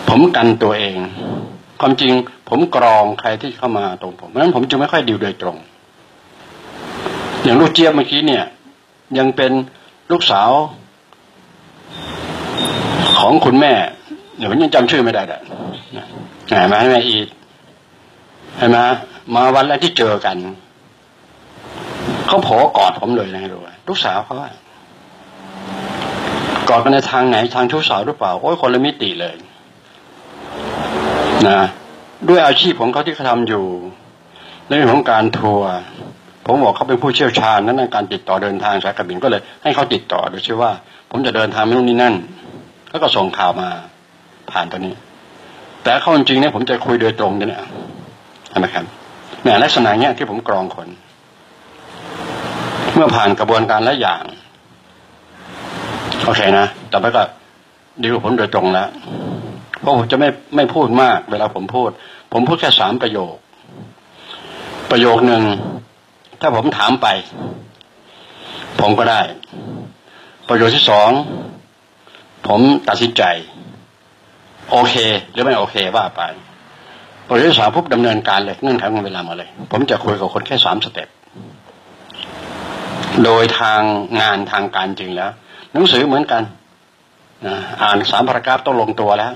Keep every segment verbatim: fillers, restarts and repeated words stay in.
ผมกันตัวเองความจริงผมกรองใครที่เข้ามาตรงผมเพราะฉะนั้นผมจึงไม่ค่อยดิวโดยตรงอย่างลูกเจี๊ยบเมื่อกี้เนี่ยยังเป็นลูกสาวของคุณแม่เดี๋ยวผมยังจำชื่อไม่ได้เลยเห็นไหมแม่อีดเห็นไหมมาวันแรกที่เจอกันเขาโผล่กอดผมเลยนะดูลูกสาวเขากอดกันในทางไหนทางชู้สาวหรือเปล่าโอ้ยคนละมิติเลยนะด้วยอาชีพของเขาที่เขาทำอยู่ในเรื่องของการทัวร์ผมบอกเขาเป็นผู้เชี่ยวชาญนั้นในการติดต่อเดินทางสายการบินก็เลยให้เขาติดต่อโดยเชื่อว่าผมจะเดินทางไปนู่นนี่นั่นแล้วก็ส่งข่าวมาผ่านตัวนี้แต่เขาจริงๆเนี่ยผมจะคุยโดยตรงเนี่ยใช่ไหมครับเนี่ยลักษณะเนี้ยที่ผมกรองคนเมื่อผ่านกระบวนการหลายอย่างโอเคนะต่อไปก็ดีกว่าผมโดยตรงแล้วเพราะผมจะไม่ไม่พูดมากเวลาผมพูดผมพูดแค่สามประโยคประโยคหนึ่งถ้าผมถามไปผมก็ได้ประโยคที่สองผมตัดสินใจโอเคหรือไม่โอเคว่าไปประโยคที่สามปุ๊บดำเนินการเลยเงื่อนไขของเวลามาเลยผมจะคุยกับคนแค่สามสเต็ปโดยทางงานทางการจริงแล้วหนังสือเหมือนกันอ่านสามพารากราฟต้องลงตัวแล้ว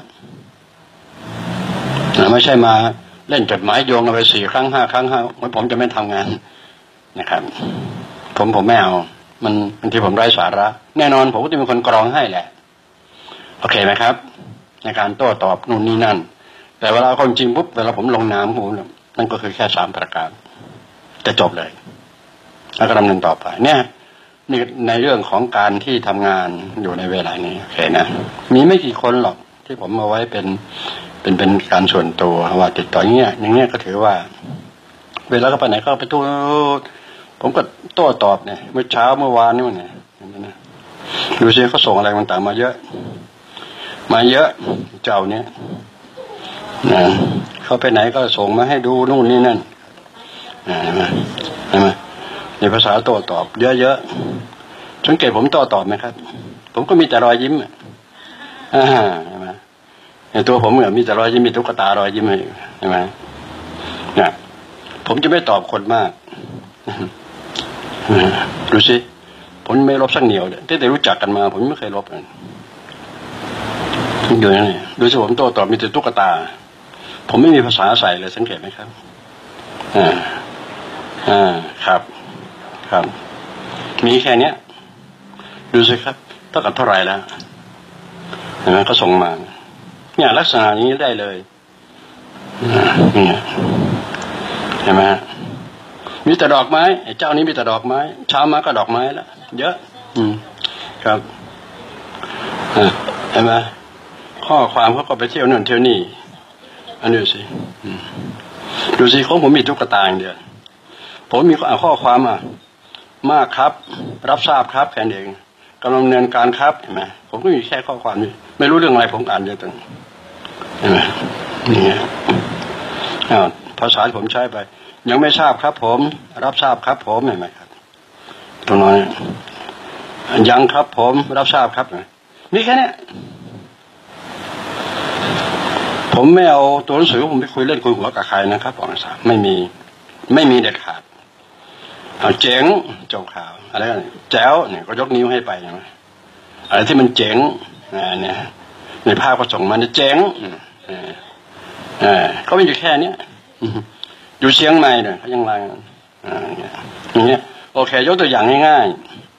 ไม่ใช่มาเล่นจดหมายโยงกันไปสี่ครั้งห้าครั้งห้าผมจะไม่ทำงานนะครับผมผมไม่เอามันบางทีผมไร้สาระแน่นอนผมก็จะเป็นคนกรองให้แหละโอเคไหมครับในการโต้ตอบนู่นนี่นั่นแต่เวลาคนจริงปุ๊บเวลาผมลงนามผมนั่นก็คือแค่สามประการจะจบเลยแล้วก็ดำเนินต่อไปเนี่ยนี่ในเรื่องของการที่ทำงานอยู่ในเวลานี้โอเคนะมีไม่กี่คนหรอกที่ผมเอาไว้เป็นเป็นเป็นการส่วนตัวว่าติดต่ออย่างเงี้ยอย่างเงี้ยก็ถือว่าเวลาก็ไปไหนก็ไปตู้ผมก็โต้ตอบเนี่ยเมื่อเช้าเมื่อวานนี่มันเนี่ยดูสิเขาส่งอะไรต่างๆมาเยอะมาเยอะเจ้าเนี้ยนะเขาไปไหนก็ส่งมาให้ดูนู่นนี่นั่นเห็นไหมเห็นไหมในภาษาโต้ตอบเยอะๆสังเกตผมโต้ตอบไหมครับผมก็มีแต่รอยยิ้มอ่าใช่ไหมในตัวผมเนี่ยมีแต่รอยยิ้มมีตุ๊กตารอยยิ้มใช่ไหมเนี่ยผมจะไม่ตอบคนมากดูสิผมไม่ลบสักเหนียวเลยตั้งแต่รู้จักกันมาผมไม่เคยลบเลยอยู่นั่นนี่ดูสิผมโต้ตอบมีแต่ตุ๊กตาผมไม่มีภาษาใส่เลยสังเกตไหมครับอ่าอ่าครับครับมีแค่เนี้ยดูสิครับเท่ากับเท่าไหร่แล้วเห็นไหมก็ส่งมาเนี่ยลักษณะนี้ได้เลยเนี่ยเห็นไหมมีแต่ดอกไม้ไอ้เจ้านี้มีแต่ดอกไม้เช้ามาก็ดอกไม้แล้วเยอะอืมครับเห็นไหมข้อความเขาก็ไปเที่ยวนั่นเที่ยวนี่อันนี้สิดูสิของผมมีตุ๊กตาอย่างเดียวผมมีข้อความอ่ะมากครับรับทราบครับแค่นั้นเองกำลังดำเนินการครับเห็นไหมผมก็มีแค่ข้อความนี้ไม่รู้เรื่องอะไรผมอ่านเยอะจังเห็นไหมนี่อ้าวภาษาที่ผมใช้ไปยังไม่ทราบครับผมรับทราบครับผมเห็นไหมครับตรงนั้นยังครับผมรับทราบครับมีแค่นี้ผมไม่เอาตัวหนังสือผมไปคุยเล่นคุยหัวกับใครนะครับบอกนะไม่มีไม่มีเด็ดขาดเอาเจ๋งจบข่าวอะไรกันแจ๋วเนี่ยก็ยกนิ้วให้ไปใช่ไหมอะไรที่มันเจ๋งเนี่ยในภาพก็ส่งมาเนี่ยเจ๋งเออเขาไม่อยู่แค่เนี้ยอยู่เชียงใหม่เลยเขายังไงอย่างเงี้ยโอเคยกตัวอย่างง่าย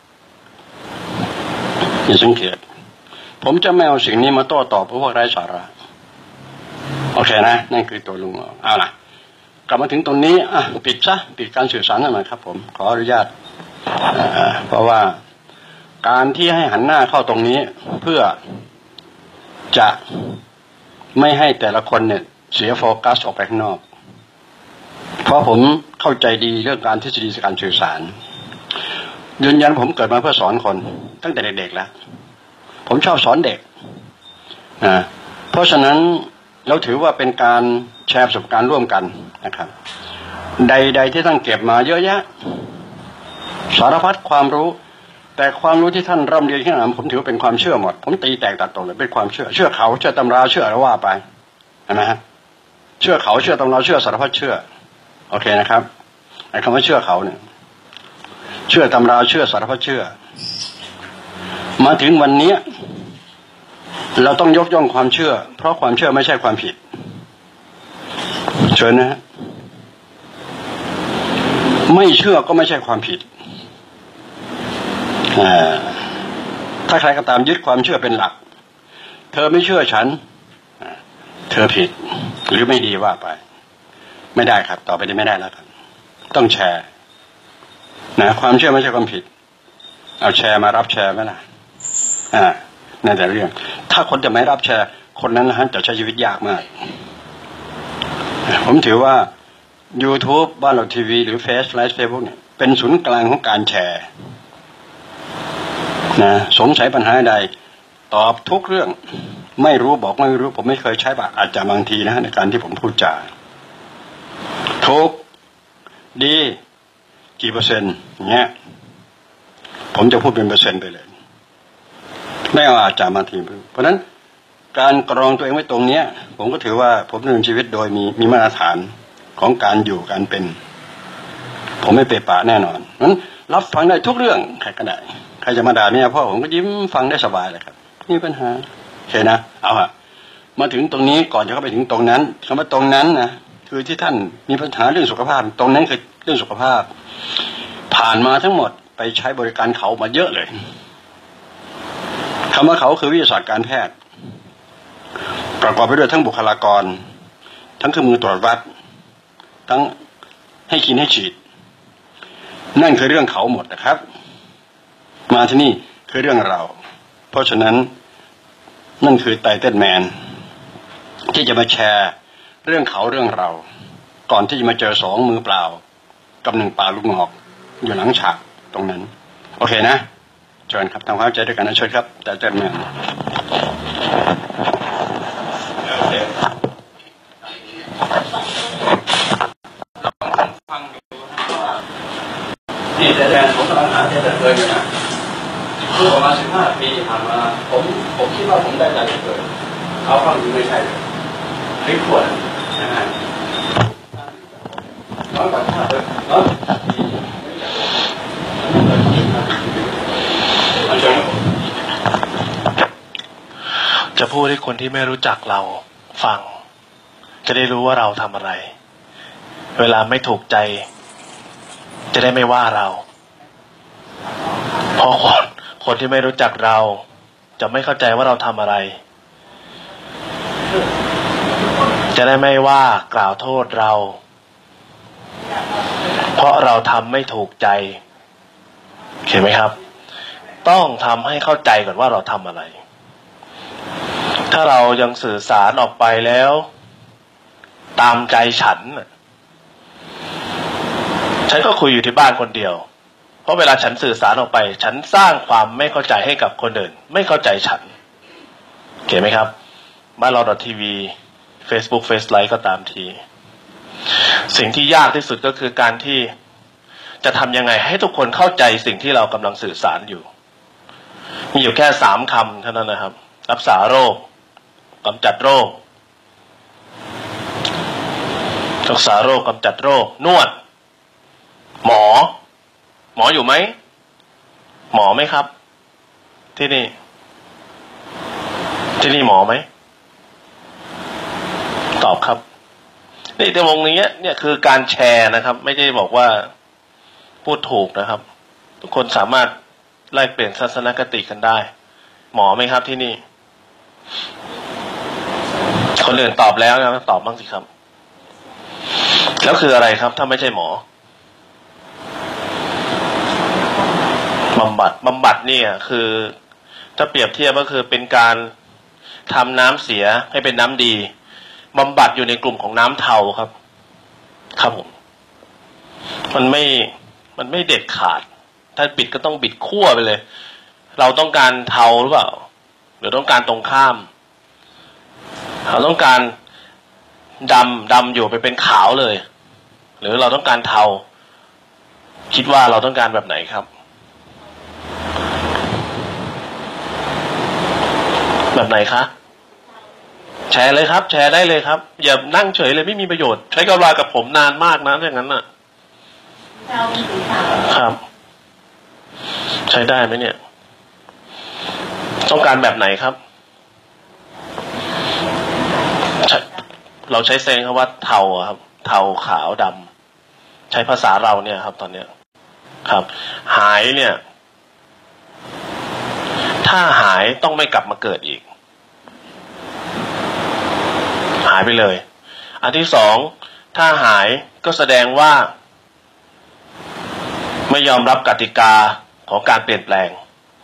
ๆอย่าสังเกตผมจะไม่เอาสิ่งนี้มาโต้ตอบเพราะว่าไร้สาระโอเคนะนั่นคือตัวลุงเอาล่ะกลับมาถึงตรงนี้อ่ะปิดซะปิดการสื่อสารหน่อยครับผมขออนุญาตเพราะว่าการที่ให้หันหน้าเข้าตรงนี้เพื่อจะไม่ให้แต่ละคนเนี่ยเสียโฟกัสออกไปข้างนอกเพราะผมเข้าใจดีเรื่องการทฤษฎีการสื่อสารยืนยันผมเกิดมาเพื่อสอนคนตั้งแต่เด็กๆแล้วผมชอบสอนเด็กนะเพราะฉะนั้นเราถือว่าเป็นการแชร์ประสบการณ์ร่วมกันนะครับใดๆที่ต้องเก็บมาเยอะแยะสารพัดความรู้แต่ความรู้ที่ท่านร่ำเรียนขนาดนั้นผมถือว่าเป็นความเชื่อหมดผมตีแตกตัดตรงเลยเป็นความเชื่อเชื่อเขาเชื่อตำราเชื่ออะไรว่าไปเห็นไหมฮะเชื่อเขาเชื่อตำราเชื่อสารพัดเชื่อโอเคนะครับไอ้คำว่าเชื่อเขาเนี่ยเชื่อตำราเชื่อสารพัดเชื่อมาถึงวันนี้เราต้องยกย่องความเชื่อเพราะความเชื่อไม่ใช่ความผิดเชิญนะฮะไม่เชื่อก็ไม่ใช่ความผิดถ้าใครก็ตามยึดความเชื่อเป็นหลักเธอไม่เชื่อฉันเธอผิดหรือไม่ดีว่าไปไม่ได้ครับต่อไปนี้ไม่ได้แล้วครับต้องแชร์นะความเชื่อไม่ใช่ความผิดเอาแชร์มารับแชร์ไหมล่ะอ่านั่นแต่เรื่องถ้าคนจะไม่รับแชร์คนนั้นนะฮะจะใช้ชีวิตยากมากผมถือว่า YouTube บ้านเราทีวีหรือเฟซไลฟ์เฟซบุ๊กเนี่ยเป็นศูนย์กลางของการแชร์นะสงสัยปัญหาใดตอบทุกเรื่องไม่รู้บอกไม่รู้ผมไม่เคยใช้ปากอาจจะบางทีนะในการที่ผมพูดจาทุกดีกี่เปอร์เซ็นต์เงี้ยผมจะพูดเป็นเปอร์เซ็นต์ไปเลยไม่เอาอาจจะบางทีเพราะนั้นการกรองตัวเองไว้ตรงเนี้ยผมก็ถือว่าผมดำเนินชีวิตโดยมีมีมาตรฐานของการอยู่การเป็นผมไม่เปะปะแน่นอนนั้นรับฟังได้ทุกเรื่องใครก็ได้ใครจะมาด่าเนี่ยพ่อผมก็ยิ้มฟังได้สบายเลยครับนี่ปัญหาโอเคนะเอาฮะมาถึงตรงนี้ก่อนจะเข้าไปถึงตรงนั้นคำว่าตรงนั้นนะคือที่ท่านมีปัญหาเรื่องสุขภาพตรงนั้นคือเรื่องสุขภาพผ่านมาทั้งหมดไปใช้บริการเขามาเยอะเลยคำว่าเขาคือวิทยาศาสตร์การแพทย์ประกอบไปด้วยทั้งบุคลากรทั้งเครื่องมือตรวจวัดทั้งให้กินให้ฉีดนั่นคือเรื่องเขาหมดนะครับมาที่นี่คือเรื่องเราเพราะฉะนั้นนั่นคือไตเติ้ลแมนที่จะมาแชร์เรื่องเขาเรื่องเราก่อนที่จะมาเจอสองมือเปล่ากับหนึ่งปลาลูกงอกอยู่หลังฉากตรงนั้นโอเคนะเชิญครับทำความเข้าใจด้วยกันนะเชิญครับไตเติ้ลแมนนี่แต่แรกผมกำลังหาเจตเกินอยู่นะคือประมาณสิบห้าปีที่ผ่านมาผมผมคิดว่าผมได้ใจเกินเอาเข้าจริงไม่ใช่เลยพลิกขวดนะฮะน้อยกว่าห้าเลยเนาะจะพูดให้คนที่ไม่รู้จักเราฟังจะได้รู้ว่าเราทำอะไรเวลาไม่ถูกใจจะได้ไม่ว่าเราเพราะคนคนที่ไม่รู้จักเราจะไม่เข้าใจว่าเราทำอะไรจะได้ไม่ว่ากล่าวโทษเราเพราะเราทำไม่ถูกใจเห็นไหมครับต้องทำให้เข้าใจก่อนว่าเราทำอะไรถ้าเรายังสื่อสารออกไปแล้วตามใจฉันฉันก็คุยอยู่ที่บ้านคนเดียวเพราะเวลาฉันสื่อสารออกไปฉันสร้างความไม่เข้าใจให้กับคนอื่นไม่เข้าใจฉันเห็นไหมครับบ้านเราดอททีวี Facebook Face Live ก็ตามทีสิ่งที่ยากที่สุดก็คือการที่จะทำยังไงให้ทุกคนเข้าใจสิ่งที่เรากำลังสื่อสารอยู่มีอยู่แค่สามคำเท่านั้นนะครับรักษาโรคกำจัดโรครักษาโรคกำจัดโรคนวดหมอหมออยู่ไหมหมอไหมครับที่นี่ที่นี่หมอไหมตอบครับนี่ในวงนี้เนี่ยคือการแชร์นะครับไม่ได้บอกว่าพูดถูกนะครับทุกคนสามารถแลกเปลี่ยนทัศนคติกันได้หมอไหมครับที่นี่คนอื่นตอบแล้วนะตอบบ้างสิครับแล้วคืออะไรครับถ้าไม่ใช่หมอบำบัดบำบัดเนี่ยคือถ้าเปรียบเทียบก็คือเป็นการทำน้ำเสียให้เป็นน้ำดีบำบัดอยู่ในกลุ่มของน้ำเทาครับครับผมมันไม่มันไม่เด็ดขาดถ้าบิดก็ต้องบิดขั้วไปเลยเราต้องการเทาหรือเปล่าหรือต้องการตรงข้ามเราต้องการดำดำอยู่ไปเป็นขาวเลยหรือเราต้องการเทาคิดว่าเราต้องการแบบไหนครับแบบไหนคะแชร์เลยครับแชร์ได้เลยครับอย่านั่งเฉยเลยไม่มีประโยชน์ใช้กำลังกับผมนานมากนะอย่างนั้นน่ะครับใช้ได้ไหมเนี่ยต้องการแบบไหนครับเราใช้เซงคำว่าเทาครับเทาขาวดำใช้ภาษาเราเนี่ยครับตอนเนี้ยครับหายเนี่ยถ้าหายต้องไม่กลับมาเกิดอีกหายไปเลยอันที่สองถ้าหายก็แสดงว่าไม่ยอมรับกติกาของการเปลี่ยนแปลง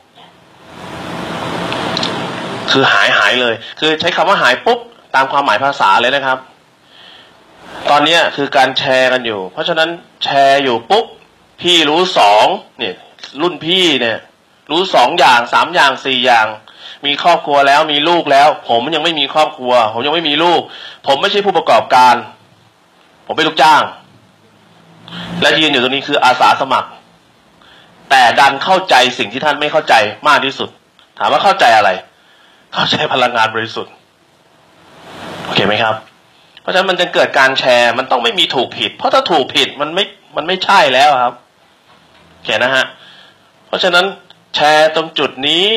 คือหายหายเลยคือใช้คำว่าหายปุ๊บตามความหมายภาษาเลยนะครับตอนนี้คือการแชร์กันอยู่เพราะฉะนั้นแชร์อยู่ปุ๊บพี่รู้สองเนี่ยรุ่นพี่เนี่ยรู้สองอย่างสามอย่างสี่อย่างมีครอบครัวแล้วมีลูกแล้วผมยังไม่มีครอบครัวผมยังไม่มีลูกผมไม่ใช่ผู้ประกอบการผมเป็นลูกจ้างและยืนอยู่ตรงนี้คืออาสาสมัครแต่ดันเข้าใจสิ่งที่ท่านไม่เข้าใจมากที่สุดถามว่าเข้าใจอะไรเข้าใจพลังงานบริสุทธิ์โอเคไหมครับเพราะฉะนั้นมันจะเกิดการแชร์มันต้องไม่มีถูกผิดเพราะถ้าถูกผิดมันไม่มันไม่ใช่แล้วครับโอเคนะฮะเพราะฉะนั้นแชร์ตรงจุดนี้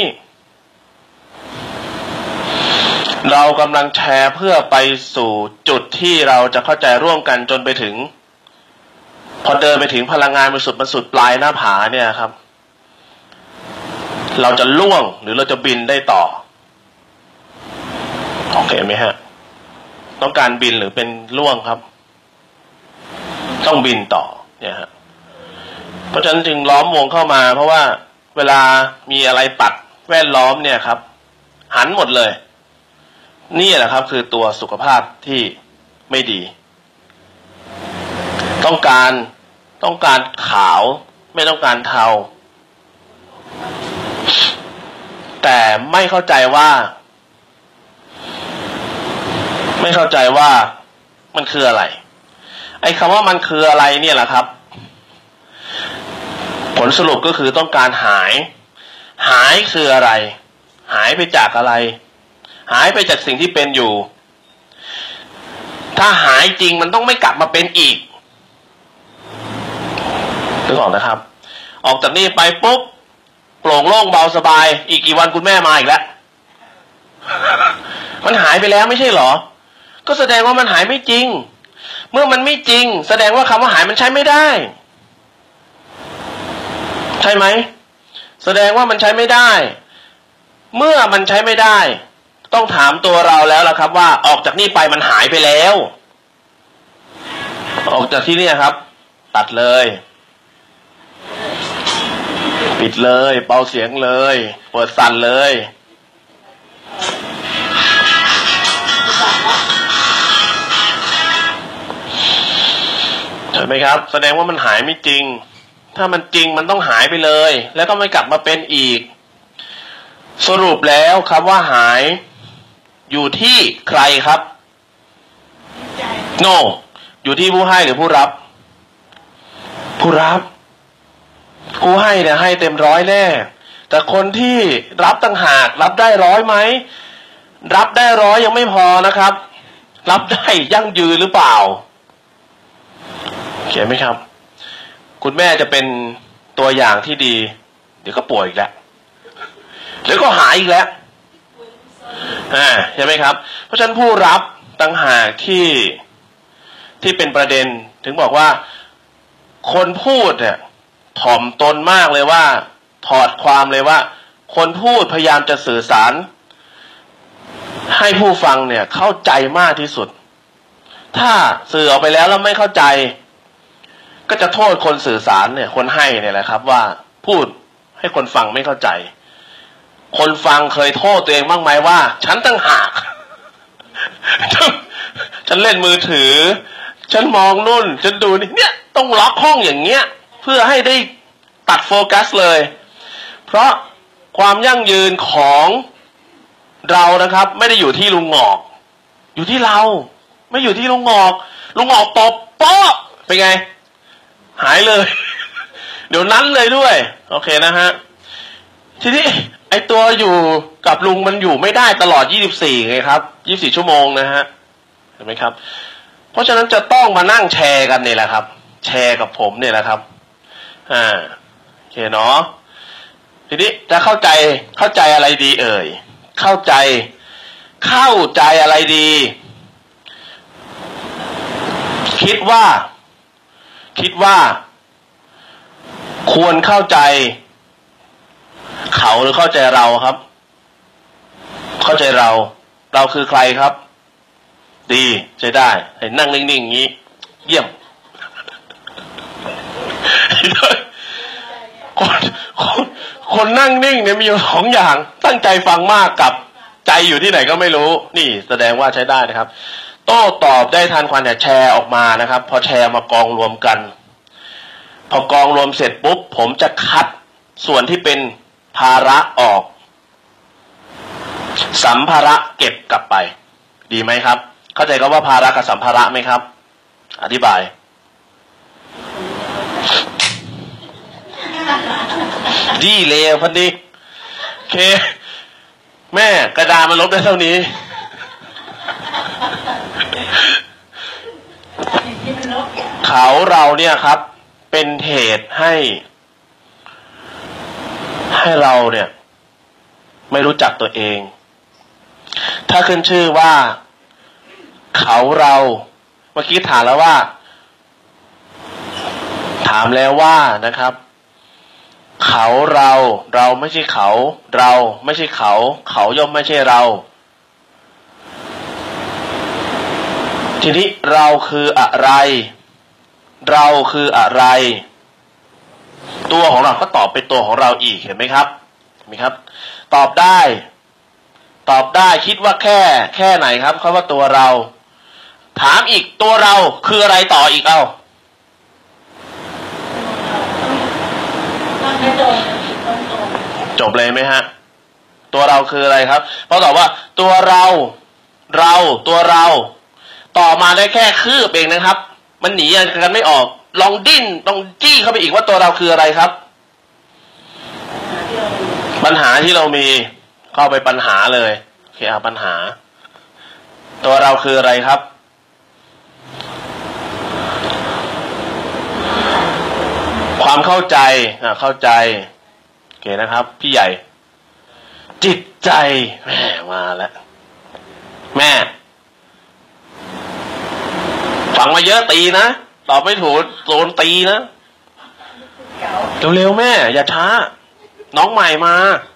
เรากำลังแชร์เพื่อไปสู่จุดที่เราจะเข้าใจร่วมกันจนไปถึงพอเดินไปถึงพลังงานบริสุทธิ์มันสุดปลายหน้าผาเนี่ยครับเราจะล่วงหรือเราจะบินได้ต่อโอเคไหมฮะต้องการบินหรือเป็นล่วงครับต้องบินต่อเนี่ยฮะเพราะฉะนั้นจึงล้อมวงเข้ามาเพราะว่าเวลามีอะไรปัดแวดล้อมเนี่ยครับหันหมดเลยนี่แหละครับคือตัวสุขภาพที่ไม่ดีต้องการต้องการขาวไม่ต้องการเทาแต่ไม่เข้าใจว่าไม่เข้าใจว่ามันคืออะไรไอ้คำว่ามันคืออะไรเนี่ยแหละครับผลสรุปก็คือต้องการหายหายคืออะไรหายไปจากอะไรหายไปจากสิ่งที่เป็นอยู่ถ้าหายจริงมันต้องไม่กลับมาเป็นอีกนึกออกนะครับออกจากนี่ไปปุ๊บโปร่งโล่งเบาสบายอีกกี่วันคุณแม่มาอีกแล้วมันหายไปแล้วไม่ใช่เหรอก็แสดงว่ามันหายไม่จริงเมื่อมันไม่จริงแสดงว่าคำว่าหายมันใช้ไม่ได้ใช่ไหมแสดงว่ามันใช้ไม่ได้เมื่อมันใช้ไม่ได้ต้องถามตัวเราแล้วล่ะครับว่าออกจากนี่ไปมันหายไปแล้วออกจากที่นี่ครับตัดเลยปิดเลยเบาเสียงเลยเปิดสั่นเลยใช่ไหมครับแสดงว่ามันหายไม่จริงถ้ามันจริงมันต้องหายไปเลยแล้วก็ไม่กลับมาเป็นอีกสรุปแล้วครับว่าหายอยู่ที่ใครครับโน no. อยู่ที่ผู้ให้หรือผู้รับผู้รับผู้ให้เนี่ยให้เต็มร้อยแน่แต่คนที่รับต่างหากรับได้ร้อยไหมรับได้ร้อยยังไม่พอนะครับรับได้ยั่งยืนหรือเปล่าเขียนไหมครับคุณแม่จะเป็นตัวอย่างที่ดีเดี๋ยวก็ป่วยอีกแล้วเดี๋ยวก็หายอีกแล้วอ่าใช่ไหมครับเพราะฉะนั้นผู้รับต่างหากที่ที่เป็นประเด็นถึงบอกว่าคนพูดเนี่ยถ่อมตนมากเลยว่าถอดความเลยว่าคนพูดพยายามจะสื่อสารให้ผู้ฟังเนี่ยเข้าใจมากที่สุดถ้าสื่อออกไปแล้วแล้วไม่เข้าใจก็จะโทษคนสื่อสารเนี่ยคนให้เนี่ยแหละครับว่าพูดให้คนฟังไม่เข้าใจคนฟังเคยโทษตัวเองบ้างไหมว่าฉันตั้งหากฉันเล่นมือถือฉันมองนู่นฉันดูนี่เนี่ยต้องล็อกห้องอย่างเงี้ยเพื่อให้ได้ตัดโฟกัสเลยเพราะความยั่งยืนของเรานะครับไม่ได้อยู่ที่ลุงงอกอยู่ที่เราไม่อยู่ที่ลุงงอกลุงงอกตบโป๊ะเป็นไงหายเลยเดี๋ยวนั้นเลยด้วยโอเคนะฮะทีนี้ไอตัวอยู่กับลุงมันอยู่ไม่ได้ตลอดยี่สิบสี่ไงครับยี่สิบสี่ชั่วโมงนะฮะเห็นไหมครับเพราะฉะนั้นจะต้องมานั่งแชร์กันนี่แหละครับแชร์กับผมเนี่ยแหละครับอ่าโอเคเนาะทีนี้จะเข้าใจเข้าใจอะไรดีเอ่ยเข้าใจเข้าใจอะไรดีคิดว่าคิดว่าควรเข้าใจเขาหรือเข้าใจเราครับเข้าใจเราเราคือใครครับดีใช้ได้เห็นนั่งนิ่งๆอย่างนี้เยี่ยมคนคนคนนั่งนิ่งเนี่ยมีอยู่สองอย่างตั้งใจฟังมากกับใจอยู่ที่ไหนก็ไม่รู้นี่แสดงว่าใช้ได้นะครับโต้ตอบได้ทันควันแต่แชร์ออกมานะครับพอแชร์มากองรวมกันพอกองรวมเสร็จปุ๊บผมจะคัดส่วนที่เป็นภาระออกสัมภาระเก็บกลับไปดีไหมครับเข้าใจก็ว่าภาระกับสัมภาระไหมครับอธิบายดีเลวพันดีโอเคแม่กระดาษมันลบได้เท่านี้เขาเราเนี่ยครับเป็นเหตุให้ให้เราเนี่ยไม่รู้จักตัวเองถ้าขึ้นชื่อว่าเขาเราเมื่อกี้ถามแล้วว่าถามแล้วว่านะครับเขาเราเราไม่ใช่เขาเราไม่ใช่เขาเขาย่อมไม่ใช่เราทีนี้เราคืออะไรเราคืออะไรตัวของเราก็ตอบเป็นตัวของเราอีกเห็นไหมครับเห็นไหมครับตอบได้ตอบได้คิดว่าแค่แค่ไหนครับคำว่าตัวเราถามอีกตัวเราคืออะไรต่ออีกเอ้าจบเลยไหมฮะตัวเราคืออะไรครับพอตอบว่าตัวเราเราตัวเราต่อมาได้แค่คืบเองนะครับมันหนีกันไม่ออกลองดิ้นต้องจี้เข้าไปอีกว่าตัวเราคืออะไรครับปัญหาที่เรามีเข้าไปปัญหาเลยโอเคเอาปัญหาตัวเราคืออะไรครับความเข้าใจอ่าเข้าใจโอเคนะครับพี่ใหญ่จิตใจแม่มาแล้วแม่ฟังมาเยอะตีนะตอบไม่ถูกโดนตีนะเร็วๆแม่อย่าช้าน้องใหม่มา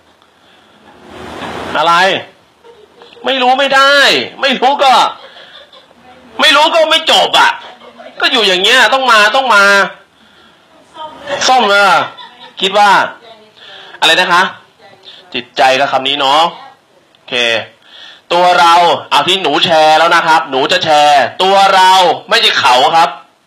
อะไรไม่รู้ไม่ได้ไม่รู้ก็ไม่รู้ก็ไม่จบอ่ะก็อยู่อย่างเงี้ยต้องมาต้องมาซ่อมนะคิดว่าอะไรนะคะจิตใจกับคำนี้เนาะโอเคตัวเราเอาที่หนูแชร์แล้วนะครับหนูจะแชร์ตัวเราไม่ใช่เขาครับ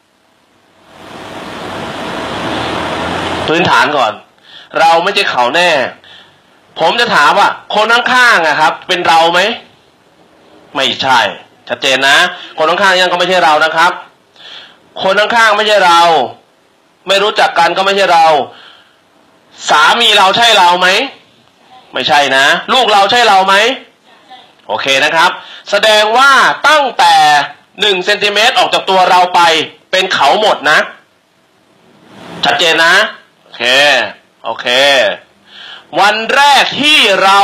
พื้นฐานก่อนเราไม่ใช่เขาแน่ผมจะถามว่าคนข้างๆอะครับเป็นเราไหมไม่ใช่ชัดเจนนะคนข้างๆยังก็ไม่ใช่เรานะครับคนข้างๆไม่ใช่เราไม่รู้จักกันก็ไม่ใช่เราสามีเราใช่เราไหมไม่ใช่นะลูกเราใช่เราไหมโอเคนะครับแสดงว่าตั้งแต่หนึ่งเซนติเมตรออกจากตัวเราไปเป็นเขาหมดนะชัดเจนนะโอเคโอเควันแรกที่เรา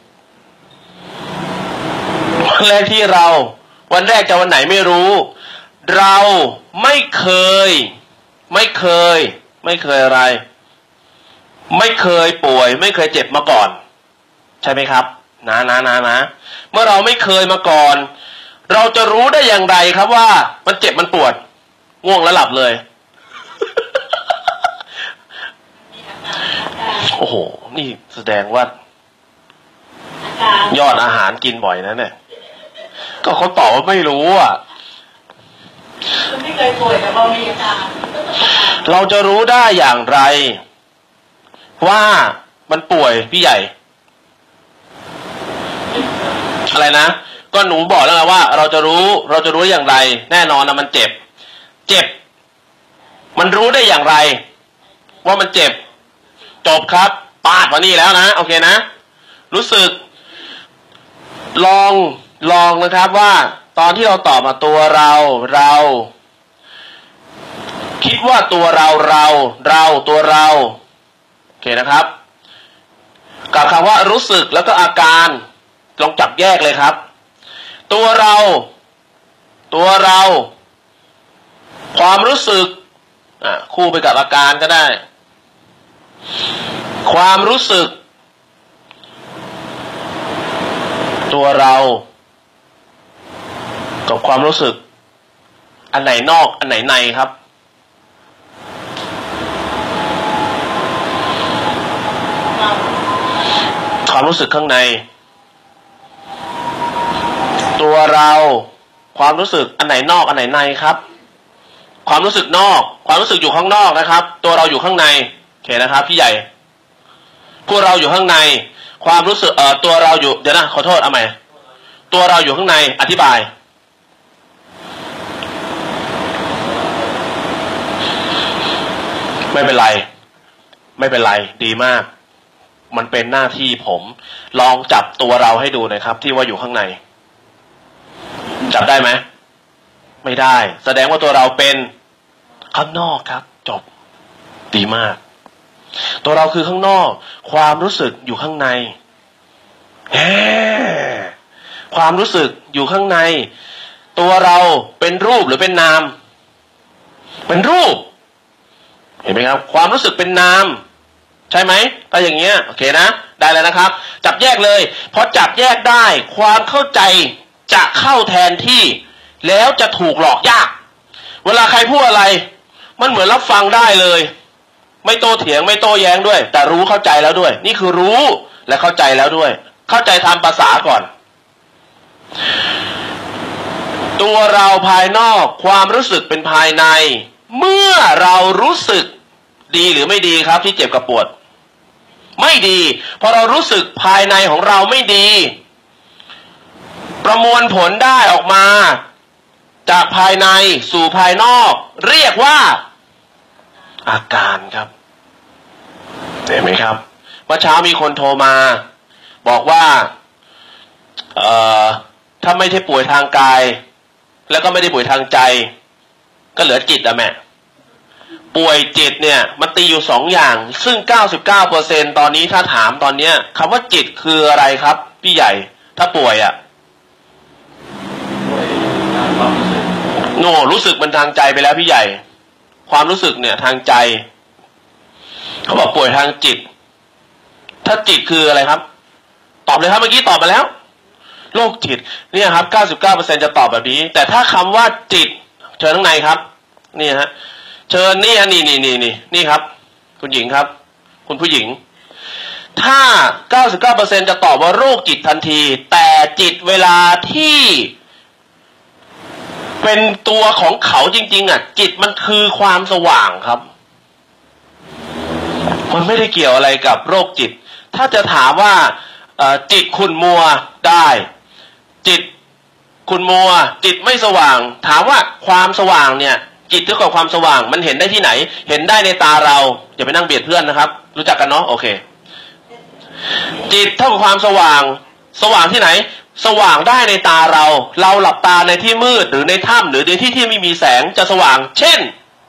วันแรกที่เราวันแรกจะวันไหนไม่รู้เราไม่เคยไม่เคยไม่เคยอะไรไม่เคยป่วยไม่เคยเจ็บมาก่อนใช่ไหมครับนะนะนะนะเมื่อเราไม่เคยมาก่อนเราจะรู้ได้อย่างไรครับว่ามันเจ็บมันปวดง่วงแล้วหลับเลย โอ้โหนี่แสดงว่ายอดอาหารกินบ่อยนะเนี่ยก็เขาตอบว่าไม่รู้อ่ะไม่เคยป่วยแต่พอมีอาการเราจะรู้ได้อย่างไรว่ามันป่วยพี่ใหญ่อะไรนะก็หนูบอกแล้วไงว่าเราจะรู้เราจะรู้อย่างไรแน่นอนนะมันเจ็บเจ็บมันรู้ได้อย่างไรว่ามันเจ็บจบครับปาดมานี่แล้วนะโอเคนะรู้สึกลองลองนะครับว่าตอนที่เราตอบมาตัวเราเราคิดว่าตัวเราเราเราตัวเราโอเคนะครับกับคำว่ารู้สึกแล้วก็อาการลองจับแยกเลยครับตัวเราตัวเราความรู้สึกอ่ะคู่ไปกับอาการก็ได้ความรู้สึกตัวเรากับความรู้สึกอันไหนนอกอันไหนในครับความรู้สึกข้างในตัวเราความรู้สึกอันไหนนอกอันไหนในครับความรู้สึกนอกความรู้สึกอยู่ข้างนอกนะครับตัวเราอยู่ข้างในโอเคนะครับพี่ใหญ่พวกเราอยู่ข้างในความรู้สึกเอ่อตัวเราอยู่เดี๋ยวนะขอโทษเอาใหม่ตัวเราอยู่ข้างในอธิบายไม่เป็นไรไม่เป็นไรดีมากมันเป็นหน้าที่ผมลองจับตัวเราให้ดูหน่อยครับที่ว่าอยู่ข้างในจับได้ไหมไม่ได้แสดงว่าตัวเราเป็นข้างนอกครับจบดีมากตัวเราคือข้างนอกความรู้สึกอยู่ข้างในแหมความรู้สึกอยู่ข้างในตัวเราเป็นรูปหรือเป็นนามเป็นรูปเห็นไหมครับความรู้สึกเป็นนามใช่ไหมก็อย่างเงี้ยโอเคนะได้แล้วนะครับจับแยกเลยพอจับแยกได้ความเข้าใจจะเข้าแทนที่แล้วจะถูกหลอกยากเวลาใครพูดอะไรมันเหมือนรับฟังได้เลยไม่โต้เถียงไม่โต้แย้งด้วยแต่รู้เข้าใจแล้วด้วยนี่คือรู้และเข้าใจแล้วด้วยเข้าใจตามภาษาก่อนตัวเราภายนอกความรู้สึกเป็นภายในเมื่อเรารู้สึกดีหรือไม่ดีครับที่เจ็บกับปวดไม่ดีพอเรารู้สึกภายในของเราไม่ดีประมวลผลได้ออกมาจากภายในสู่ภายนอกเรียกว่าอาการครับเห็นไหมครับเมื่อเช้ามีคนโทรมาบอกว่าเอ่อถ้าไม่ใช่ป่วยทางกายแล้วก็ไม่ได้ป่วยทางใจก็เหลือจิตอะแม่ป่วยจิตเนี่ยมันตีอยู่สองอย่างซึ่ง เก้าสิบเก้าเปอร์เซ็นต์ ตอนนี้ถ้าถามตอนเนี้ยคำว่าจิตคืออะไรครับพี่ใหญ่ถ้าป่วยอะโน่รู้สึกมันทางใจไปแล้วพี่ใหญ่ความรู้สึกเนี่ยทางใจเขาบอกป่วยทางจิตถ้าจิตคืออะไรครับตอบเลยครับเมื่อกี้ตอบมาแล้วโรคจิตเนี่ยครับ เก้าสิบเก้าเปอร์เซ็นต์ จะตอบแบบนี้แต่ถ้าคำว่าจิตเชิญข้างในครับนี่ฮะเชิญนี่ฮะนี่นี่นี่นี่นี่ครับคุณหญิงครับคุณผู้หญิงถ้า เก้าสิบเก้าเปอร์เซ็นต์ จะตอบว่าโรคจิตทันทีแต่จิตเวลาที่เป็นตัวของเขาจริงๆอ่ะจิตมันคือความสว่างครับมันไม่ได้เกี่ยวอะไรกับโรคจิตถ้าจะถามว่าจิตขุ่นมัวได้จิตขุ่นมัวจิตไม่สว่างถามว่าความสว่างเนี่ยจิตเท่ากับความสว่างมันเห็นได้ที่ไหนเห็นได้ในตาเราอย่าไปนั่งเบียดเพื่อนนะครับรู้จักกันเนาะโอเคจิตเท่ากับความสว่างสว่างที่ไหนสว่างได้ในตาเราเราหลับตาในที่มืดหรือในถ้ำหรือในที่ที่ไม่มีแสงจะสว่างเช่น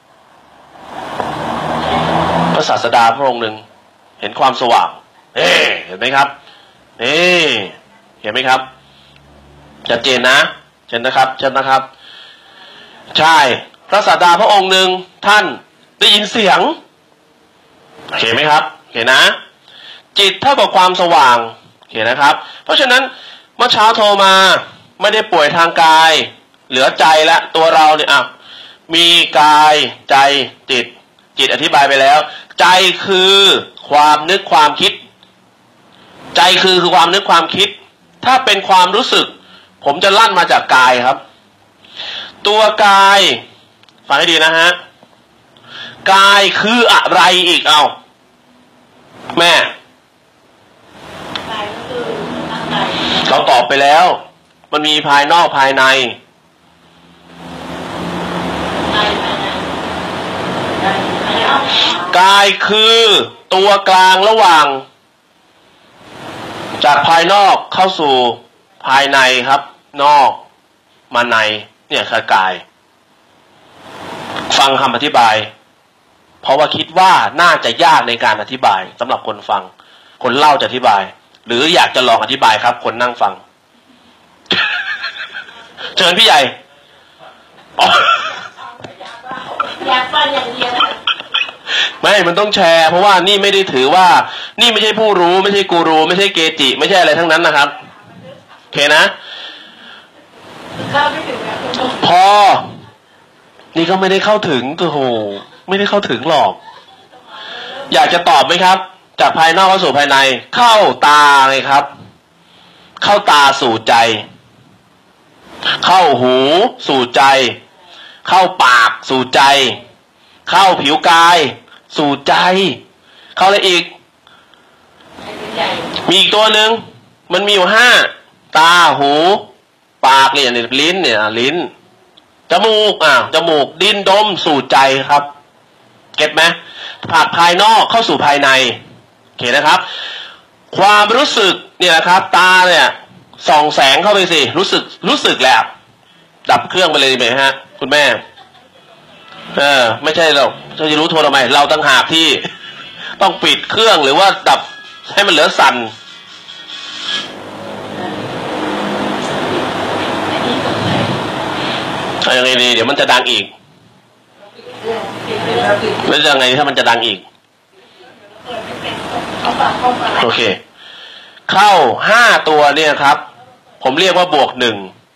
พระศาสดาพระองค์หนึ่งเห็นความสว่างเอ๊เห็นไหมครับเอ๊เห็นไหมครับชัดเจนนะเช่นนะครับเช่นนะครับใช่พระศาสดาพระองค์หนึ่งท่านได้ยินเสียงเห็นไหมครับเห็นนะจิตเท่ากับความสว่างเห็นนะครับเพราะฉะนั้นเมื่อเช้าโทรมาไม่ได้ป่วยทางกายเหลือใจและตัวเราเนี่ยอ่ะมีกายใจจิตจิตอธิบายไปแล้วใจคือความนึกความคิดใจคือคือความนึกความคิดถ้าเป็นความรู้สึกผมจะลั่นมาจากกายครับตัวกายฟังให้ดีนะฮะกายคืออะไรอีกเอาแม่เราตอบไปแล้วมันมีภายนอกภายในกายคือตัวกลางระหว่างจากภายนอกเข้าสู่ภายในครับ นอกมาในเนี่ยคือกายฟังคำอธิบายเพราะว่าคิดว่าน่าจะยากในการอธิบายสำหรับคนฟังคนเล่าจะอธิบายหรืออยากจะลองอธิบายครับคนนั่งฟัง เชิญพี่ใหญ่อยากฟังอย่างเดียวไม่มันต้องแชร์เพราะว่านี่ไม่ได้ถือว่านี่ไม่ใช่ผู้รู้ไม่ใช่กูรูไม่ใช่เกจิไม่ใช่อะไรทั้งนั้นนะครับโอเคนะพอนี่ก็ไม่ได้เข้าถึงตัวโหไม่ได้เข้าถึงหรอกอยากจะตอบไหมครับจากภายนอกเข้าสู่ภายในเข้าตาไงครับเข้าตาสู่ใจเข้าหูสู่ใจเข้าปากสู่ใจเข้าผิวกายสู่ใจเข้าอะไรอีกมีอีกตัวหนึ่งมันมีอยู่ห้าตาหูปากเนี่ยลิ้นเนี่ยลิ้นจมูกอ่ะจมูกดิ้นดมสู่ใจครับเก็ตไหมผ่านภายนอกเข้าสู่ภายในโอเคนะครับความรู้สึกเนี่ยนะครับตาเนี่ยส่องแสงเข้าไปสิรู้สึกรู้สึกแล้วดับเครื่องไปเลยไหมฮะคุณแม่เออไม่ใช่เราจะรู้โทรทำไมเราตั้งหากที่ต้องปิดเครื่องหรือว่าดับให้มันเหลือสั่นเอายังไงดีเดี๋ยวมันจะดังอีกแล้วยังไงถ้ามันจะดังอีกโอเคเข้าห้าตัวเนี่ยครับผมเรียกว่าบวกหนึ่ง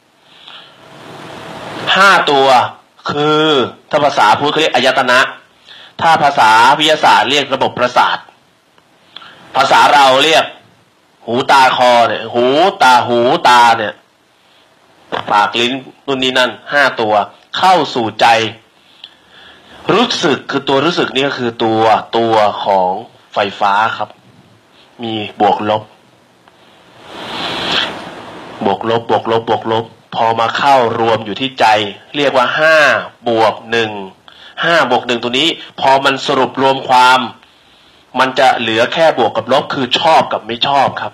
ห้าตัวคือถ้าภาษาพูดเขาเรียกอายตนะถ้าภาษาวิทยาศาสตร์เรียกระบบประสาทภาษาเราเรียกหูตาคอเนี่ยหูตาหูตาเนี่ยปากลิ้นนู่นนี่นั่นห้าตัวเข้าสู่ใจรู้สึกคือตัวรู้สึกนี่ก็คือตัวตัวของไฟฟ้าครับมีบวกลบบวกลบบวกลบบวกลบพอมาเข้ารวมอยู่ที่ใจเรียกว่าห้าบวกหนึ่งห้าบวกหนึ่งตัวนี้พอมันสรุปรวมความมันจะเหลือแค่บวกกับลบคือชอบกับไม่ชอบครับ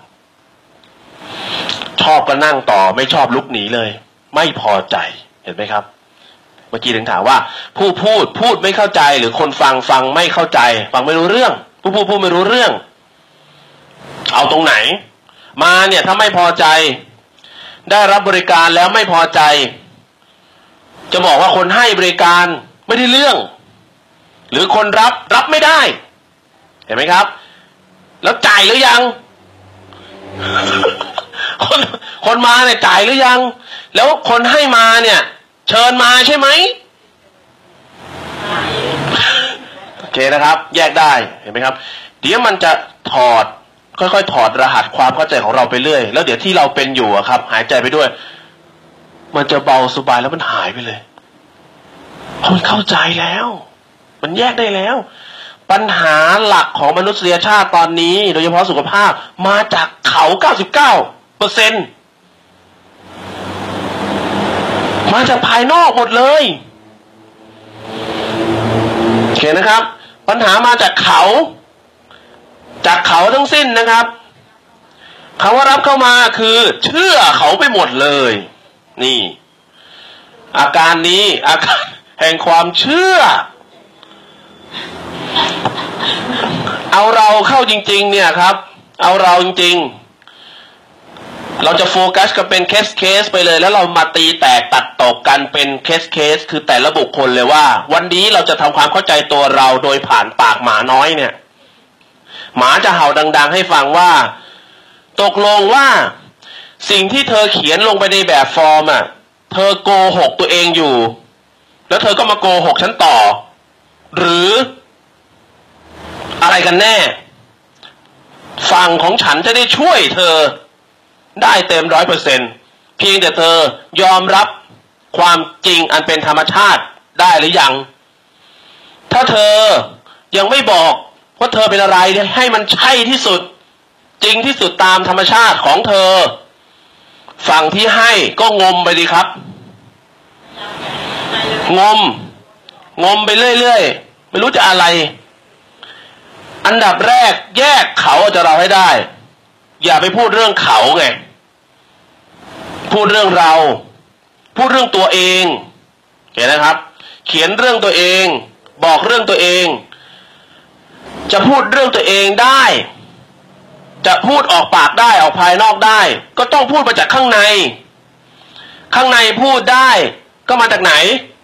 ชอบก็นั่งต่อไม่ชอบลุกหนีเลยไม่พอใจเห็นไหมครับเมื่อกี้ถึงถามว่าผู้พูดพูดไม่เข้าใจหรือคนฟังฟังไม่เข้าใจฟังไม่รู้เรื่องผู้พูดพูดไม่รู้เรื่องเอาตรงไหนมาเนี่ยถ้าไม่พอใจได้รับบริการแล้วไม่พอใจจะบอกว่าคนให้บริการไม่ได้เรื่องหรือคนรับรับไม่ได้เห็นไหมครับแล้วจ่ายหรือยัง คนคนมาเนี่ยจ่ายหรือยังแล้วคนให้มาเนี่ยเชิญมาใช่ไหมโอเคนะครับแยกได้เห็นไหมครับเดี๋ยวมันจะถอดค่อยๆถอดรหัสความเข้าใจของเราไปเรื่อยแล้วเดี๋ยวที่เราเป็นอยู่อะครับหายใจไปด้วยมันจะเบาสบายแล้วมันหายไปเลยเพราะมันเข้าใจแล้วมันแยกได้แล้วปัญหาหลักของมนุษยชาติตอนนี้โดยเฉพาะสุขภาพมาจากเขาเก้าสิบเก้าเปอร์เซ็นต์มาจากภายนอกหมดเลยโอเคนะครับปัญหามาจากเขาจากเขาทั้งสิ้นนะครับคำว่ารับเข้ามาคือเชื่อเขาไปหมดเลยนี่อาการนี้อาการแห่งความเชื่อเอาเราเข้าจริงๆเนี่ยครับเอาเราจริงๆเราจะโฟกัสกันเป็นเคสเคสไปเลยแล้วเรามาตีแตกตัดตกกันเป็นเคสเคสคือแต่ละบุคคลเลยว่าวันนี้เราจะทำความเข้าใจตัวเราโดยผ่านปากหมาน้อยเนี่ยหมาจะเห่าดังๆให้ฟังว่าตกลงว่าสิ่งที่เธอเขียนลงไปในแบบฟอร์มอ่ะเธอโกหกตัวเองอยู่แล้วเธอก็มาโกหกฉันต่อหรืออะไรกันแน่ฝั่งของฉันจะได้ช่วยเธอได้เต็มร้อยเปอร์เซ็นต์เพียงแต่เธอยอมรับความจริงอันเป็นธรรมชาติได้หรือยังถ้าเธอยังไม่บอกว่าเธอเป็นอะไรให้มันใช่ที่สุดจริงที่สุดตามธรรมชาติของเธอฝั่งที่ให้ก็งมไปดีครับงมงมไปเรื่อยๆไม่รู้จะอะไรอันดับแรกแยกเขาจากเราให้ได้อย่าไปพูดเรื่องเขาไงพูดเรื่องเราพูดเรื่องตัวเองเห็นนะครับเขียนเรื่องตัวเองบอกเรื่องตัวเองจะพูดเรื่องตัวเองได้จะพูดออกปากได้ออกภายนอกได้ก็ต้องพูดมาจากข้างในข้างในพูดได้ก็มาจากไหน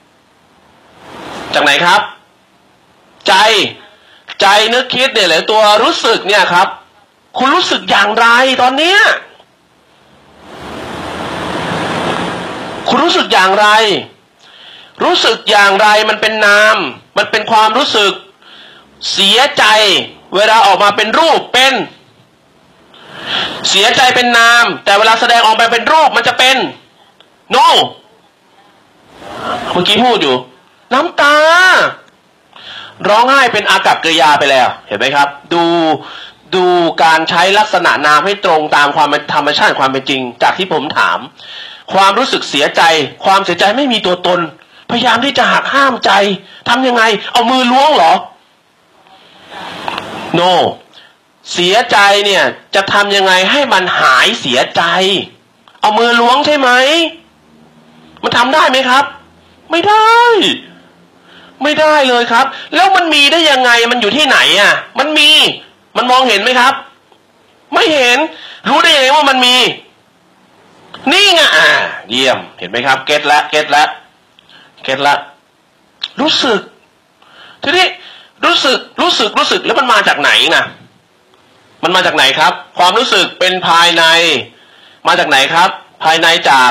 จากไหนครับใจใจนึกคิดเนี่ยแหละตัวรู้สึกเนี่ยครับคุณรู้สึกอย่างไรตอนเนี้ยคุณรู้สึกอย่างไรรู้สึกอย่างไรมันเป็นนามมันเป็นความรู้สึกเสียใจเวลาออกมาเป็นรูปเป็นเสียใจเป็นนามแต่เวลาแสดงออกมาเป็นรูปมันจะเป็น no เมื่อกี้พูดอยู่น้ำตาร้องไห้เป็นอากัปกิริยาไปแล้วเห็นไหมครับดูดูการใช้ลักษณะนามให้ตรงตามความธรรมชาติความเป็นจริงจากที่ผมถามความรู้สึกเสียใจความเสียใจไม่มีตัวตนพยายามที่จะหักห้ามใจทำยังไงเอามือล้วงเหรอ no เสียใจเนี่ยจะทำยังไงให้มันหายเสียใจเอามือล้วงใช่ไหมมันทำได้ไหมครับไม่ได้ไม่ได้เลยครับแล้วมันมีได้ยังไงมันอยู่ที่ไหนอ่ะมันมีมันมองเห็นไหมครับไม่เห็นรู้ได้ยังไงว่ามันมีนี่ไงอ่าเยี่ยมเห็นไหมครับเก็ตละเก็ตละเก็ตละรู้สึกทีนี้รู้สึกรู้สึกรู้สึกแล้วมันมาจากไหนนะมันมาจากไหนครับความรู้สึกเป็นภายในมาจากไหนครับภายในจาก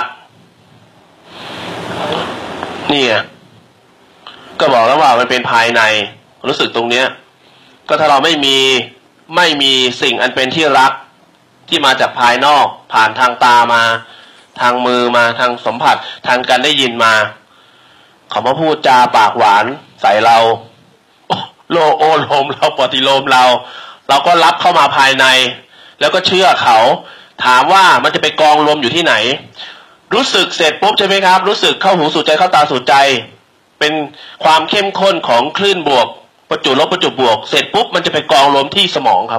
นี่ไงก็บอกแล้วว่ามันเป็นภายในรู้สึกตรงเนี้ยก็ถ้าเราไม่มีไม่มีสิ่งอันเป็นที่รักที่มาจากภายนอกผ่านทางตามาทางมือมาทางสัมผัสทางการได้ยินมาเขามาพูดจาปากหวานใส่เราโลโอโลมเราปฏิโลมเราเราก็รับเข้ามาภายในแล้วก็เชื่อเขาถามว่ามันจะไปกองรวมอยู่ที่ไหนรู้สึกเสร็จปุ๊บใช่ไหมครับรู้สึกเข้าหูสู่ใจเข้าตาสู่ใจเป็นความเข้มข้นของคลื่นบวกประจุลบประจุบวกเสร็จปุ๊บมันจะไปกองรวมที่สมองครับ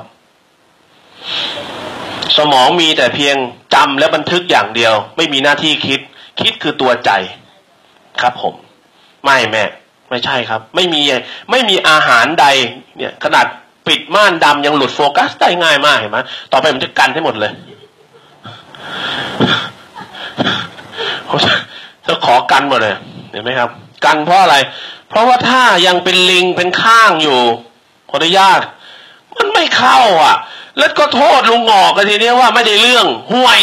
สมองมีแต่เพียงจำและบันทึกอย่างเดียวไม่มีหน้าที่คิดคิดคือตัวใจครับผมไม่แม่ไม่ใช่ครับไม่มีไม่มีอาหารใดเนี่ยขนาดปิดม่านดำยังหลุดโฟกัสได้ง่ายมากเห็นไหมต่อไปมันจะกันให้หมดเลยจะขอกันหมดเลยเห็นไหมครับกันเพราะอะไรเพราะว่าถ้ายังเป็นลิงเป็นข้างอยู่ขออนุญาตมันไม่เข้าอ่ะแล้วก็โทษลุงงอกกันทีนี้ว่าไม่ได้เรื่องห่วย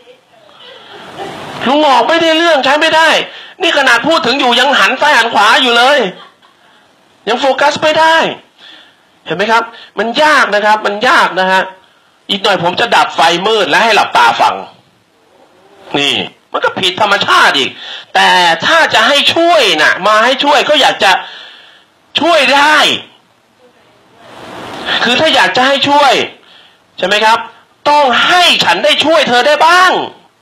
ลุงงอกไม่ได้เรื่องใช้ไม่ได้นี่ขนาดพูดถึงอยู่ยังหันซ้ายหันขวาอยู่เลยยังโฟกัสไม่ได้เห็นไหมครับมันยากนะครับมันยากนะฮะอีกหน่อยผมจะดับไฟมืดและให้หลับตาฟังนี่มันก็ผิดธรรมชาติอีกแต่ถ้าจะให้ช่วยนะมาให้ช่วยก็อยากจะช่วยได้คือถ้าอยากจะให้ช่วยใช่ไหมครับต้องให้ฉันได้ช่วยเธอได้บ้าง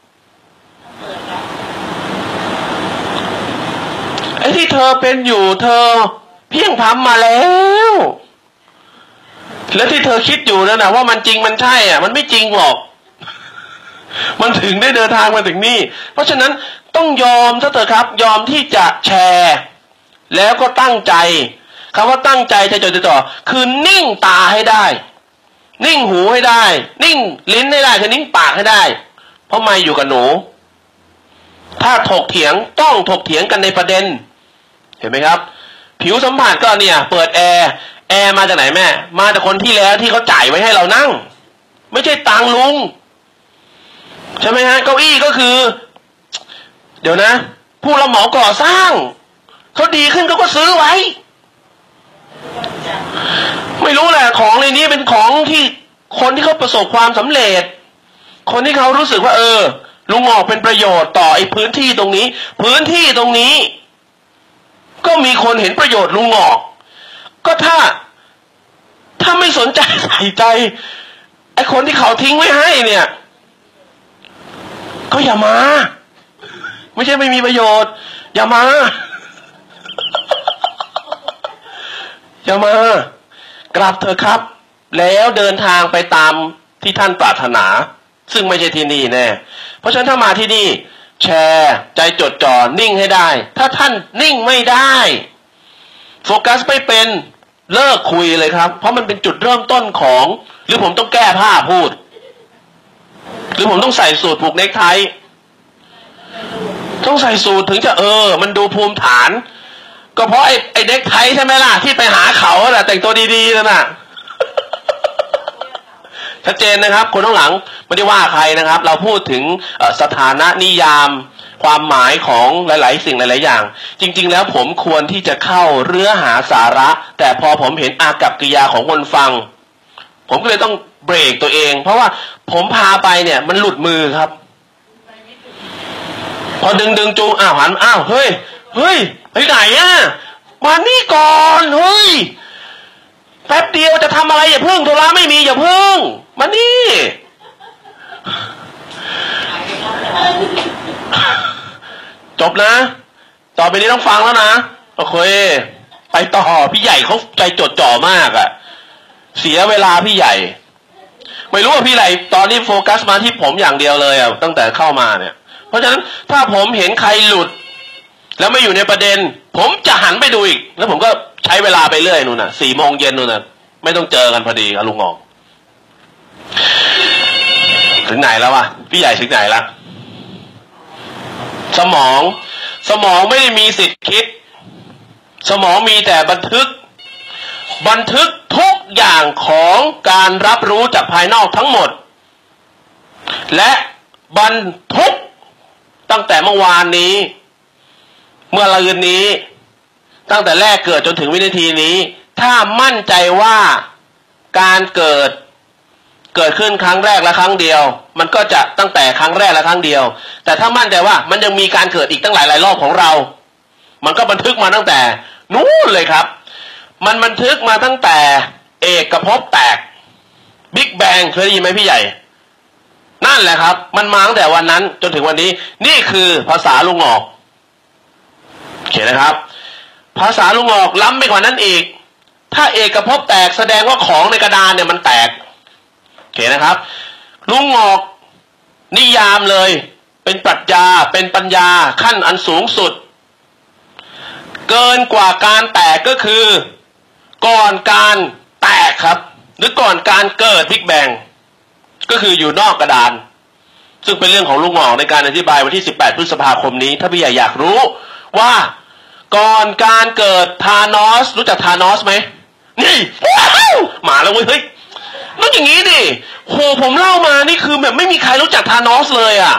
ไอ้ที่เธอเป็นอยู่เธอเพียงพำมาแล้วแล้วที่เธอคิดอยู่นั่นนะว่ามันจริงมันใช่อ่ะมันไม่จริงหรอกมันถึงได้เดินทางมาถึงนี่เพราะฉะนั้นต้องยอมซะเถอะครับยอมที่จะแชร์แล้วก็ตั้งใจคำว่าตั้งใจจะจดจ่อคือนิ่งตาให้ได้นิ่งหูให้ได้นิ่งลิ้นให้ได้คือนิ่งปากให้ได้เพราะไม่อยู่กับหนูถ้าถกเถียงต้องถกเถียงกันในประเด็นเห็นไหมครับผิวสัมผัสก็เนี่ยเปิดแอร์แอร์มาจากไหนแม่มาจากคนที่แล้วที่เขาจ่ายไว้ให้เรานั่งไม่ใช่ตังลุงใช่ไหมฮะเก้าอี้ก็คือเดี๋ยวนะผู้รับเหมาก่อสร้างเขาดีขึ้นเขาก็ซื้อไว้ไม่รู้แหละของในนี้เป็นของที่คนที่เขาประสบความสำเร็จคนที่เขารู้สึกว่าเออลุงงอกเป็นประโยชน์ต่อไอ้พื้นที่ตรงนี้พื้นที่ตรงนี้ก็มีคนเห็นประโยชน์ลุงงอกก็ถ้าถ้าไม่สนใจใส่ใจไอ้คนที่เขาทิ้งไว้ให้เนี่ยก็อย่ามาไม่ใช่ไม่มีประโยชน์อย่ามาอย่ามากลับเถอะครับแล้วเดินทางไปตามที่ท่านปรารถนาซึ่งไม่ใช่ที่นี่แน่เพราะฉะนั้นถ้ามาที่นี่แชร์ใจจดจ่อนิ่งให้ได้ถ้าท่านนิ่งไม่ได้โฟกัสไม่เป็นเลิกคุยเลยครับเพราะมันเป็นจุดเริ่มต้นของหรือผมต้องแก้ผ้าพูดหรือผมต้องใส่สูทผูกเนคไทต้องใส่สูทถึงจะเออมันดูภูมิฐานก็เพราะไอ้ไอ้เนคไทใช่ไหมล่ะที่ไปหาเขาแหละแต่งตัวดีๆนั่นน่ะชัดเจนนะครับคนข้างหลังไม่ได้ว่าใครนะครับเราพูดถึงสถานะนิยามความหมายของหลายๆสิ่งหลายๆอย่างจริงๆแล้วผมควรที่จะเข้าเนื้อหาสาระแต่พอผมเห็นอากัปกิริยาของคนฟังผมก็เลยต้องเบรกตัวเองเพราะว่าผมพาไปเนี่ยมันหลุดมือครับพอดึงดึงจูงอ้าวหันอ้าวเฮ้ยเฮ้ยไปไหนอ่ะมานี่ก่อนเฮ้ยแป๊บเดียวจะทำอะไรอย่าพึ่งโทรศัพท์ไม่มีอย่าพึ่งมานี่จบนะต่อไปนี้ต้องฟังแล้วนะโอเคไปต่อพี่ใหญ่เขาใจจดจ่อมากอะเสียเวลาพี่ใหญ่ไม่รู้ว่าพี่ใหญ่ตอนนี้โฟกัสมาที่ผมอย่างเดียวเลยอะตั้งแต่เข้ามาเนี่ยเพราะฉะนั้นถ้าผมเห็นใครหลุดแล้วไม่อยู่ในประเด็นผมจะหันไปดูอีกแล้วผมก็ใช้เวลาไปเรื่อยนู่นน่ะสี่โมงเย็นนู่นน่ะไม่ต้องเจอกันพอดีกับลุงงอกถึงไหนแล้ววะพี่ใหญ่ถึงไหนละสมองสมองไม่ได้มีสิทธิ์คิดสมองมีแต่บันทึกบันทึกทุกอย่างของการรับรู้จากภายนอกทั้งหมดและบันทึกตั้งแต่เมื่อวานนี้เมื่อลืนนี้ตั้งแต่แรกเกิดจนถึงวินาทีนี้ถ้ามั่นใจว่าการเกิดเกิดขึ้นครั้งแรกและครั้งเดียวมันก็จะตั้งแต่ครั้งแรกและครั้งเดียวแต่ถ้ามั่นใจว่ามันยังมีการเกิดอีกตั้งหลายหลายรอบของเรามันก็บันทึกมาตั้งแต่นู้นเลยครับมันบันทึกมาตั้งแต่เอกภพแตกบิ๊กแบงเคยได้ยินไหมพี่ใหญ่นั่นแหละครับมันมาตั้งแต่วันนั้นจนถึงวันนี้นี่คือภาษาลุงงอกโอเคนะครับภาษาลุงงอกล้ำไปกว่านั้นอีกถ้าเอกภพแตกแสดงว่าของในกระดานเนี่ยมันแตกโอเคนะครับลุงงอกนิยามเลยเป็นปรัชญาเป็นปัญญาขั้นอันสูงสุดเกินกว่าการแตกก็คือก่อนการแตกครับหรือก่อนการเกิดบิ๊กแบงก็คืออยู่นอกกระดานซึ่งเป็นเรื่องของลุงงอกในการอธิบายวันที่สิบแปดพฤษภาคมนี้ถ้าพี่ใหญ่อยากรู้ว่าก่อนการเกิดธานอสรู้จักธานอสไหมนี่มาแล้วเว้ยเฮ้ยต้องอย่างนี้ดิโหผมเล่ามานี่คือแบบไม่มีใครรู้จักธานอสเลยอ่ะ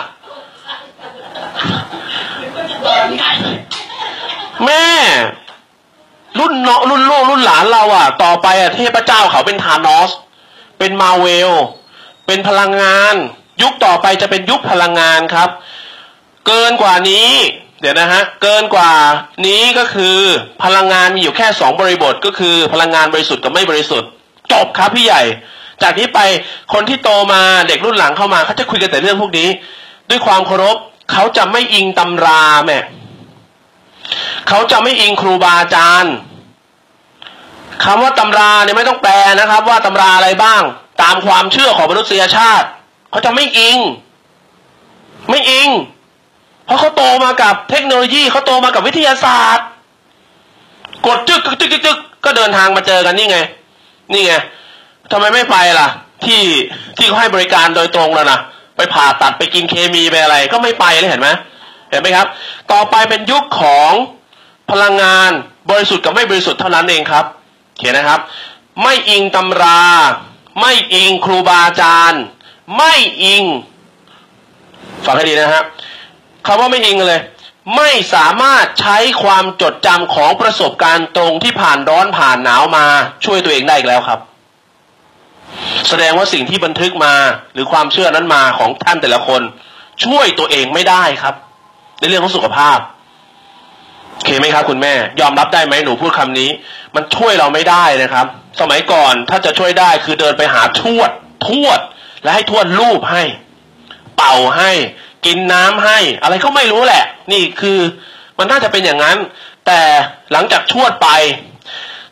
แม่รุ่นเนาะรุ่นลูกรุ่นหลานเราอ่ะต่อไปอ่ะเทพเจ้าเขาเป็นธานอสเป็นมาเวลเป็นพลังงานยุคต่อไปจะเป็นยุคพลังงานครับเกินกว่านี้เดี๋ยวนะฮะเกินกว่านี้ก็คือพลังงานมีอยู่แค่สองบริบทก็คือพลังงานบริสุทธิ์กับไม่บริสุทธิ์จบครับพี่ใหญ่จากนี้ไปคนที่โตมาเด็กรุ่นหลังเข้ามาเขาจะคุยกันแต่เรื่องพวกนี้ด้วยความเคารพเขาจะไม่อิงตำราแม่เขาจะไม่อิงครูบาอาจารย์คำว่าตำราเนี่ยไม่ต้องแปลนะครับว่าตำราอะไรบ้างตามความเชื่อของมนุษยชาติเขาจะไม่อิงไม่อิงเพราะเขาโตมากับเทคโนโลยีเขาโตมากับวิทยาศาสตร์กดจึ๊กจึ๊กจึ๊กจึ๊กก็เดินทางมาเจอกันนี่ไงนี่ไงทำไมไม่ไปล่ะที่ที่เขาให้บริการโดยตรงแล้วนะไปผ่าตัดไปกินเคมีไปอะไรก็ไม่ไปเลยเห็นไหมเห็นไหมครับต่อไปเป็นยุคของพลังงานบริสุทธิ์กับไม่บริสุทธิ์เท่านั้นเองครับเขียนนะครับไม่อิงตำราไม่อิงครูบาอาจารย์ไม่อิงฟังให้ดีนะครับคำว่าไม่อิงเลยไม่สามารถใช้ความจดจำของประสบการณ์ตรงที่ผ่านร้อนผ่านหนาวมาช่วยตัวเองได้อีกแล้วครับแสดงว่าสิ่งที่บันทึกมาหรือความเชื่อนั้นมาของท่านแต่ละคนช่วยตัวเองไม่ได้ครับในเรื่องของสุขภาพโอเคไหมครับคุณแม่ยอมรับได้ไหมหนูพูดคำนี้มันช่วยเราไม่ได้นะครับสมัยก่อนถ้าจะช่วยได้คือเดินไปหาทวดทวดและให้ทวดลูบให้เป่าให้กินน้ำให้อะไรก็ไม่รู้แหละนี่คือมันน่าจะเป็นอย่างนั้นแต่หลังจากทวดไป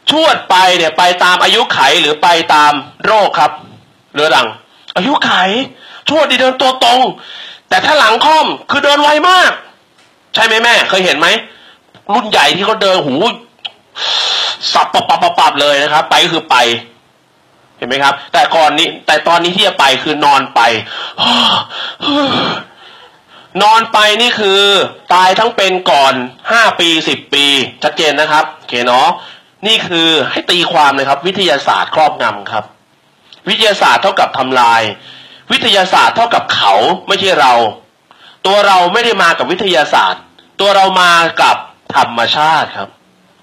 ชวดไปเนี่ยไปตามอายุไขหรือไปตามโรคครับเรือดังอายุไขชวดดีเดินตัวตรงแต่ถ้าหลังค่อมคือเดินไวมากใช่ไหมแม่เคยเห็นไหมรุ่นใหญ่ที่เขาเดินหูสับปับปับปับปับเลยนะครับไปก็คือไปเห็นไหมครับแต่ก่อนนี้แต่ตอนนี้ที่จะไปคือนอนไปนอนไปนี่คือตายทั้งเป็นก่อนห้าปีสิบปีชัดเจนนะครับโอเคเนาะนี่คือให้ตีความเลยครับวิทยาศาสตร์ครอบงำครับวิทยาศาสตร์เท่ากับทำลายวิทยาศาสตร์เท่ากับเขาไม่ใช่เราตัวเราไม่ได้มากับวิทยาศาสตร์ตัวเรามากับธรรมชาติครับ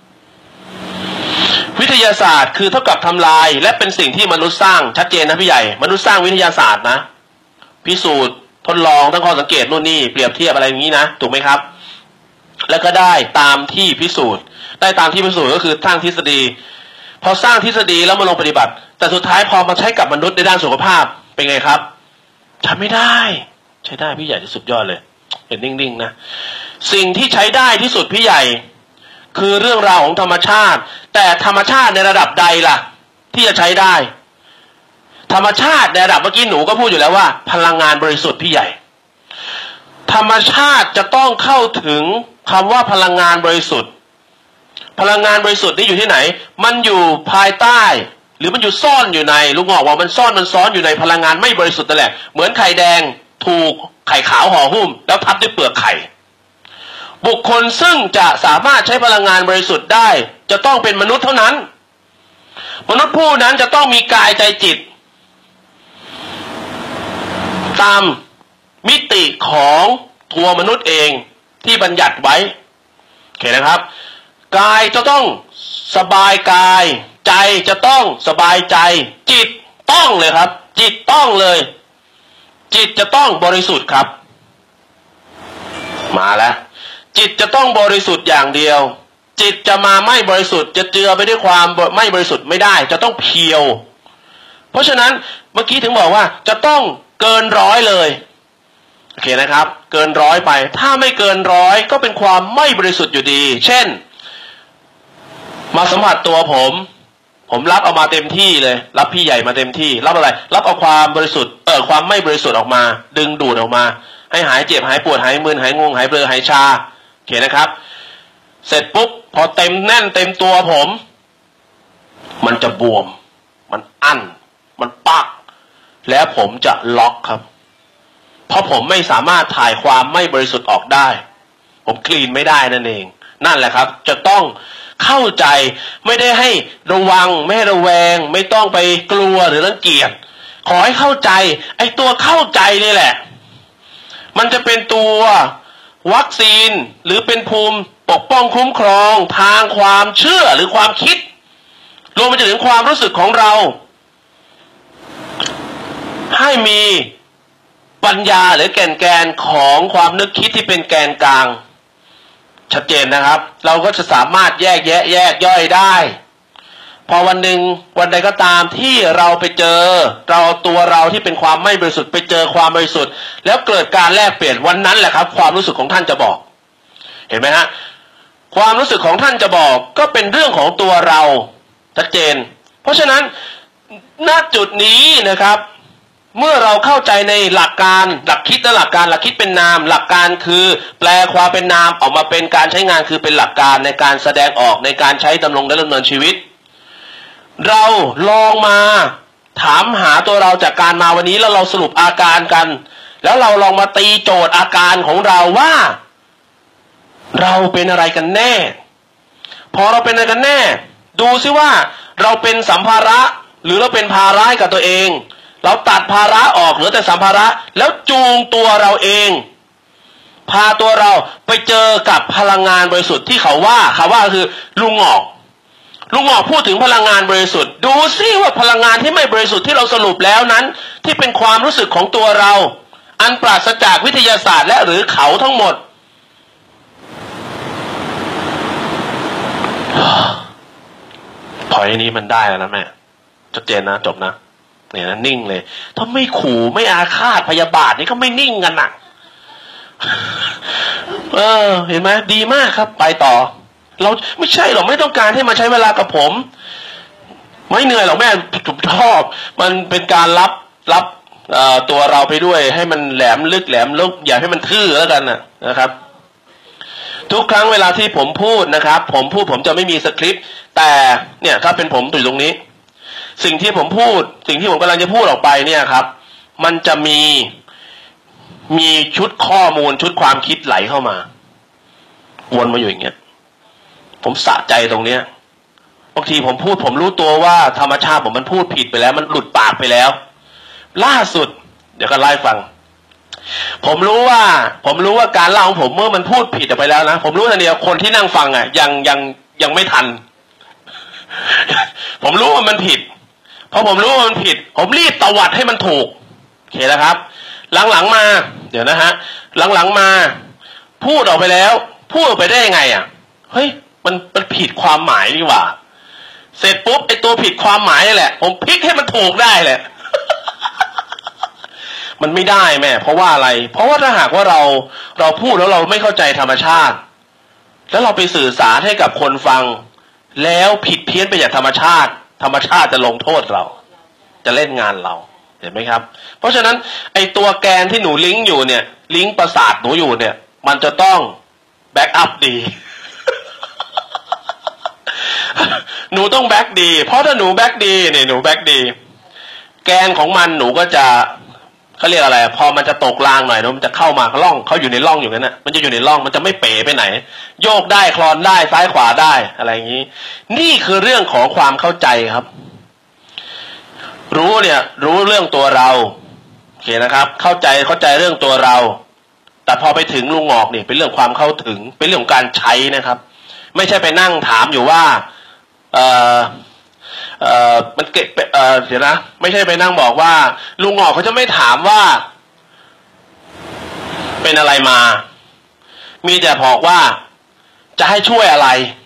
วิทยาศาสตร์คือเท่ากับทำลายและเป็นสิ่งที่มนุษย์สร้างชัดเจนนะพี่ใหญ่มนุษย์สร้างวิทยาศาสตร์นะพิสูจน์ทดลองตั้งข้อสังเกตนู่นนี่เปรียบเทียบอะไรอย่างนี้นะถูกไหมครับแล้วก็ได้ตามที่พิสูจน์ได้ตามที่พิสูจน์ก็คือสร้างทฤษฎีพอสร้างทฤษฎีแล้วมาลงปฏิบัติแต่สุดท้ายพอมาใช้กับมนุษย์ในด้านสุขภาพเป็นไงครับทำไม่ได้ใช้ได้พี่ใหญ่ที่สุดยอดเลยเห็นนิ่งๆนะสิ่งที่ใช้ได้ที่สุดพี่ใหญ่คือเรื่องราวของธรรมชาติแต่ธรรมชาติในระดับใดล่ะที่จะใช้ได้ธรรมชาติในระดับเมื่อกี้หนูก็พูดอยู่แล้วว่าพลังงานบริสุทธิ์พี่ใหญ่ธรรมชาติจะต้องเข้าถึงคำว่าพลังงานบริสุทธิ์พลังงานบริสุทธิ์นี่อยู่ที่ไหนมันอยู่ภายใต้หรือมันอยู่ซ่อนอยู่ในลูกงอกว่ามันซ่อนมันซ้อนอยู่ในพลังงานไม่บริสุทธิ์นั่นแหละเหมือนไข่แดงถูกไข่ขาวห่อหุ้มแล้วทับด้วยเปลือกไข่บุคคลซึ่งจะสามารถใช้พลังงานบริสุทธิ์ได้จะต้องเป็นมนุษย์เท่านั้นมนุษย์ผู้นั้นจะต้องมีกายใจจิตตามมิติของตัวมนุษย์เองที่บัญญัติไว้โอเคนะครับกายจะต้องสบายกายใจจะต้องสบายใจจิตต้องเลยครับจิตต้องเลยจิตจะต้องบริสุทธิ์ครับมาแล้วจิตจะต้องบริสุทธิ์อย่างเดียวจิตจะมาไม่บริสุทธิ์จะเจือไปด้วยความไม่บริสุทธิ์ไม่ได้จะต้องเพียวเพราะฉะนั้นเมื่อกี้ถึงบอกว่าจะต้องเกินร้อยเลยโอเคนะครับเกินร้อยไปถ้าไม่เกินร้อยก็เป็นความไม่บริสุทธิ์อยู่ดีเช่นมาสัมผัสตัวผมผมรับเอามาเต็มที่เลยรับพี่ใหญ่มาเต็มที่รับอะไรรับเอาความบริสุทธิ์เออความไม่บริสุทธิ์ออกมาดึงดูดออกมาให้หายเจ็บหายปวดหายมึนหายงงหายเบลอหายชาโอเคนะครับเสร็จปุ๊บพอเต็มแน่นเต็มตัวผมมันจะบวมมันอั้นมันปักแล้วผมจะล็อกครับเพราะผมไม่สามารถถ่ายความไม่บริสุทธิ์ออกได้ผมคลีนไม่ได้นั่นเองนั่นแหละครับจะต้องเข้าใจไม่ได้ให้ระวังไม่ให้ระแวงไม่ต้องไปกลัวหรือรังเกียจขอให้เข้าใจไอ้ตัวเข้าใจนี่แหละมันจะเป็นตัววัคซีนหรือเป็นภูมิปกป้องคุ้มครองทางความเชื่อหรือความคิดรวมไปถึงความรู้สึกของเราให้มีปัญญาหรือแก่นแกนของความนึกคิดที่เป็นแกนกลางชัดเจนนะครับเราก็จะสามารถแยกแยะแยกย่อยได้พอวันหนึ่งวันใดก็ตามที่เราไปเจอเราตัวเราที่เป็นความไม่บริสุทธิ์ไปเจอความบริสุทธิ์แล้วเกิดการแลกเปลี่ยนวันนั้นแหละครับความรู้สึกของท่านจะบอกเห็นไหมฮะความรู้สึกของท่านจะบอกก็เป็นเรื่องของตัวเราชัดเจนเพราะฉะนั้นณจุดนี้นะครับเมื่อเราเข้าใจในหลักการหลักคิดและหลักการหลักคิดเป็นนามหลักการคือแปลความเป็นนามออกมาเป็นการใช้งานคือเป็นหลักการในการแสดงออกในการใช้ดำรงและดำเนินชีวิตเราลองมาถามหาตัวเราจากการมาวันนี้แล้วเราสรุปอาการกันแล้วเราลองมาตีโจทย์อาการของเราว่าเราเป็นอะไรกันแน่พอเราเป็นอะไรกันแน่ดูซิว่าเราเป็นสัมภาระหรือเราเป็นภาระกับตัวเองเราตัดภาระออกเหลือแต่สัมภาระแล้วจูงตัวเราเองพาตัวเราไปเจอกับพลังงานบริสุทธิ์ที่เขาว่าเขาว่าคือลุงงอกลุงงอกพูดถึงพลังงานบริสุทธิ์ดูซิว่าพลังงานที่ไม่บริสุทธิ์ที่เราสรุปแล้วนั้นที่เป็นความรู้สึกของตัวเราอันปราศจากวิทยาศาสตร์และหรือเขาทั้งหมดพอยนี้มันได้แล้วนะแม่ชัดเจนนะจบนะเนี่ยนะนิ่งเลยถ้าไม่ขู่ไม่อาฆาตพยาบาทนี่ก็ไม่นิ่งกันน่ะเออเห็นไหมดีมากครับไปต่อเราไม่ใช่หรอกไม่ต้องการให้มาใช้เวลากับผมไม่เหนื่อยหรอกแม่ผมชอบมันเป็นการรับรับตัวเราไปด้วยให้มันแหลมลึกแหลมลึกอย่าให้มันทื่อแล้วกันนะนะครับทุกครั้งเวลาที่ผมพูดนะครับผมพูดผมจะไม่มีสคริปต์แต่เนี่ยถ้าเป็นผมอยู่ตรงนี้สิ่งที่ผมพูดสิ่งที่ผมกำลังจะพูดออกไปเนี่ยครับมันจะมีมีชุดข้อมูลชุดความคิดไหลเข้ามาวนมาอยู่อย่างเงี้ยผมสะใจตรงเนี้ยบางทีผมพูดผมรู้ตัวว่าธรรมชาติผมมันพูดผิดไปแล้วมันหลุดปากไปแล้วล่าสุดเดี๋ยวก็ไล่ฟังผมรู้ว่าผมรู้ว่าการเล่าของผมเมื่อมันพูดผิดออกไปแล้วนะผมรู้ทันทีคนที่นั่งฟังอ่ะยังยังยังไม่ทัน ผมรู้ว่ามันผิดพอผมรู้ว่ามันผิดผมรีบตวัดให้มันถูกโอเคนะครับหลังๆมาเดี๋ยวนะฮะหลังๆมาพูดออกไปแล้วพูดออกไปได้ยังไงอ่ะเฮ้ยมันมันผิดความหมายนี่หว่าเสร็จปุ๊บไอตัวผิดความหมายนี่แหละผมพลิกให้มันถูกได้แหละ มันไม่ได้แม่เพราะว่าอะไรเพราะว่าถ้าหากว่าเราเราพูดแล้วเราไม่เข้าใจธรรมชาติแล้วเราไปสื่อสารให้กับคนฟังแล้วผิดเพี้ยนไปจากธรรมชาติธรรมชาติจะลงโทษเราจะเล่นงานเราเห็นไหมครับเพราะฉะนั้นไอตัวแกนที่หนูลิงก์อยู่เนี่ยลิงก์ประสาทหนูอยู่เนี่ยมันจะต้องแบ็กอัพดี หนูต้องแบ็กดีเพราะถ้าหนูแบ็กดีเนี่ยหนูแบ็กดีแกนของมันหนูก็จะเขาเรียกอะไรพอมันจะตกรางหน่อยมันจะเข้ามาล่องเขาอยู่ในร่องอยู่นั่นนะมันจะอยู่ในร่องมันจะไม่เป๋ไปไหนโยกได้คลอนได้ซ้ายขวาได้อะไรอย่างนี้นี่คือเรื่องของความเข้าใจครับรู้เนี่ยรู้เรื่องตัวเราโอเคนะครับเข้าใจเข้าใจเรื่องตัวเราแต่พอไปถึงลุงงอกนี่เป็นเรื่องความเข้าถึงเป็นเรื่องของการใช้นะครับไม่ใช่ไปนั่งถามอยู่ว่าเออเออมันเก็บเออเดี๋ยวนะไม่ใช่ไปนั่งบอกว่าลุงงอกเขาจะไม่ถามว่าเป็นอะไรมามีแต่บอกว่าจะให้ช่วยอะไร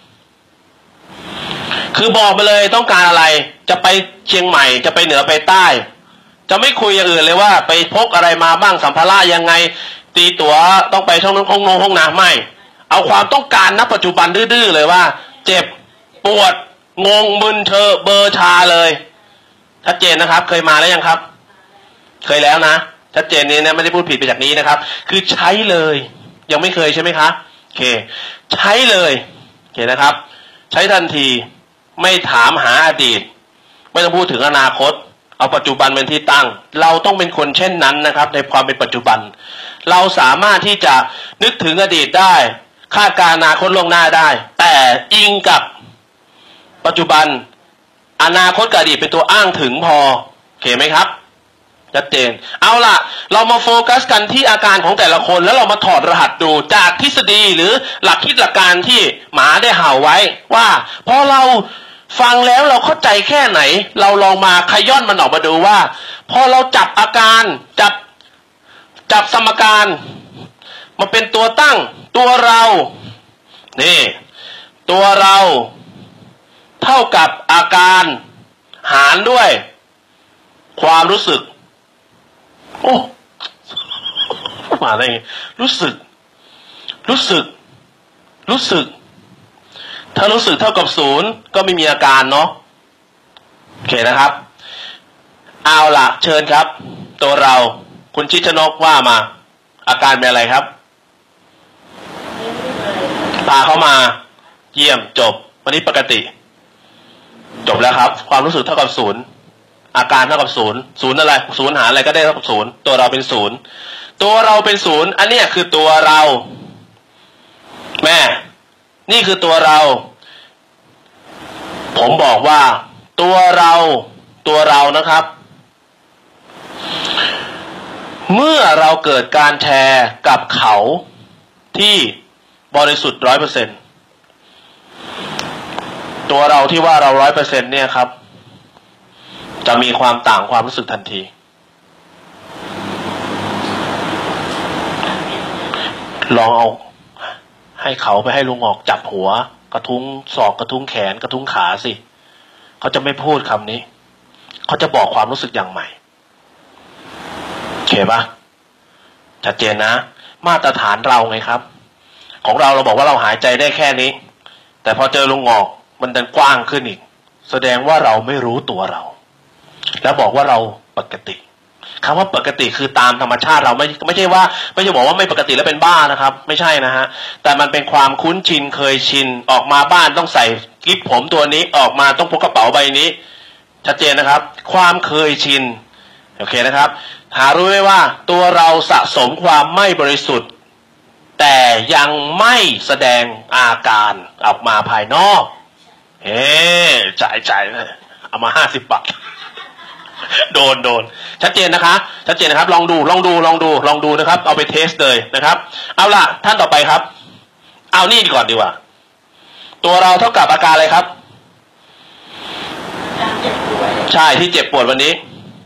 คือบอกไปเลยต้องการอะไรจะไปเชียงใหม่จะไปเหนือไปใต้จะไม่คุยอย่างอื่นเลยว่าไปพกอะไรมาบ้างสัมภาระยังไงตีตั๋วต้องไปช่องนู้นห้องนงห้องน้ำไม่เอาความต้องการณปัจจุบันดื้อๆเลยว่าเจ็บปวดงงมึนเธอเบอร์ชาเลยชัดเจนนะครับเคยมาแล้วยังครับเคยแล้วนะชัดเจนนี้นะไม่ได้พูดผิดไปจากนี้นะครับคือใช้เลยยังไม่เคยใช่ไหมคะโอเคใช้เลยโอเคนะครับใช้ทันทีไม่ถามหาอดีตไม่ต้องพูดถึงอนาคตเอาปัจจุบันเป็นที่ตั้งเราต้องเป็นคนเช่นนั้นนะครับในความเป็นปัจจุบันเราสามารถที่จะนึกถึงอดีตได้คาดการณ์อนาคตล่วงหน้าได้แต่อิงกับปัจจุบันอนาคตกับอดีตเป็นตัวอ้างถึงพอโอเคไหมครับชัดเจนเอาล่ะเรามาโฟกัสกันที่อาการของแต่ละคนแล้วเรามาถอดรหัสดูจากทฤษฎีหรือหลักคิดหลักการที่หมาได้เห่าไว้ว่าพอเราฟังแล้วเราเข้าใจแค่ไหนเราลองมาขย้อนมันออกมาดูว่าพอเราจับอาการจับจับสมการมาเป็นตัวตั้งตัวเรานี่ตัวเราเท่ากับอาการหารด้วยความรู้สึกโอ้มาได้ไงรู้สึกรู้สึกรู้สึกถ้ารู้สึกเท่ากับศูนย์ก็ไม่มีอาการเนาะโอเคนะครับเอาล่ะเชิญครับตัวเราคุณชิดชนกว่ามาอาการเป็นอะไรครับพาเข้ามาเยี่ยมจบวันนี้ปกติจบแล้วครับความรู้สึกเท่ากับศูนย์อาการเท่ากับศูนย์ศูนย์อะไรศูนย์หาอะไรก็ได้เท่ากับศูนย์ตัวเราเป็นศูนย์ตัวเราเป็นศูนย์อันนี้คือตัวเราแม่นี่คือตัวเราผมบอกว่าตัวเราตัวเรานะครับเมื่อเราเกิดการแชร์กับเขาที่บริสุทธิ์ร้อยเปอร์เซ็นต์ตัวเราที่ว่าเราร้อยเปอร์เซ็นต์เนี่ยครับจะมีความต่างความรู้สึกทันทีลองเอาให้เขาไปให้ลุงออกจับหัวกระทุ้งศอกกระทุ้งแขนกระทุ้งขาสิเขาจะไม่พูดคำนี้เขาจะบอกความรู้สึกอย่างใหม่โอเคปะชัดเจนนะมาตรฐานเราไงครับของเราเราบอกว่าเราหายใจได้แค่นี้แต่พอเจอลุงงอกมันดันกว้างขึ้นอีกแสดงว่าเราไม่รู้ตัวเราแล้วบอกว่าเราปกติคำว่าปกติคือตามธรรมชาติเราไม่ไม่ใช่ว่าไม่ใช่บอกว่าไม่ปกติแล้วเป็นบ้านะครับไม่ใช่นะฮะแต่มันเป็นความคุ้นชินเคยชินออกมาบ้านต้องใส่คลิปผมตัวนี้ออกมาต้องพกกระเป๋าใบนี้ชัดเจนนะครับความเคยชินโอเคนะครับหารู้ไหมว่าตัวเราสะสมความไม่บริสุทธิ์แต่ยังไม่แสดงอาการออกมาภายนอกเฮ้จ่ายจ่ายเลยเอามาห้าสิบบาทโดนโดนชัดเจนนะคะชัดเจนนะครับลองดูลองดูลองดูลองดูนะครับเอาไปเทสเลยนะครับเอาล่ะท่านต่อไปครับเอานี่ก่อนดีกว่าตัวเราเท่ากับอาการอะไรครับใช่ที่เจ็บปวดวันนี้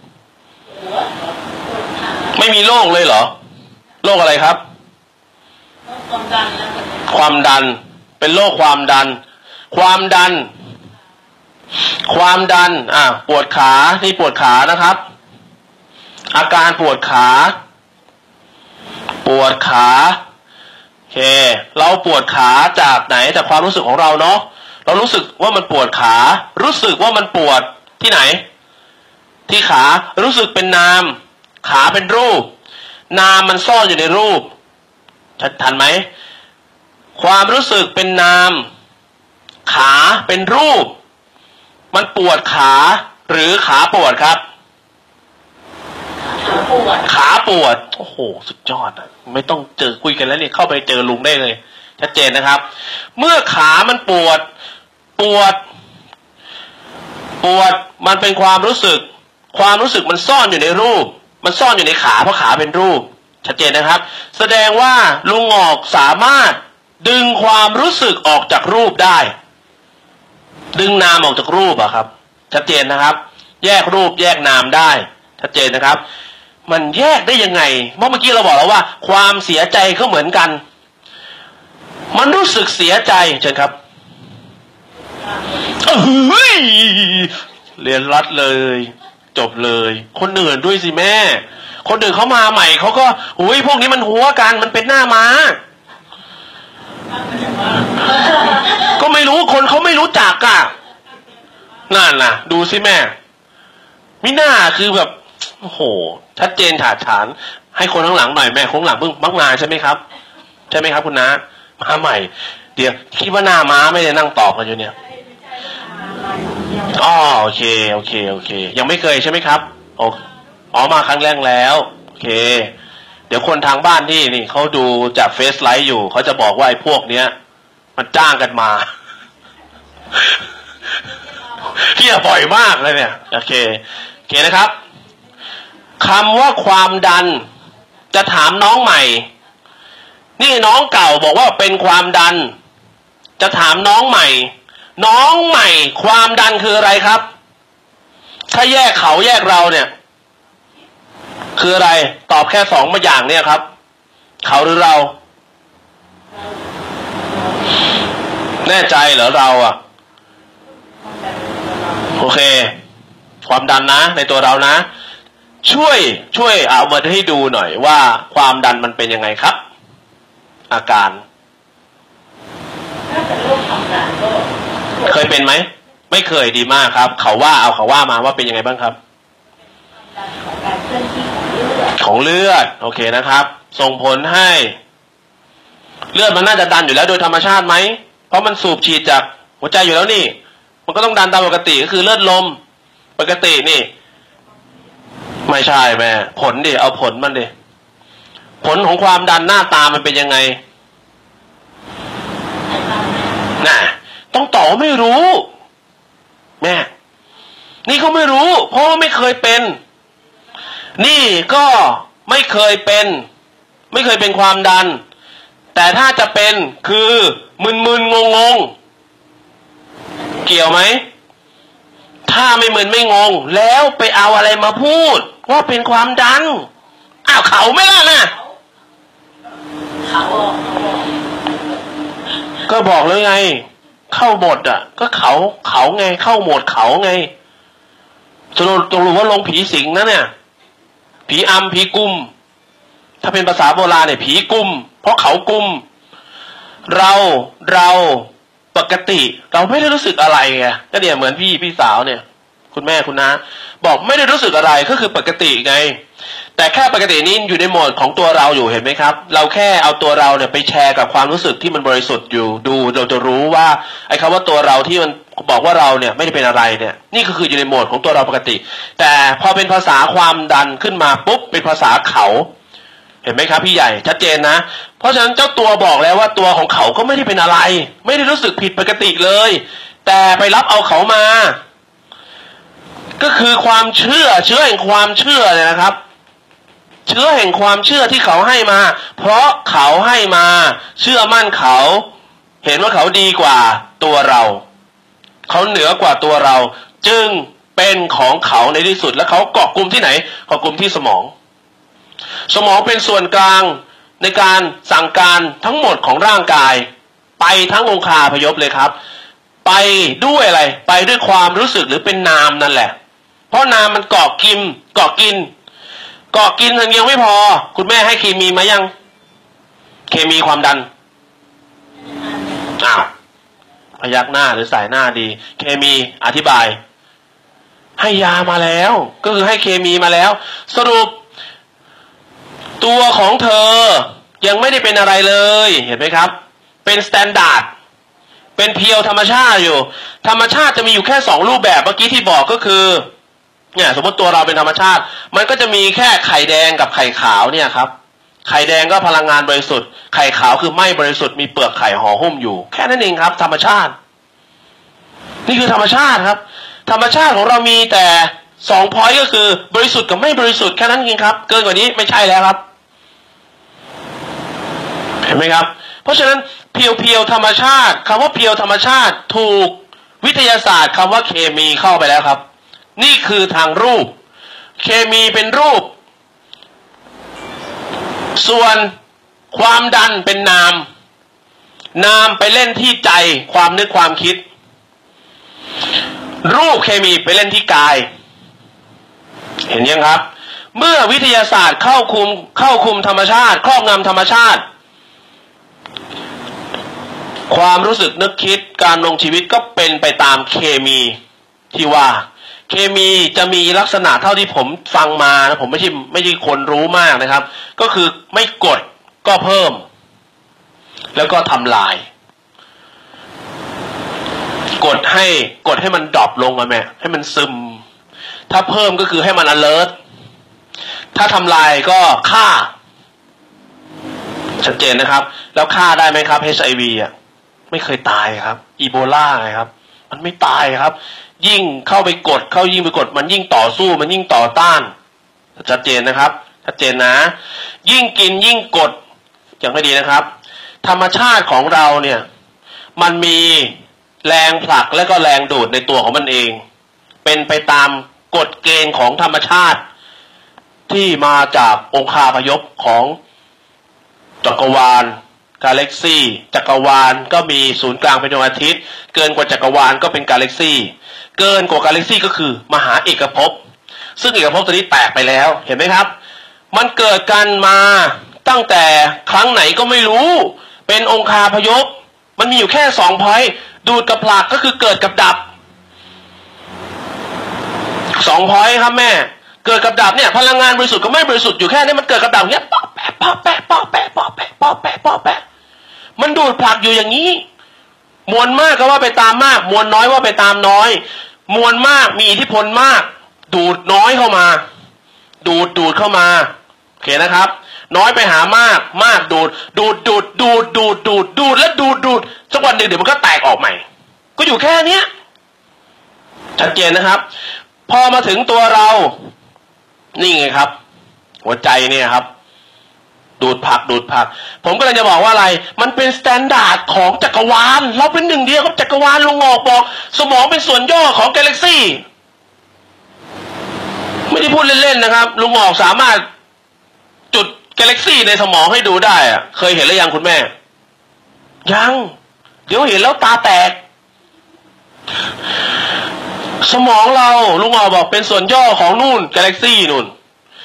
ไม่มีโรคเลยเหรอโรคอะไรครับความดันเป็นโรคความดันความดันความดันอ่ะปวดขาที่ปวดขานะครับอาการปวดขาปวดขาโอเคเราปวดขาจากไหนจากความรู้สึกของเราเนาะเรารู้สึกว่ามันปวดขารู้สึกว่ามันปวดที่ไหนที่ขารู้สึกเป็นนามขาเป็นรูปนามมันซ่อนอยู่ในรูปทันไหมความรู้สึกเป็นนามขาเป็นรูปมันปวดขาหรือขาปวดครับขาปวดขาปวดโอ้โหสุดยอดอ่ะไม่ต้องเจอคุยกันแล้วเนี่ยเข้าไปเจอลุงได้เลยชัดเจนนะครับเมื่อขามันปวดปวดปวดมันเป็นความรู้สึกความรู้สึกมันซ่อนอยู่ในรูปมันซ่อนอยู่ในขาเพราะขาเป็นรูปชัดเจนนะครับแสดงว่าลุงงอกสามารถดึงความรู้สึกออกจากรูปได้ดึงนามออกจากรูปอะครับชัดเจนนะครับแยกรูปแยกนามได้ชัดเจนนะครับมันแยกได้ยังไงเมื่อเมื่อกี้เราบอกแล้วว่าความเสียใจก็เหมือนกันมันรู้สึกเสียใจเชิญครับเฮ้ยเรียนรัดเลยจบเลยคนอื่นด้วยสิแม่คนอื่นเขามาใหม่เขาก็อุ้ยพวกนี้มันหัวกันมันเป็นหน้าม้าก็ไม่รู้คนเขาไม่รู้จักอ่ะนั่นน่ะดูสิแม่มิน่าคือแบบโอ้โหชัดเจนฉาดฉานให้คนข้างหลังหน่อยแม่คนข้างหลังเพิ่งมักมาใช่ไหมครับใช่ไหมครับคุณน้ามาใหม่เดี๋ยวคิดว่าหน้าม้าไม่ได้นั่งตอบกันอยู่เนี่ยอ๋อโอเคโอเคโอเคยังไม่เคยใช่ไหมครับโอ้อ๋อมาครั้งแรกแล้วโอเคเดี๋ยวคนทางบ้านที่นี่เขาดูจากเฟซไลฟ์อยู่เขาจะบอกว่าไอ้พวกเนี้ยมันจ้างกันมาเที่ยบ่อยมากเลยเนี่ยโอเคโอเคนะครับคำว่าความดันจะถามน้องใหม่นี่น้องเก่าบอกว่าเป็นความดันจะถามน้องใหม่น้องใหม่ความดันคืออะไรครับถ้าแยกเขาแยกเราเนี่ยคืออะไรตอบแค่สองมาอย่างเนี่ยครับเขาหรือเราแน่ใจเหรอเราอ่ะโอเคความดันนะในตัวเรานะช่วยช่วยเอามาให้ดูหน่อยว่าความดันมันเป็นยังไงครับอาการเคยเป็นไหมไม่เคยดีมากครับเขาว่าเอาเขาว่ามาว่าเป็นยังไงบ้างครับของเลือดโอเคนะครับส่งผลให้เลือดมันน่าจะดันอยู่แล้วโดยธรรมชาติไหมเพราะมันสูบฉีดจากหัวใจอยู่แล้วนี่มันก็ต้องดันตามปกติก็คือเลือดลมปกตินี่ไม่ใช่แม่ผลดิเอาผลมันดิผลของความดันหน้าตามันเป็นยังไงน่ะต้องตอบไม่รู้แม่นี่ก็ไม่รู้เพราะว่าไม่เคยเป็นนี่ก็ไม่เคยเป็นไม่เคยเป็นความดันแต่ถ้าจะเป็นคือมึนๆงงๆเกี่ยวไหมถ้าไม่มึนไม่งงแล้วไปเอาอะไรมาพูดว่าเป็นความดันอ้าวเขาไม่ล่ะนะเขาก็บอกเลยไงเข้าหมดอ่ะก็เขาเขาไงเข้าหมดเขาไงสรุปตรงรู้ว่าลงผีสิงนะเนี่ยผีอำผีกุมถ้าเป็นภาษาโบราณเนี่ยผีกุมเพราะเขากุมเราเราปกติเราไม่ได้รู้สึกอะไรไงก็เนี่ยเหมือนพี่พี่สาวเนี่ยคุณแม่คุณน้าบอกไม่ได้รู้สึกอะไรก็คือปกติไงแต่แค่ปกตินี้อยู่ในโหมดของตัวเราอยู่เห็นไหมครับเราแค่เอาตัวเราเนี่ยไปแชร์กับความรู้สึกที่มันบริสุทธิ์อยู่ดูเราจะรู้ว่าไอ้คำว่าตัวเราที่มันบอกว่าเราเนี่ยไม่ได้เป็นอะไรเนี่ยนี่ก็คืออยู่ในโหมดของตัวเราปกติแต่พอเป็นภาษาความดันขึ้นมาปุ๊บเป็นภาษาเขาเห็นไหมครับพี่ใหญ่ชัดเจนนะเพราะฉะนั้นเจ้าตัวบอกแล้วว่าตัวของเขาก็ไม่ได้เป็นอะไรไม่ได้รู้สึกผิดปกติเลยแต่ไปรับเอาเขามาก็คือความเชื่อเชื้อแห่งความเชื่อเนี่ยนะครับเชื้อแห่งความเชื่อที่เขาให้มาเพราะเขาให้มาเชื่อมั่นเขาเห็นว่าเขาดีกว่าตัวเราเขาเหนือกว่าตัวเราจึงเป็นของเขาในที่สุดแล้วเขาเกาะกลุ่มที่ไหนเกาะกลุ่มที่สมองสมองเป็นส่วนกลางในการสั่งการทั้งหมดของร่างกายไปทั้งองคาพยพเลยครับไปด้วยอะไรไปด้วยความรู้สึกหรือเป็นนามนั่นแหละเพราะนามมันเกาะกินเกาะกินเกาะกินยังไม่พอคุณแม่ให้เคมีมายังเคมีความดันอ้าวพยักหน้าหรือสายหน้าดีเคมีอธิบายให้ยามาแล้วก็คือให้เคมีมาแล้วสรุปตัวของเธอยังไม่ได้เป็นอะไรเลยเห็นไหมครับเป็นสแตนดาร์ดเป็นเพียวธรรมชาติอยู่ธรรมชาติจะมีอยู่แค่สองรูปแบบเมื่อกี้ที่บอกก็คือเนี่ยสมมติตัวเราเป็นธรรมชาติมันก็จะมีแค่ไข่แดงกับไข่ขาวเนี่ยครับไข่แดงก็พลังงานบริสุทธิ์ไข่ขาวคือไม่บริสุทธิ์มีเปลือกไข่ห่อหุ้มอยู่แค่นั้นเองครับธรรมชาตินี่คือธรรมชาติครับธรรมชาติของเรามีแต่สองพอยต์ก็คือบริสุทธิ์กับไม่บริสุทธิ์แค่นั้นเองครับเกินกว่านี้ไม่ใช่แล้วครับเห็นไหมครับเพราะฉะนั้นเพียวๆธรรมชาติคำว่าเพียวธรรมชาติถูกวิทยาศาสตร์คำว่าเคมีเข้าไปแล้วครับนี่คือทางรูปเคมีเป็นรูปส่วนความดันเป็นนามนามไปเล่นที่ใจความนึกความคิดรูปเคมีไปเล่นที่กายเห็นยังครับเมื่อวิทยาศาสตร์เข้าคุมเข้าคุมธรรมชาติครอบงำธรรมชาติความรู้สึกนึกคิดการลงชีวิตก็เป็นไปตามเคมีที่ว่าเคมีจะมีลักษณะเท่าที่ผมฟังมานะผมไม่ใช่ไม่ใช่คนรู้มากนะครับก็คือไม่กดก็เพิ่มแล้วก็ทำลายกดให้กดให้มันดรอปลงอะแม่ให้มันซึมถ้าเพิ่มก็คือให้มัน alert ถ้าทำลายก็ฆ่าชัดเจนนะครับแล้วฆ่าได้ไหมครับ เอช ไอ วี อ่ะไม่เคยตายครับอีโบลาไงครับมันไม่ตายครับยิ่งเข้าไปกดเข้ายิ่งไปกดมันยิ่งต่อสู้มันยิ่งต่อต้านชัดเจนนะครับชัดเจนนะยิ่งกินยิ่งกดอย่างไม่ดีนะครับธรรมชาติของเราเนี่ยมันมีแรงผลักและก็แรงดูดในตัวของมันเองเป็นไปตามกฎเกณฑ์ของธรรมชาติที่มาจากองคาพยพของจักรวาลกาแล็กซี่จักรวาลก็มีศูนย์กลางเป็นดวงอาทิตย์เกินกว่าจักรวาลก็เป็นกาแล็กซี่เกินกว่ากาแล็กซี่ก็คือมหาเอกภพซึ่งเอกภพตัวนี้แตกไปแล้วเห็นไหมครับมันเกิดกันมาตั้งแต่ครั้งไหนก็ไม่รู้เป็นองคาพยพมันมีอยู่แค่สองพอยต์ดูดกับผลักก็คือเกิดกับดับสองพอยต์ครับแม่เกิดกับดับเนี่ยพลังงานบริสุทธิ์กับไม่บริสุทธิ์อยู่แค่นี้มันเกิดกับดับเนี้ยป๊อแปะป๊อแปะป๊อแปะป๊อแปะป๊อแปะป๊อแปะมันดูดผลักอยู่อย่างนี้มวลมากก็ว่าไปตามมากมวลน้อยว่าไปตามน้อยมวลมากมีอิทธิพลมากดูดน้อยเข้ามาดูดดูดเข้ามาโอเคนะครับน้อยไปหามากมากดูดดูดดูดดูดดูดดูดดูดแล้วดูดดูดสักวันหนึ่งเดี๋ยวมันก็แตกออกใหม่ก็อยู่แค่เนี้ยชัดเจนนะครับพอมาถึงตัวเรานี่ไงครับหัวใจเนี่ยครับดูดผักดูดผักผมก็เลยจะบอกว่าอะไรมันเป็นสแตนดาร์ดของจักรวาลเราเป็นหนึ่งเดียวกับจักรวาลลุงออกบอกสมองเป็นส่วนย่อของกาแล็กซี่ไม่ได้พูดเล่นๆนะครับลุงออกสามารถจุดกาแล็กซี่ในสมองให้ดูได้อะเคยเห็นหรือยังคุณแม่ยังเดี๋ยวเห็นแล้วตาแตกสมองเราลุงออกบอกเป็นส่วนย่อของนู่นกาแล็กซี่นู่น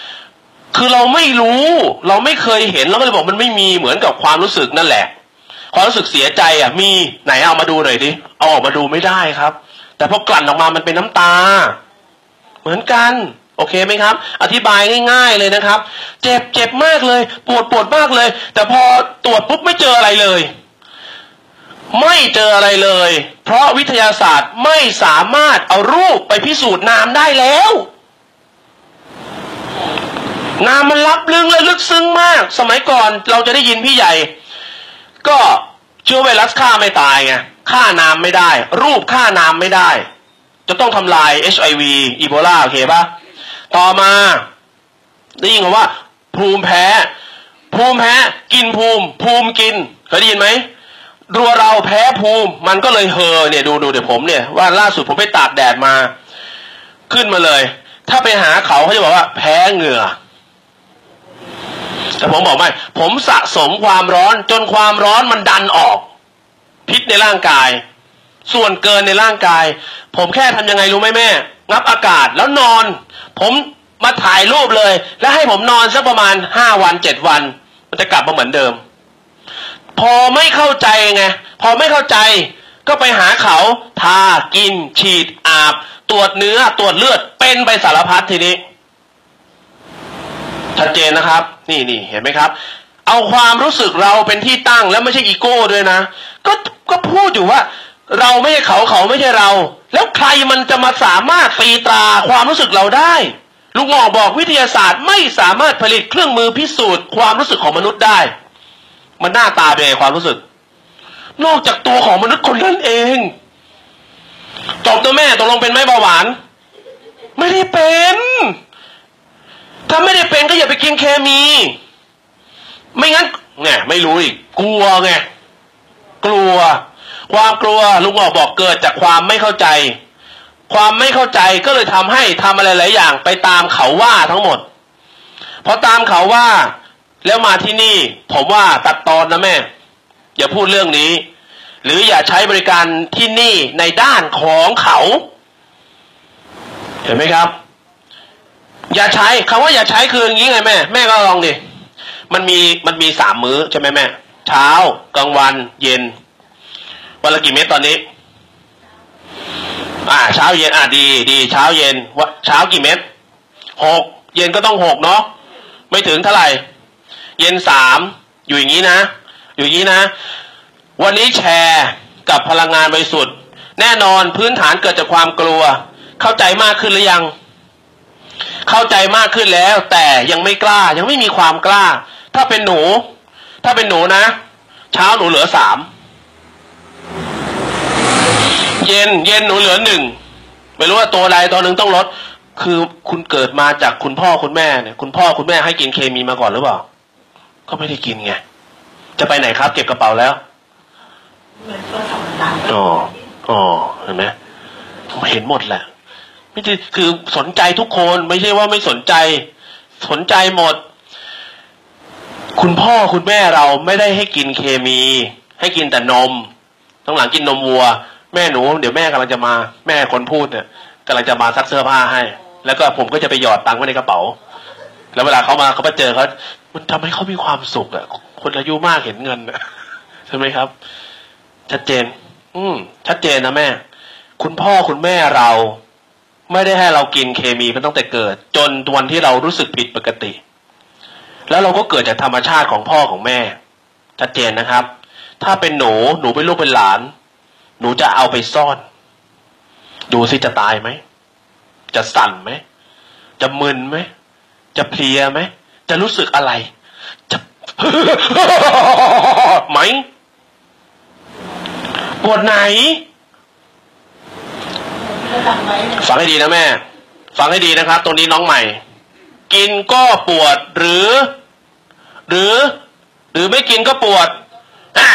คือเราไม่รู้เราไม่เคยเห็นเราก็เลยบอกมันไม่มีเหมือนกับความรู้สึกนั่นแหละความรู้สึกเสียใจอ่ะมีไหนเอามาดูหน่อยดิเอาออกมาดูไม่ได้ครับแต่พอกลั่นออกมามันเป็นน้ำตาเหมือนกันโอเคไหมครับอธิบายง่ายๆเลยนะครับเจ็บเจ็บมากเลยปวดปวดมากเลยแต่พอตรวจปุ๊บไม่เจออะไรเลยไม่เจออะไรเลยเพราะวิทยาศาสตร์ไม่สามารถเอารูปไปพิสูจน์นามได้แล้วนามมันลับลึกและลึกซึ้งมากสมัยก่อนเราจะได้ยินพี่ใหญ่ก็เชื้อไวรัสฆ่าไม่ตายไงฆ่านามไม่ได้รูปฆ่านามไม่ได้จะต้องทำลาย เอช ไอ วี อีโบลาโอเคปะต่อมาได้ยินว่าภูมิแพ้ภูมิแพ้กินภูมิภูมิกินเคยได้ยินไหมรัวเราแพ้ภูมิมันก็เลยเฮอเนี่ยดูดูเดี๋ยวผมเนี่ยว่าล่าสุดผมไปตากแดดมาขึ้นมาเลยถ้าไปหาเขาเขาจะบอกว่าแพ้เหงื่อแต่ผมบอกไม่ผมสะสมความร้อนจนความร้อนมันดันออกพิษในร่างกายส่วนเกินในร่างกายผมแค่ทำยังไงรู้ไหมแม่งับอากาศแล้วนอนผมมาถ่ายรูปเลยแล้วให้ผมนอนสักประมาณห้าวันเจ็ดวันมันจะกลับมาเหมือนเดิมพอไม่เข้าใจไงพอไม่เข้าใจก็ไปหาเขาทากินฉีดอาบตรวจเนื้อตรวจเลือดเป็นไปสารพัดทีนี้ชัดเจนนะครับนี่นี่เห็นไหมครับเอาความรู้สึกเราเป็นที่ตั้งแล้วไม่ใช่อีโก้ด้วยนะก็ก็พูดอยู่ว่าเราไม่ใช่เขาเขาไม่ใช่เราแล้วใครมันจะมาสามารถตีตราความรู้สึกเราได้ลุงหมอบอกวิทยาศาสตร์ไม่สามารถผลิตเครื่องมือพิสูจน์ความรู้สึกของมนุษย์ได้มันหน้าตาเป็นไงความรู้สึกนอกจากตัวของมนุษย์คนนั้นเองจบตัวแม่ตกลงเป็นไหมเบาหวานไม่ได้เป็นถ้าไม่ได้เป็นก็อย่าไปกินเคมีไม่งั้นไงไม่รู้อีกกลัวไงกลัวความกลัวลุงหมอบอกเกิดจากความไม่เข้าใจความไม่เข้าใจก็เลยทำให้ทำอะไรหลายอย่างไปตามเขาว่าทั้งหมดพอตามเขาว่าแล้วมาที่นี่ผมว่าตัดตอนนะแม่อย่าพูดเรื่องนี้หรืออย่าใช้บริการที่นี่ในด้านของเขาเห็นไหมครับอย่าใช้คำว่าอย่าใช้คืออย่างนี้ไงแม่แม่ก็ลองดิมันมีมันมีสามมื้อใช่ไหมแม่เช้ากลางวันเย็นวันละกี่เม็ดตอนนี้อ่าเช้าเย็นอ่าดีดีเช้าเย็นวะเช้ากี่เม็ดหกเย็นก็ต้องหกเนาะไม่ถึงเท่าไหร่เย็นสามอยู่อย่างนี้นะอยู่อย่างนี้นะวันนี้แชร์กับพลังงานบริสุทธิ์แน่นอนพื้นฐานเกิดจากความกลัวเข้าใจมากขึ้นหรือยังเข้าใจมากขึ้นแล้วแต่ยังไม่กล้ายังไม่มีความกล้าถ้าเป็นหนูถ้าเป็นหนูนะเช้าหนูเหลือสามเย็นเย็นหนูเหลือหนึ่งไม่รู้ว่าตัวใดตัวหนึ่งต้องลดคือคุณเกิดมาจากคุณพ่อคุณแม่เนี่ยคุณพ่อคุณแม่ให้กินเคมีมาก่อนหรือเปล่าก็ไม่ได้กินไงจะไปไหนครับเก็บกระเป๋าแล้วอ๋ออ๋อเห็นไหมเห็นหมดแหละไม่ใช่คือสนใจทุกคนไม่ใช่ว่าไม่สนใจสนใจหมดคุณพ่อคุณแม่เราไม่ได้ให้กินเคมีให้กินแต่นมต้องหลังกินนมวัวแม่หนูเดี๋ยวแม่กำลังจะมาแม่คนพูดเนี่ยกำลังจะมาซักเสื้อผ้าให้แล้วก็ผมก็จะไปหยอดตังค์ไว้ในกระเป๋าแล้วเวลาเขามาเขาไปเจอเขามันทำให้เขามีความสุขอ่ะคนอายุมากเห็นเงินใช่ไหมครับชัดเจนอืมชัดเจนนะแม่คุณพ่อคุณแม่เราไม่ได้ให้เรากินเคมีมันตั้งแต่เกิดจนวันที่เรารู้สึกผิดปกติแล้วเราก็เกิดจากธรรมชาติของพ่อของแม่ชัดเจนนะครับถ้าเป็นหนูหนูเป็นลูกเป็นหลานหนูจะเอาไปซ่อนดูสิจะตายไหมจะสั่นไหมจะมึนไหมจะเพลียไหมจะรู้สึกอะไรจะไหมปวดไหนฟังให้ดีนะแม่ฟังให้ดีนะครับตรงนี้น้องใหม่กินก็ปวดหรือหรือหรือไม่กินก็ปวดอ่ะ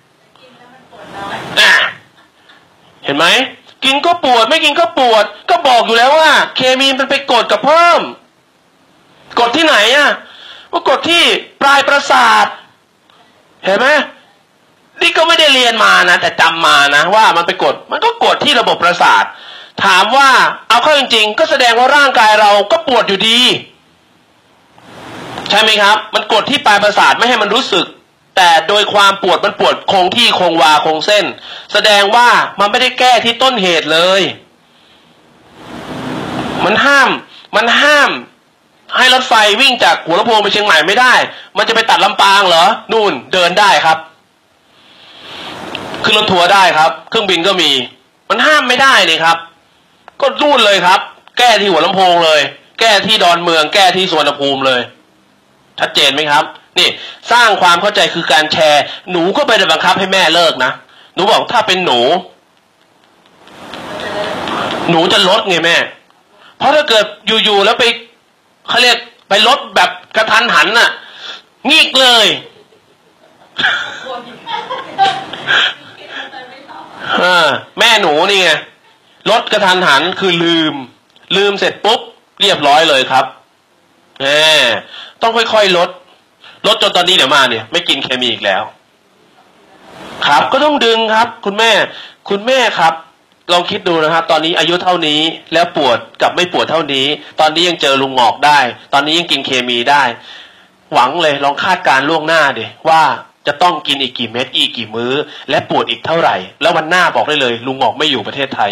อ่ะเห็นไหมกินก็ปวดไม่กินก็ปวดก็บอกอยู่แล้วว่าเคมีมันไปกดกับเพิ่มกดที่ไหนอ่ะว่ากดที่ปลายประสาทเห็นไหมนี่ก็ไม่ได้เรียนมานะแต่จำมานะว่ามันไปกดมันก็กดที่ระบบประสาทถามว่าเอาเข้าจริงๆก็แสดงว่าร่างกายเราก็ปวดอยู่ดีใช่ไหมครับมันกดที่ปลายประสาทไม่ให้มันรู้สึกแต่โดยความปวดมันปวดคงที่คงวาคงเส้นแสดงว่ามันไม่ได้แก้ที่ต้นเหตุเลยมันห้ามมันห้ามให้รถไฟวิ่งจากหัวลำโพงไปเชียงใหม่ไม่ได้มันจะไปตัดลำปางเหรอนู่นเดินได้ครับขึ้นรถทัวร์ได้ครับเครื่องบินก็มีมันห้ามไม่ได้เลยครับก็นู่นเลยครับแก้ที่หัวลำโพงเลยแก้ที่ดอนเมืองแก้ที่สุวรรณภูมิเลยชัดเจนไหมครับนี่สร้างความเข้าใจคือการแชร์หนูก็ไปบังคับให้แม่เลิกนะหนูบอกถ้าเป็นหนูหนูจะลดไงแม่เพราะถ้าเกิดอยู่ๆแล้วไปเขาเรียกไปลดแบบกระทันหันน่ะงีกเลยแม่หนูนี่ไงลดกระทันหันคือลืมลืมเสร็จปุ๊บเรียบร้อยเลยครับแหมต้องค่อยๆลดลดจนตอนนี้เดี๋ยวมาเนี่ยไม่กินเคมีอีกแล้วครับก็ต้องดึงครับคุณแม่คุณแม่ครับลองคิดดูนะครับตอนนี้อายุเท่านี้แล้วปวดกับไม่ปวดเท่านี้ตอนนี้ยังเจอลุงหงอกได้ตอนนี้ยังกินเคมีได้หวังเลยลองคาดการล่วงหน้าดิว่าจะต้องกินอีกกี่เม็ดอีกกี่มื้อและปวดอีกเท่าไหร่แล้ววันหน้าบอกได้เลยลุงหงอกไม่อยู่ประเทศไทย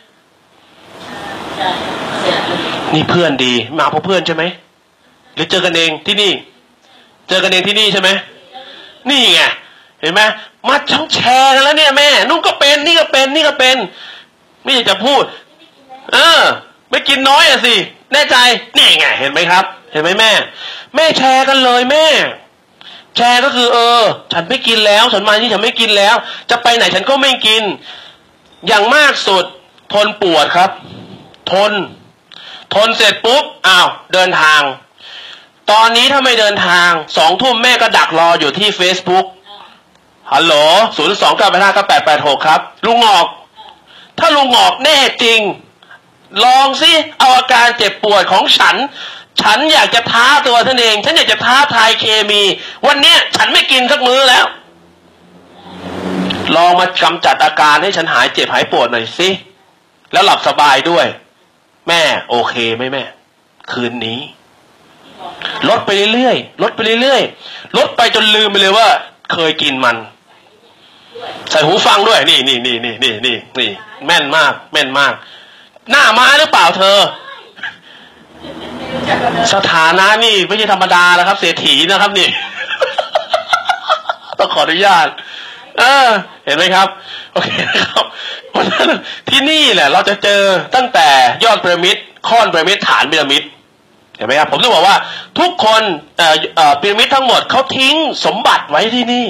นี่เพื่อนดีมาเพราะเพื่อนใช่ไหมหรือเจอกันเองที่นี่เจอกันเองที่นี่ใช่ไหมนี่ไงเห็นไหมมาช่องแชร์กันแล้วเนี่ยแม่นุ่นก็เป็นนี่ก็เป็นนี่ก็เป็นไม่อยากจะพูดเออไม่กินน้อยอะสิแน่ใจนี่ไงเห็นไหมครับเห็นไหมแม่แม่แชร์กันเลยแม่แชร์ก็คือเออฉันไม่กินแล้วฉันมาที่ฉันไม่กินแล้วจะไปไหนฉันก็ไม่กินอย่างมากสุดทนปวดครับทนทนเสร็จปุ๊บอ้าวเดินทางตอนนี้ถ้าไม่เดินทางสองทุ่มแม่ก็ดักรออยู่ที่ Facebook ฮัลโหลศูนย์สองเก้าแปดห้าเก้าแปดแปดหกครับลุงหงอกถ้าลุงหงอกแน่จริงลองสิเอาอาการเจ็บปวดของฉันฉันอยากจะท้าตัวท่านเองฉันอยากจะท้าทายเคมีวันเนี้ยฉันไม่กินสักมื้อแล้วลองมากำจัดอาการให้ฉันหายเจ็บหายปวดหน่อยสิแล้วหลับสบายด้วยแม่โอเคไหมแม่คืนนี้ลดไปเรื่อยๆลดไปเรื่อยๆลดไปจนลืมไปเลยว่าเคยกินมันใส่หูฟังด้วยนี่นี่นี่นี่นี่นี่นี่แม่นมากแม่นมากหน้าม้าหรือเปล่าเธอสถานะนี่ไม่ใช่ธรรมดาแล้วครับเศรษฐีนะครับนี่ต้องขออนุญาตเออเห็นไหมครับโอเคครับเพราะฉะนั้นที่นี่แหละเราจะเจอตั้งแต่ยอดพีระมิดค้อนพีระมิดฐานพีระมิดเห็นไหมครับผมต้องบอกว่าทุกคนเอ่อเอ่อพีระมิดทั้งหมดเขาทิ้งสมบัติไว้ที่นี่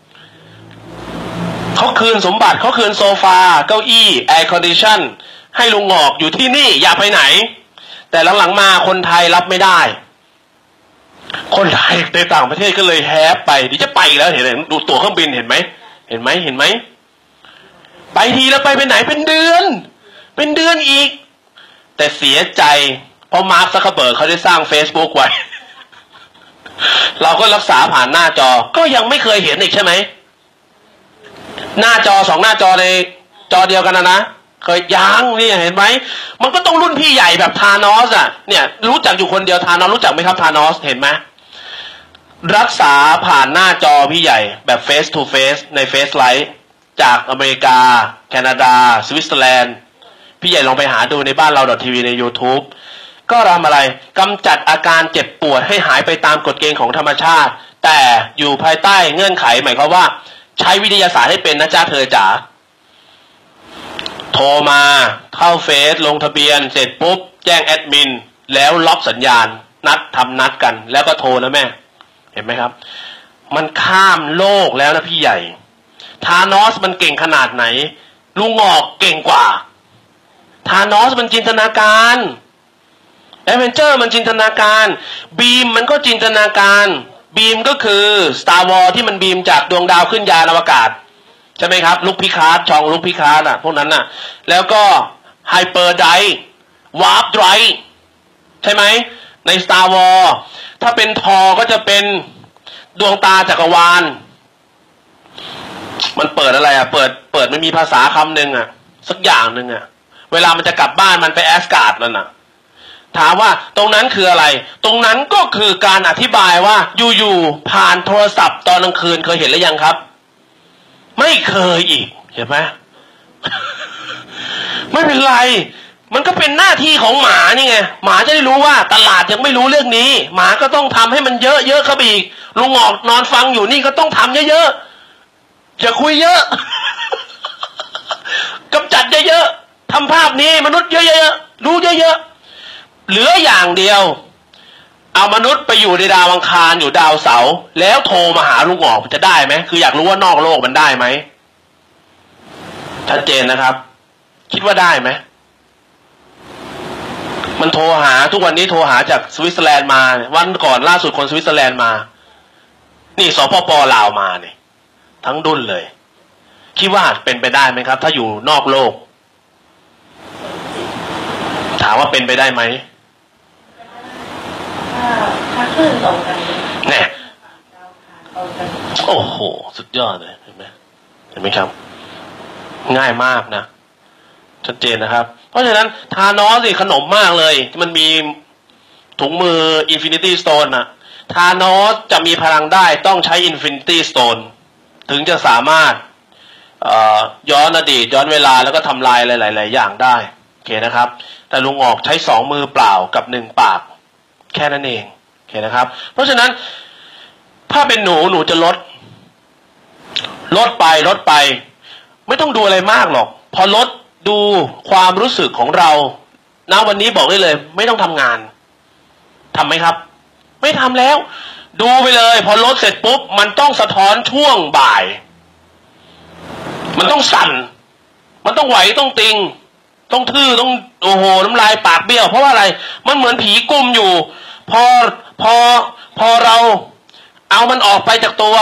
เขาคืนสมบัติเขาคืนโซฟาเก้าอี้แอร์คอนดิชันให้ลุงหงอกอยู่ที่นี่อย่าไปไหนแต่หลังๆมาคนไทยรับไม่ได้คนไทยในต่างประเทศก็เลยแฮปไปดิจะไปแล้วเห็นไหมดูตั๋วเครื่องบินเห็นไหมเห็นไหมเห็นไหมไปทีแล้วไปไปไหนเป็นเดือนเป็นเดือนอีกแต่เสียใจเพราะมาร์คซักเคอร์เบิร์กเขาได้สร้าง Facebook ไว้เราก็รักษาผ่านหน้าจอก็ยังไม่เคยเห็นอีกใช่ไหมหน้าจอสองหน้าจอในจอเดียวกันนะนะเคยยังนี่เห็นไหมมันก็ต้องรุ่นพี่ใหญ่แบบธานอสอ่ะเนี่ยรู้จักอยู่คนเดียวธานอสรู้จักไหมครับธานอสเห็นไหมรักษาผ่านหน้าจอพี่ใหญ่แบบ face to face ใน Face Light จากอเมริกาแคนาดาสวิตเซอร์แลนด์พี่ใหญ่ลองไปหาดูในบ้านเรา .tv ใน YouTube ก็ทำอะไรกำจัดอาการเจ็บปวดให้หายไปตามกฎเกณฑ์ของธรรมชาติแต่อยู่ภายใต้เงื่อนไขหมายความว่าใช้วิทยาศาสตร์ให้เป็นนะจ๊ะเธอจ๋าโทรมาเข้าเฟซลงทะเบียนเสร็จปุ๊บแจ้งแอดมินแล้วล็อกสัญญาณนัดทำนัดกันแล้วก็โทรนะแม่เห็นไหมครับมันข้ามโลกแล้วนะพี่ใหญ่ธานอสมันเก่งขนาดไหนลุงหงอกเก่งกว่าธานอสมันจินตนาการแอดเวนเจอร์มันจินตนาการบีมมันก็จินตนาการบีมก็คือ Star Wars ที่มันบีมจากดวงดาวขึ้นยานอวกาศใช่ไหมครับลูกพิคาร์ดชองลูกพิคาร์ดอ่ะพวกนั้นน่ะแล้วก็ไฮเปอร์ไดร์วาร์ปไดร์ใช่ไหมใน Star Wars ถ้าเป็นทอก็จะเป็นดวงตาจักรวาลมันเปิดอะไรอ่ะเปิดเปิดไม่มีภาษาคำหนึ่งอ่ะสักอย่างหนึ่งอ่ะเวลามันจะกลับบ้านมันไปแอสการ์ดนั่นน่ะถามว่าตรงนั้นคืออะไร ตรงนั้นก็คือการอธิบายว่าอยู่ๆผ่านโทรศัพท์ตอนกลางคืนเคยเห็นหรือยังครับไม่เคยอีกเห็นไหม ไม่เป็นไรมันก็เป็นหน้าที่ของหมานี่ไงหมาจะได้รู้ว่าตลาดยังไม่รู้เรื่องนี้หมาก็ต้องทำให้มันเยอะๆเข้าไปอีกลุงออกนอนฟังอยู่นี่ก็ต้องทำเยอะๆอย่าคุยเยอะ กำจัดเยอะๆทำภาพนี้มนุษย์เยอะๆรู้เยอะๆเหลืออย่างเดียวเอามนุษย์ไปอยู่ในดาวอังคารอยู่ดาวเสาร์แล้วโทรมาหาลุงออกจะได้ไหมคืออยากรู้ว่านอกโลกมันได้ไหมชัดเจนนะครับคิดว่าได้ไหมมันโทรหาทุกวันนี้โทรหาจากสวิตเซอร์แลนด์มาวันก่อนล่าสุดคนสวิตเซอร์แลนด์มานี่สปป.ลาวมาเนี่ยทั้งดุนเลยคิดว่าเป็นไปได้ไหมครับถ้าอยู่นอกโลกถามว่าเป็นไปได้ไหมถ้าคลื่นตรงกันแน่โอ้โหสุดยอดเลยเห็นไหมเห็นไหมครับง่ายมากนะชัดเจนนะครับเพราะฉะนั้นทานอสสิขนมมากเลยมันมีถุงมือ Infinity Stone นะทานอสจะมีพลังได้ต้องใช้ Infinity Stone ถึงจะสามารถย้อนอดีตย้อนเวลาแล้วก็ทำลายหลายๆอย่างได้โอเคนะครับแต่ลุงออกใช้สองมือเปล่ากับหนึ่งปากแค่นั้นเองโอเคนะครับเพราะฉะนั้นถ้าเป็นหนูหนูจะลดลดไปลดไปไม่ต้องดูอะไรมากหรอกพอลดดูความรู้สึกของเราณวันนี้บอกได้เลยไม่ต้องทำงานทำไหมครับไม่ทำแล้วดูไปเลยพอลดเสร็จปุ๊บมันต้องสะท้อนช่วงบ่ายมันต้องสั่นมันต้องไหวต้องติงต้องทื่อต้องโอ้โหน้ำลายปากเบี้ยวเพราะว่าอะไรมันเหมือนผีกุมอยู่พอพอพอเราเอามันออกไปจากตัว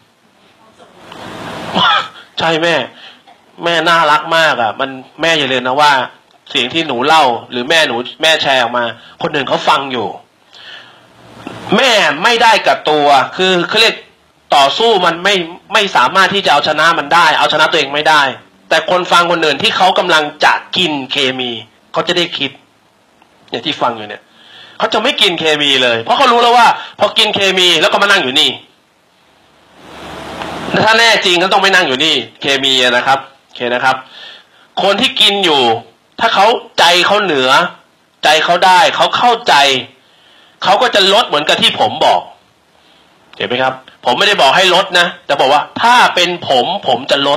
ใช่แม่แม่น่ารักมากอ่ะมันแม่อย่าลืมนะว่าเสียงที่หนูเล่าหรือแม่หนูแม่แชร์ออกมาคนอื่นเขาฟังอยู่แม่ไม่ได้กับตัวคือเขาเรียกต่อสู้มันไม่ไม่สามารถที่จะเอาชนะมันได้เอาชนะตัวเองไม่ได้แต่คนฟังคนอื่นที่เขากำลังจะกินเคมีเขาจะได้คิดเนี่ยที่ฟังอยู่เนี่ยเขาจะไม่กินเคมีเลยเพราะเขารู้แล้วว่าพอกินเคมีแล้วก็มานั่งอยู่นี่ถ้าแน่จริงก็ต้องไม่นั่งอยู่นี่เคมีนะครับโอเคนะครับคนที่กินอยู่ถ้าเขาใจเขาเหนือใจเขาได้เขาเข้าใจเขาก็จะลดเหมือนกับที่ผมบอกเห็นไหมครับผมไม่ได้บอกให้ลดนะแต่บอกว่าถ้าเป็นผมผมจะลด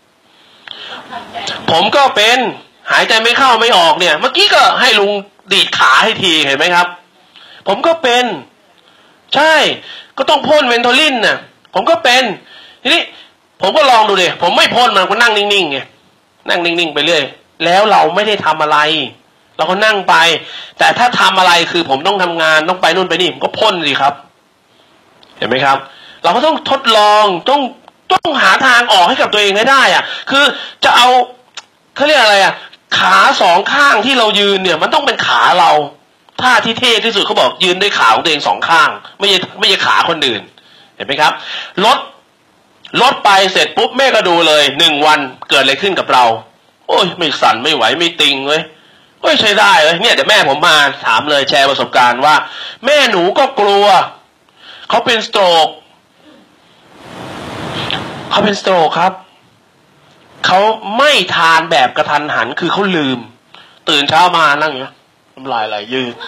ผมก็เป็นหายใจไม่เข้าไม่ออกเนี่ยเมื่อกี้ก็ให้ลุงดีดขาให้ทีเห็นไหมครับผมก็เป็นใช่ก็ต้องพ่นเวนโทลินน่ะผมก็เป็นทีนี้ผมก็ลองดูดิผมไม่พ่นมันก็นั่งนิ่งๆไงนั่งนิ่งๆไปเรื่อยแล้วเราไม่ได้ทำอะไรเราก็นั่งไปแต่ถ้าทำอะไรคือผมต้องทำงานต้องไปนู่นไปนี่ผมก็พ่นสิครับเห็นไหมครับเราก็ต้องทดลองต้องต้องหาทางออกให้กับตัวเองให้ได้อ่ะคือจะเอาเขาเรียกอะไรอ่ะขาสองข้างที่เรายืนเนี่ยมันต้องเป็นขาเราท่าที่เท่ที่สุดเขาบอกยืนด้วยขาของตัวเองสองข้างไม่ใช่ไม่ใช่ขาคนอื่นเห็นไหมครับลดลดไปเสร็จปุ๊บแม่ก็ดูเลยหนึ่งวันเกิดอะไรขึ้นกับเราโอ้ยไม่สั่นไม่ไหวไม่ติงเลยเฮ้ยใช้ได้เลยเนี่ยเดี๋ยวแม่ผมมาถามเลยแชร์ประสบการณ์ว่าแม่หนูก็กลัวเขาเป็นสโตรกเขาเป็นสโตรกครับเขาไม่ทานแบบกระทันหันคือเขาลืมตื่นเช้ามานั่งอย่างนี้น้ำลายไหลยืด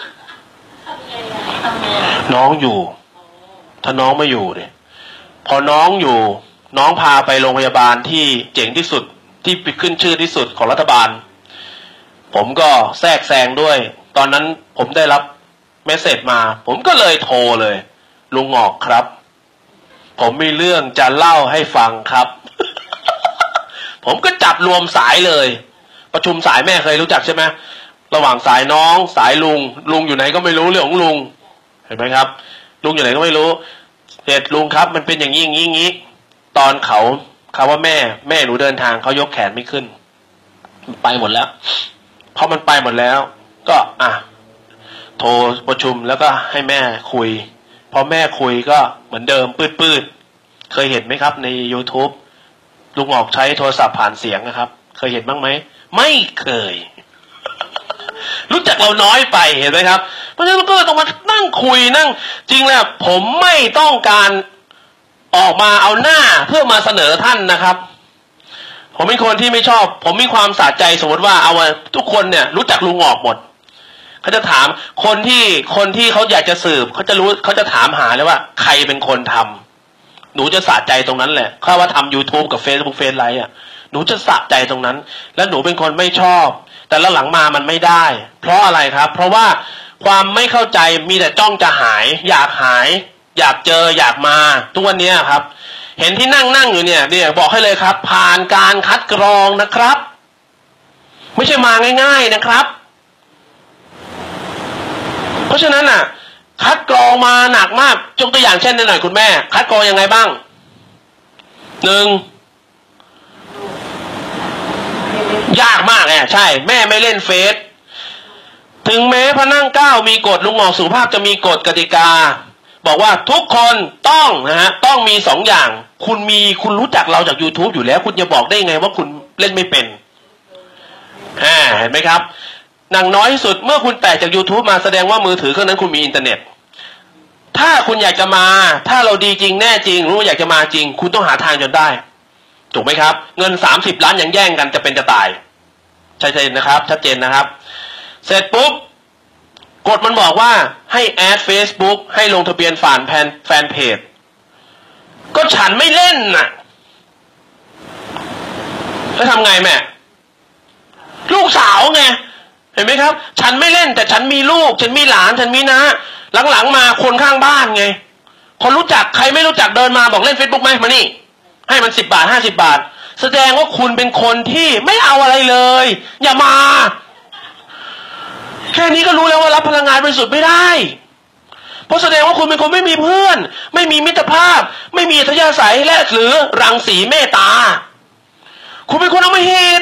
น้องอยู่ถ้าน้องไม่อยู่เนี่ยพอน้องอยู่น้องพาไปโรงพยาบาลที่เจ๋งที่สุดที่ขึ้นชื่อที่สุดของรัฐบาลผมก็แทรกแซงด้วยตอนนั้นผมได้รับเมสเสจมาผมก็เลยโทรเลยลุงออกครับผมมีเรื่องจะเล่าให้ฟังครับ ผมก็จับรวมสายเลยประชุมสายแม่เคยรู้จักใช่ไหมระหว่างสายน้องสายลุงลุงอยู่ไหนก็ไม่รู้เรื่องของลุงเห็นไหมครับลุงอยู่ไหนก็ไม่รู้เหตุลุงครับมันเป็นอย่างนี้อย่างนี้อย่างนี้ตอนเขาเขาว่าแม่แม่หนูเดินทางเขายกแขนไม่ขึ้นไปหมดแล้วพอมันไปหมดแล้วก็อ่ะโทรประชุมแล้วก็ให้แม่คุยพอแม่คุยก็เหมือนเดิมปืดๆเคยเห็นไหมครับใน YouTube ลุงออกใช้โทรศัพท์ผ่านเสียงนะครับเคยเห็นบ้างไหมไม่เคยรู้จักเราน้อยไปเห็นไหมครับเพราะฉะนั้นเราก็ต้องมานั่งคุยนั่งจริงแล้วผมไม่ต้องการออกมาเอาหน้าเพื่อมาเสนอท่านนะครับผมเป็นคนที่ไม่ชอบผมมีความสะใจสมมติว่าเอาทุกคนเนี่ยรู้จักลุงออกหมดเขาจะถามคนที่คนที่เขาอยากจะสืบเขาจะรู้เขาจะถามหาเลยว่าใครเป็นคนทำหนูจะสะใจตรงนั้นแหละข้าว่าทำ YouTube กับ Facebook เฟซไลฟ์อ่ะหนูจะสะใจตรงนั้นแล้วหนูเป็นคนไม่ชอบแต่ละหลังมามันไม่ได้เพราะอะไรครับเพราะว่าความไม่เข้าใจมีแต่จ้องจะหายอยากหายอยากเจออยากมาทุกวันนี้ครับเห็นที่นั่งนั่งอยู่เนี่ยเนี่ยบอกให้เลยครับผ่านการคัดกรองนะครับไม่ใช่มาง่ายๆนะครับเพราะฉะนั้นน่ะคัดกรองมาหนักมากยกตัวอย่างเช่นหน่อยคุณแม่คัดกรองยังไงบ้างหนึ่งยากมากแน่ใช่แม่ไม่เล่นเฟซถึงแม้พระนั่งเก้ามีกฎลุงหมอกสุภาพจะมีกฎกติกาบอกว่าทุกคนต้องนะฮะต้องมีสองอย่างคุณมีคุณรู้จักเราจาก YouTube อยู่แล้วคุณจะบอกได้ไงว่าคุณเล่นไม่เป็นอ่าเห็นไหมครับอย่างน้อยที่สุดเมื่อคุณแตกจาก YouTube มาแสดงว่ามือถือเครื่องนั้นคุณมีอินเทอร์เน็ตถ้าคุณอยากจะมาถ้าเราดีจริงแน่จริงรู้อยากจะมาจริงคุณต้องหาทางจนได้ถูกไหมครับเงินสามสิบล้านยังแย่งกันจะเป็นจะตายชัดเจนนะครับชัดเจนนะครับเสร็จปุ๊บกฎมันบอกว่าให้แอด Facebook ให้ลงทะเบียนผ่านแฟนแฟนเพจก็ฉันไม่เล่นน่ะแล้วทำไงแม่ลูกสาวไงเห็นไหมครับฉันไม่เล่นแต่ฉันมีลูกฉันมีหลานฉันมีน้าหลังๆมาคนข้างบ้านไงคนรู้จักใครไม่รู้จักเดินมาบอกเล่น Facebook ไหมมานี่ให้มันสิบบาทห้าสิบบาทแสดงว่าคุณเป็นคนที่ไม่เอาอะไรเลยอย่ามาแค่นี้ก็รู้แล้วว่ารับพลังงานบริสุทธิ์ไม่ได้เพราะแสดงว่าคุณเป็นคนไม่มีเพื่อนไม่มีมิตรภาพไม่มีอัธยาศัยและหรือรังสีเมตตาคุณเป็นคนเอามาเหตุ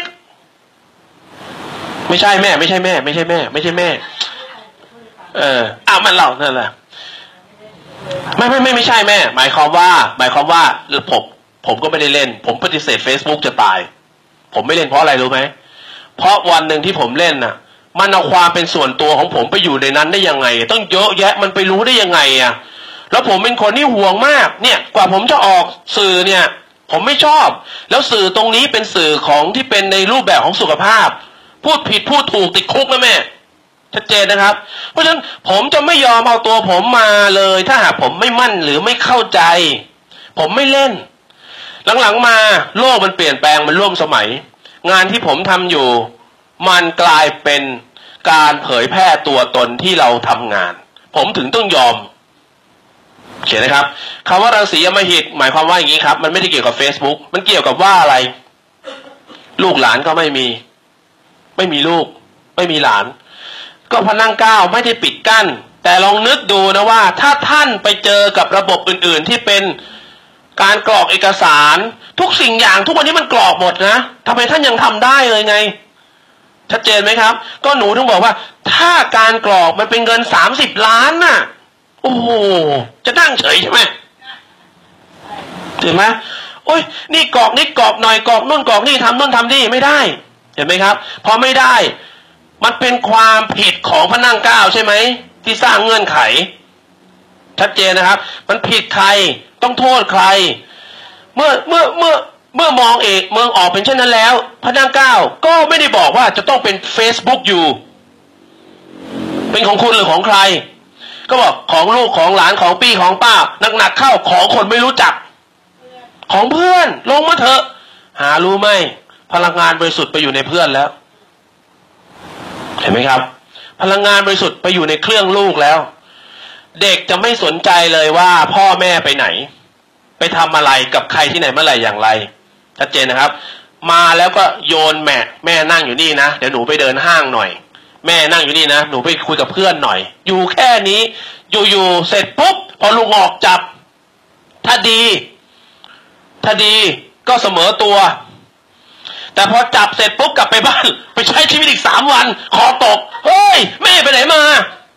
ไม่ใช่แม่ไม่ใช่แม่ไม่ใช่แม่ไม่ใช่แม่เอออ้าวมันเล่านั่นแหละไม่ไม่ไม่ไม่ใช่แม่หมายความว่าหมายความว่าผมผมก็ไม่ได้เล่นผมปฏิเสธ Facebook จะตายผมไม่เล่นเพราะอะไรรู้ไหมเพราะวันหนึ่งที่ผมเล่นน่ะมันเอาความเป็นส่วนตัวของผมไปอยู่ในนั้นได้ยังไงต้องเยอะแยะมันไปรู้ได้ยังไงอ่ะแล้วผมเป็นคนที่ห่วงมากเนี่ยกว่าผมจะออกสื่อเนี่ยผมไม่ชอบแล้วสื่อตรงนี้เป็นสื่อของที่เป็นในรูปแบบของสุขภาพพูดผิดพูดถูกติดคุกนะแม่ชัดเจนนะครับเพราะฉะนั้นผมจะไม่ยอมเอาตัวผมมาเลยถ้าหากผมไม่มั่นหรือไม่เข้าใจผมไม่เล่นหลังๆมาโลกมันเปลี่ยนแปลงมันร่วมสมัยงานที่ผมทำอยู่มันกลายเป็นการเผยแพร่ตัวตนที่เราทำงานผมถึงต้องยอมเขียนนะครับคำว่ารังสีอำมหิตหมายความว่าอย่างนี้ครับมันไม่ได้เกี่ยวกับ Facebook มันเกี่ยวกับว่าอะไรลูกหลานก็ไม่มีไม่มีลูกไม่มีหลานก็พระนั่งเกล้าไม่ได้ปิดกั้นแต่ลองนึกดูนะว่าถ้าท่านไปเจอกับระบบอื่นๆที่เป็นการกรอกเอกสารทุกสิ่งอย่างทุกวันนี้มันกรอกหมดนะทำไมท่านยังทำได้เลยไงชัดเจนไหมครับก็หนูถึงบอกว่าถ้าการกรอกมันเป็นเงินสามสิบล้านน่ะโอ้โหจะนั่งเฉยใช่ไหมเห็นไหมโอ้ยนี่กรอกนี่กรอกหน่อยกรอกนู่นกรอกนี่ทำนู่นทำนี่ไม่ได้เห็นไหมครับพอไม่ได้มันเป็นความผิดของพระนั่งเกล้าใช่ไหมที่สร้างเงื่อนไขชัดเจนนะครับมันผิดใครต้องโทษใครเมื่อเมื่อเมื่อเมื่อมองเอกเมืองออกเป็นเช่นนั้นแล้วพระนั่งเกล้าก็ไม่ได้บอกว่าจะต้องเป็น Facebook อยู่เป็นของคุณหรือของใครก็บอกของลูกของหลานของพี่ของป้าหนักๆเข้าของคนไม่รู้จักของเพื่อนลงมาเถอะหารู้ไหมพลังงานบริสุทธิ์ไปอยู่ในเพื่อนแล้วเห็นไหมครับพลังงานบริสุทธิ์ไปอยู่ในเครื่องลูกแล้วเด็กจะไม่สนใจเลยว่าพ่อแม่ไปไหนไปทำอะไรกับใครที่ไหนเมื่อไหร่อย่างไรชัดเจนนะครับมาแล้วก็โยนแม่แม่นั่งอยู่นี่นะเดี๋ยวหนูไปเดินห้างหน่อยแม่นั่งอยู่นี่นะหนูไปคุยกับเพื่อนหน่อยอยู่แค่นี้อยู่ๆเสร็จปุ๊บพอลุงออกจับถ้าดีถ้าดีก็เสมอตัวแต่พอจับเสร็จปุ๊บกลับไปบ้านไปใช้ชีวิตอีกสามวันคอตกเฮ้ยแม่ไปไหนมา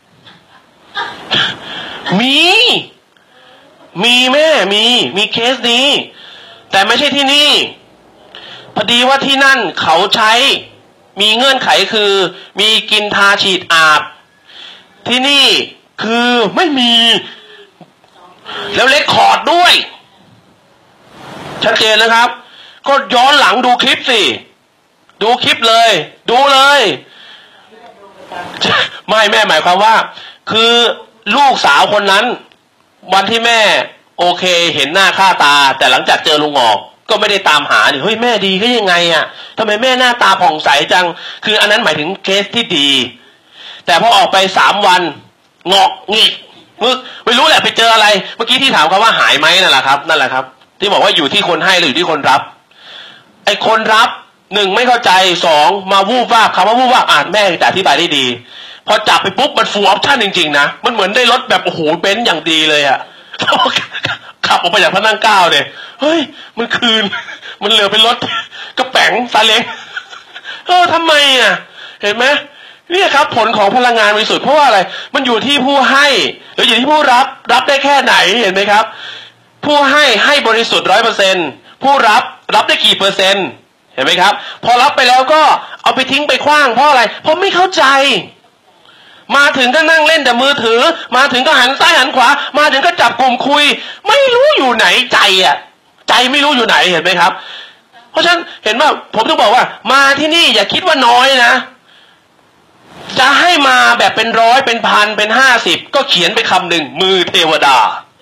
มีมีแม่มีมีเคสนี้แต่ไม่ใช่ที่นี่พอดีว่าที่นั่นเขาใช้มีเงื่อนไขคือมีกินทาฉีดอาบที่นี่คือไม่มีแล้วเรคคอร์ดด้วยชัดเจนนะครับก็ย้อนหลังดูคลิปสิดูคลิปเลยดูเลยไม่แม่หมายความว่าคือลูกสาวคนนั้นวันที่แม่โอเคเห็นหน้าค่าตาแต่หลังจากเจอลุงออกก็ไม่ได้ตามหาเฮ้ยแม่ดีก็ยังไงอ่ะทำไมแม่หน้าตาผ่องใสจังคืออันนั้นหมายถึงเคสที่ดีแต่พอออกไปสามวันงอกงิกมึกไม่รู้แหละไปเจออะไรเมื่อกี้ที่ถามเขาว่าหายไหมนั่นแหละครับนั่นแหละครับที่บอกว่าอยู่ที่คนให้หรืออยู่ที่คนรับไอ้คนรับหนึ่งไม่เข้าใจสองมาวูบว่าคำว่าวูบว่าอ่านแม่แต่อธิบายได้ดีพอจับไปปุ๊บมันฟูลออปชั่นจริงๆนะมันเหมือนได้รถแบบโอ้โหเบนซ์อย่างดีเลยอะขับออกไปจากพระนั่งเก้าเนี่ยเฮ้ยมันคืนมันเหลือเป็นรถกระแป๋งซาเล้งเออทำไมอ่ะเห็นไหมเนี่ยครับผลของพลังงานบริสุทธิ์เพราะว่าอะไรมันอยู่ที่ผู้ให้หรืออยู่ที่ผู้รับรับได้แค่ไหนเห็นไหมครับผู้ให้ให้บริสุทธิ์ร้อยเปอร์เซ็นต์ผู้รับรับได้กี่เปอร์เซ็นต์เห็นไหมครับพอรับไปแล้วก็เอาไปทิ้งไปขว้างเพราะอะไรเพราะไม่เข้าใจมาถึงก็นั่งเล่นแต่มือถือมาถึงก็หันซ้ายหันขวามาถึงก็จับกลุ่มคุยไม่รู้อยู่ไหนใจอ่ะใจไม่รู้อยู่ไหนเห็นไหมครับเพราะฉะนั้นเห็นว่าผมต้องบอกว่ามาที่นี่อย่าคิดว่าน้อยนะจะให้มาแบบเป็นร้อยเป็นพันเป็นห้าสิบก็เขียนไปคำหนึ่งมือเทวดา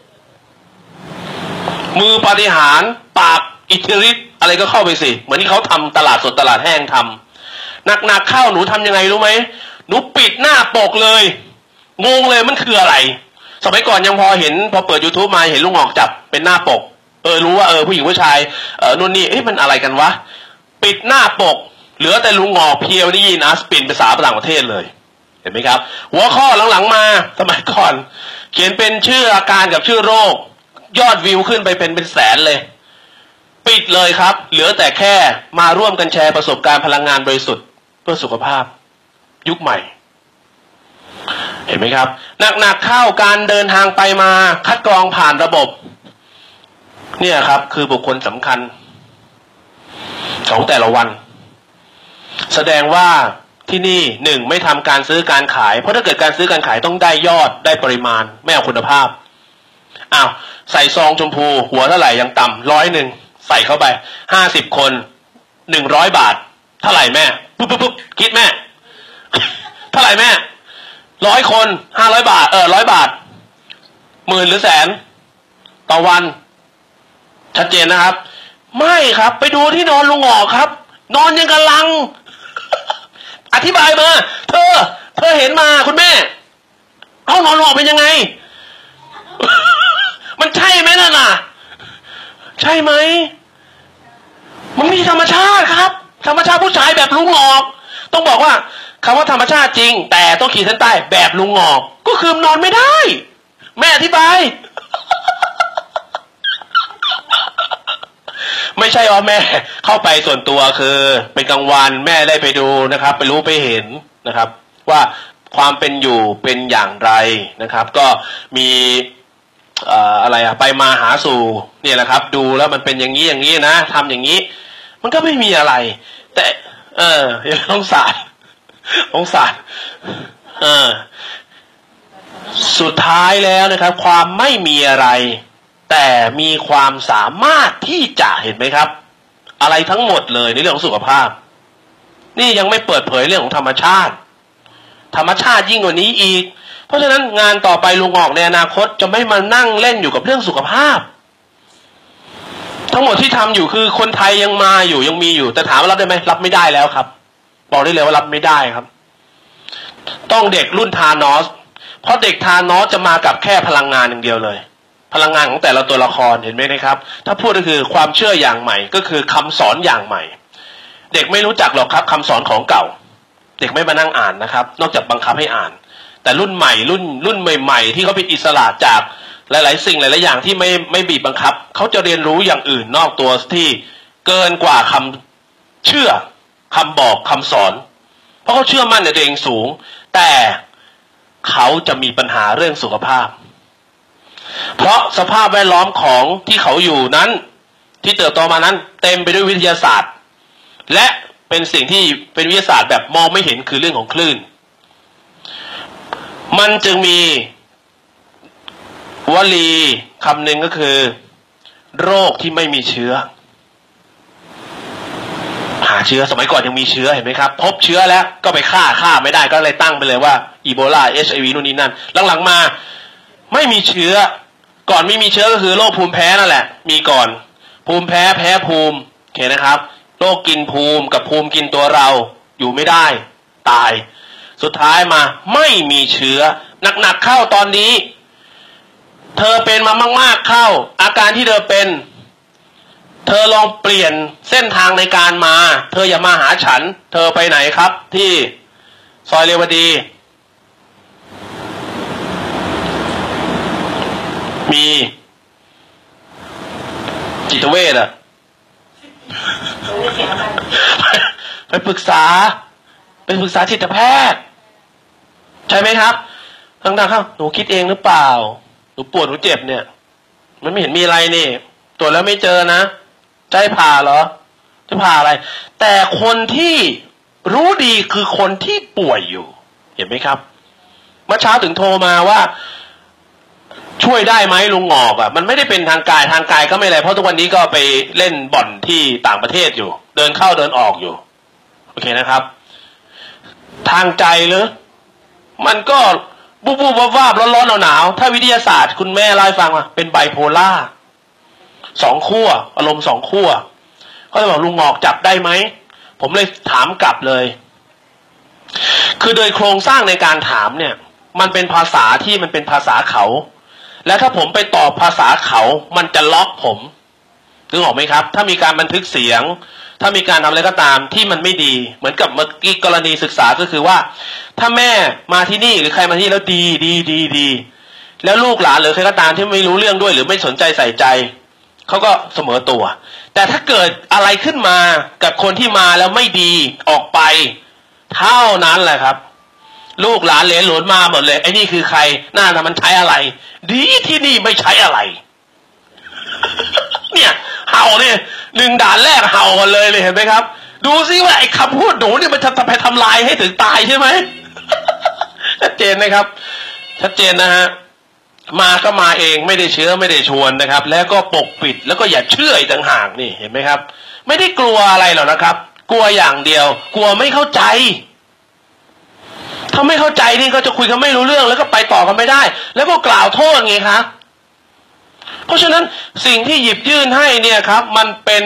มือปาฏิหาริย์ปากอิทธิฤทธิ์อะไรก็เข้าไปสิเหมือนที่เขาทำตลาดสดตลาดแห้งทำหนักๆเข้าหนูทำยังไงรู้ไหมหนูปิดหน้าปกเลยงงเลยมันคืออะไรสมัยก่อนยังพอเห็นพอเปิด YouTube มาเห็นลุงออกจับเป็นหน้าปกเออรู้ว่าเออผู้หญิงผู้ชายเออนู่นนี่เอ๊ะมันอะไรกันวะปิดหน้าปกเหลือแต่ลุงออกเพียวนี่ยินอาสปินภาษาต่างประเทศเลยเห็นไหมครับหัวข้อหลังๆมาสมัยก่อนเขียนเป็นชื่ออาการกับชื่อโรคยอดวิวขึ้นไปเป็นเป็นแสนเลยปิดเลยครับเหลือแต่แค่มาร่วมกันแชร์ประสบการณ์พลังงานบริสุทธิ์เพื่อสุขภาพยุคใหม่เห็นไหมครับหนักๆเข้าการเดินทางไปมาคัดกรองผ่านระบบเนี่ยครับคือบุคคลสำคัญของแต่ละวันแสดงว่าที่นี่หนึ่งไม่ทำการซื้อการขายเพราะถ้าเกิดการซื้อการขายต้องได้ยอดได้ปริมาณไม่เอาคุณภาพอ้าวใส่ซองชมพูหัวเท่าไหร่ยังต่ำร้อยหนึ่งใส่เข้าไปห้าสิบคนหนึ่งร้อยบาทเท่าไหร่แม่ปุ๊บปุ๊บปุ๊บคิดแม่เท่าไหร่แม่ร้อยคนห้าร้อยบาทเออร้อยบาทหมื่นหรือแสนต่อวันชัดเจนนะครับไม่ครับไปดูที่นอนลุงออกครับนอนยังกำลังอธิบายมาเธอเธอเห็นมาคุณแม่เอานอนลุงออกเป็นยังไงมันใช่ไหมนั่นน่ะใช่ไหมมันไม่ใช่ธรรมชาติครับธรรมชาติผู้ชายแบบลุงออกต้องบอกว่าคำว่าธรรมชาติจริงแต่ต้องขีดเส้นใต้แบบลุงออกก็คือนอนไม่ได้แม่อธิบายไม่ใช่ว่าแม่เข้าไปส่วนตัวคือเป็นกลางวันแม่ได้ไปดูนะครับไปรู้ไปเห็นนะครับว่าความเป็นอยู่เป็นอย่างไรนะครับก็มีอะไรอะไปมาหาสู่เนี่ยแหละครับดูแล้วมันเป็นอย่างนี้อย่างนี้นะทำอย่างนี้มันก็ไม่มีอะไรแต่เออสงสารสงสารเออสุดท้ายแล้วนะครับความไม่มีอะไรแต่มีความสามารถที่จะเห็นไหมครับอะไรทั้งหมดเลยในเรื่องของสุขภาพนี่ยังไม่เปิดเผยเรื่องของธรรมชาติธรรมชาติยิ่งกว่านี้อีกเพราะฉะนั้นงานต่อไปลุงออกในอนาคตจะไม่มานั่งเล่นอยู่กับเรื่องสุขภาพทั้งหมดที่ทำอยู่คือคนไทยยังมาอยู่ยังมีอยู่แต่ถามว่ารับได้ไหมรับไม่ได้แล้วครับบอกได้เลยว่ารับไม่ได้ครับต้องเด็กรุ่นทานอสเพราะเด็กทานอสจะมากับแค่พลังงานอย่างเดียวเลยพลังงานของแต่ละตัวละครเห็นไหมนะครับถ้าพูดก็คือความเชื่ออย่างใหม่ก็คือคำสอนอย่างใหม่เด็กไม่รู้จักหรอกครับคำสอนของเก่าเด็กไม่มานั่งอ่านนะครับนอกจากบังคับให้อ่านแต่รุ่นใหม่รุ่นรุ่นใหม่ๆที่เขาเป็นอิสระจากหลายๆสิ่งหลายๆอย่างที่ไม่ไม่บีบบังคับเขาจะเรียนรู้อย่างอื่นนอกตัวที่เกินกว่าคำเชื่อคำบอกคำสอนเพราะเขาเชื่อมั่นในตัวเองสูงแต่เขาจะมีปัญหาเรื่องสุขภาพเพราะสภาพแวดล้อมของที่เขาอยู่นั้นที่เติบโตมานั้นเต็มไปด้วยวิทยาศาสตร์และเป็นสิ่งที่เป็นวิทยาศาสตร์แบบมองไม่เห็นคือเรื่องของคลื่นมันจึงมีวลีคำหนึ่งก็คือโรคที่ไม่มีเชื้อหาเชื้อสมัยก่อนยังมีเชื้อเห็นไหมครับพบเชื้อแล้วก็ไปฆ่าฆ่าไม่ได้ก็เลยตั้งไปเลยว่าอีโบลา เอช ไอ วี นู่นนี่นั่นหลังๆมาไม่มีเชื้อก่อนไม่มีเชื้อก็คือโรคภูมิแพ้นั่นแหละมีก่อนภูมิแพ้แพ้ภูมิโอเคนะครับโรคกินภูมิกับภูมิกินตัวเราอยู่ไม่ได้ตายสุดท้ายมาไม่มีเชื้อหนักๆเข้าตอนนี้เธอเป็นมามากๆเข้าอาการที่เธอเป็นเธอลองเปลี่ยนเส้นทางในการมาเธออย่ามาหาฉันเธอไปไหนครับที่ซอยเรวดีมีจิตเวชอะไปปรึกษาไปปรึกษาจิตแพทย์ใช่ไหมครับทั้งๆครับหนูคิดเองหรือเปล่าหนูปวดหนูเจ็บเนี่ยมันไม่เห็นมีอะไรนี่ตรวจแล้วไม่เจอนะจะให้ผ่าเหรอจะผ่าอะไรแต่คนที่รู้ดีคือคนที่ป่วยอยู่เห็นไหมครับเมื่อเช้าถึงโทรมาว่าช่วยได้ไหมลุงงอกอ่ะมันไม่ได้เป็นทางกายทางกายก็ไม่อะไรเพราะทุกวันนี้ก็ไปเล่นบ่อนที่ต่างประเทศอยู่เดินเข้าเดินออกอยู่โอเคนะครับทางใจหรือมันก็บูบูบวาบร้อนร้อนหนาวถ้าวิทยาศาสตร์คุณแม่เล่าให้ฟังว่าเป็นไบโพล่าสองขั้วอารมณ์สองขั้วเขาเลยบอกลุงงอกจับได้ไหมผมเลยถามกลับเลยคือโดยโครงสร้างในการถามเนี่ยมันเป็นภาษาที่มันเป็นภาษาเขาและถ้าผมไปตอบภาษาเขามันจะล็อกผมนึกออกไหมครับถ้ามีการบันทึกเสียงถ้ามีการทำอะไรก็ตามที่มันไม่ดีเหมือนกับเมื่อกี้กรณีศึกษาก็คือว่าถ้าแม่มาที่นี่หรือใครมาที่นี่แล้วดีดีดีดีแล้วลูกหลานหรือใครก็ตามที่ไม่รู้เรื่องด้วยหรือไม่สนใจใส่ใจเขาก็เสมอตัวแต่ถ้าเกิดอะไรขึ้นมากับคนที่มาแล้วไม่ดีออกไปเท่านั้นแหละครับลูกหลานเหลนหลนมาหมดเลยไอ้นี่คือใครหน้ามันใช้อะไรดีที่นี่ไม่ใช้อะไรเนี่ยเห่าเนี่ยหนึ่งด่านแรกเห่ากันเลยเลยเห็นไหมครับดูซิว่าไอ้คำพูดหนูเนี่ยมันจะไปทำลายให้ถึงตายใช่ไหมชัดเจนนะครับชัดเจนนะฮะมาก็มาเองไม่ได้เชื้อไม่ได้ชวนนะครับแล้วก็ปกปิดแล้วก็อย่าเชื่ออีกต่างหากนี่เห็นไหมครับไม่ได้กลัวอะไรหรอกนะครับกลัวอย่างเดียวกลัวไม่เข้าใจถ้าไม่เข้าใจนี่ก็จะคุยกันไม่รู้เรื่องแล้วก็ไปต่อกันไม่ได้แล้วก็กล่าวโทษไงครับเพราะฉะนั้นสิ่งที่หยิบยื่นให้เนี่ยครับมันเป็น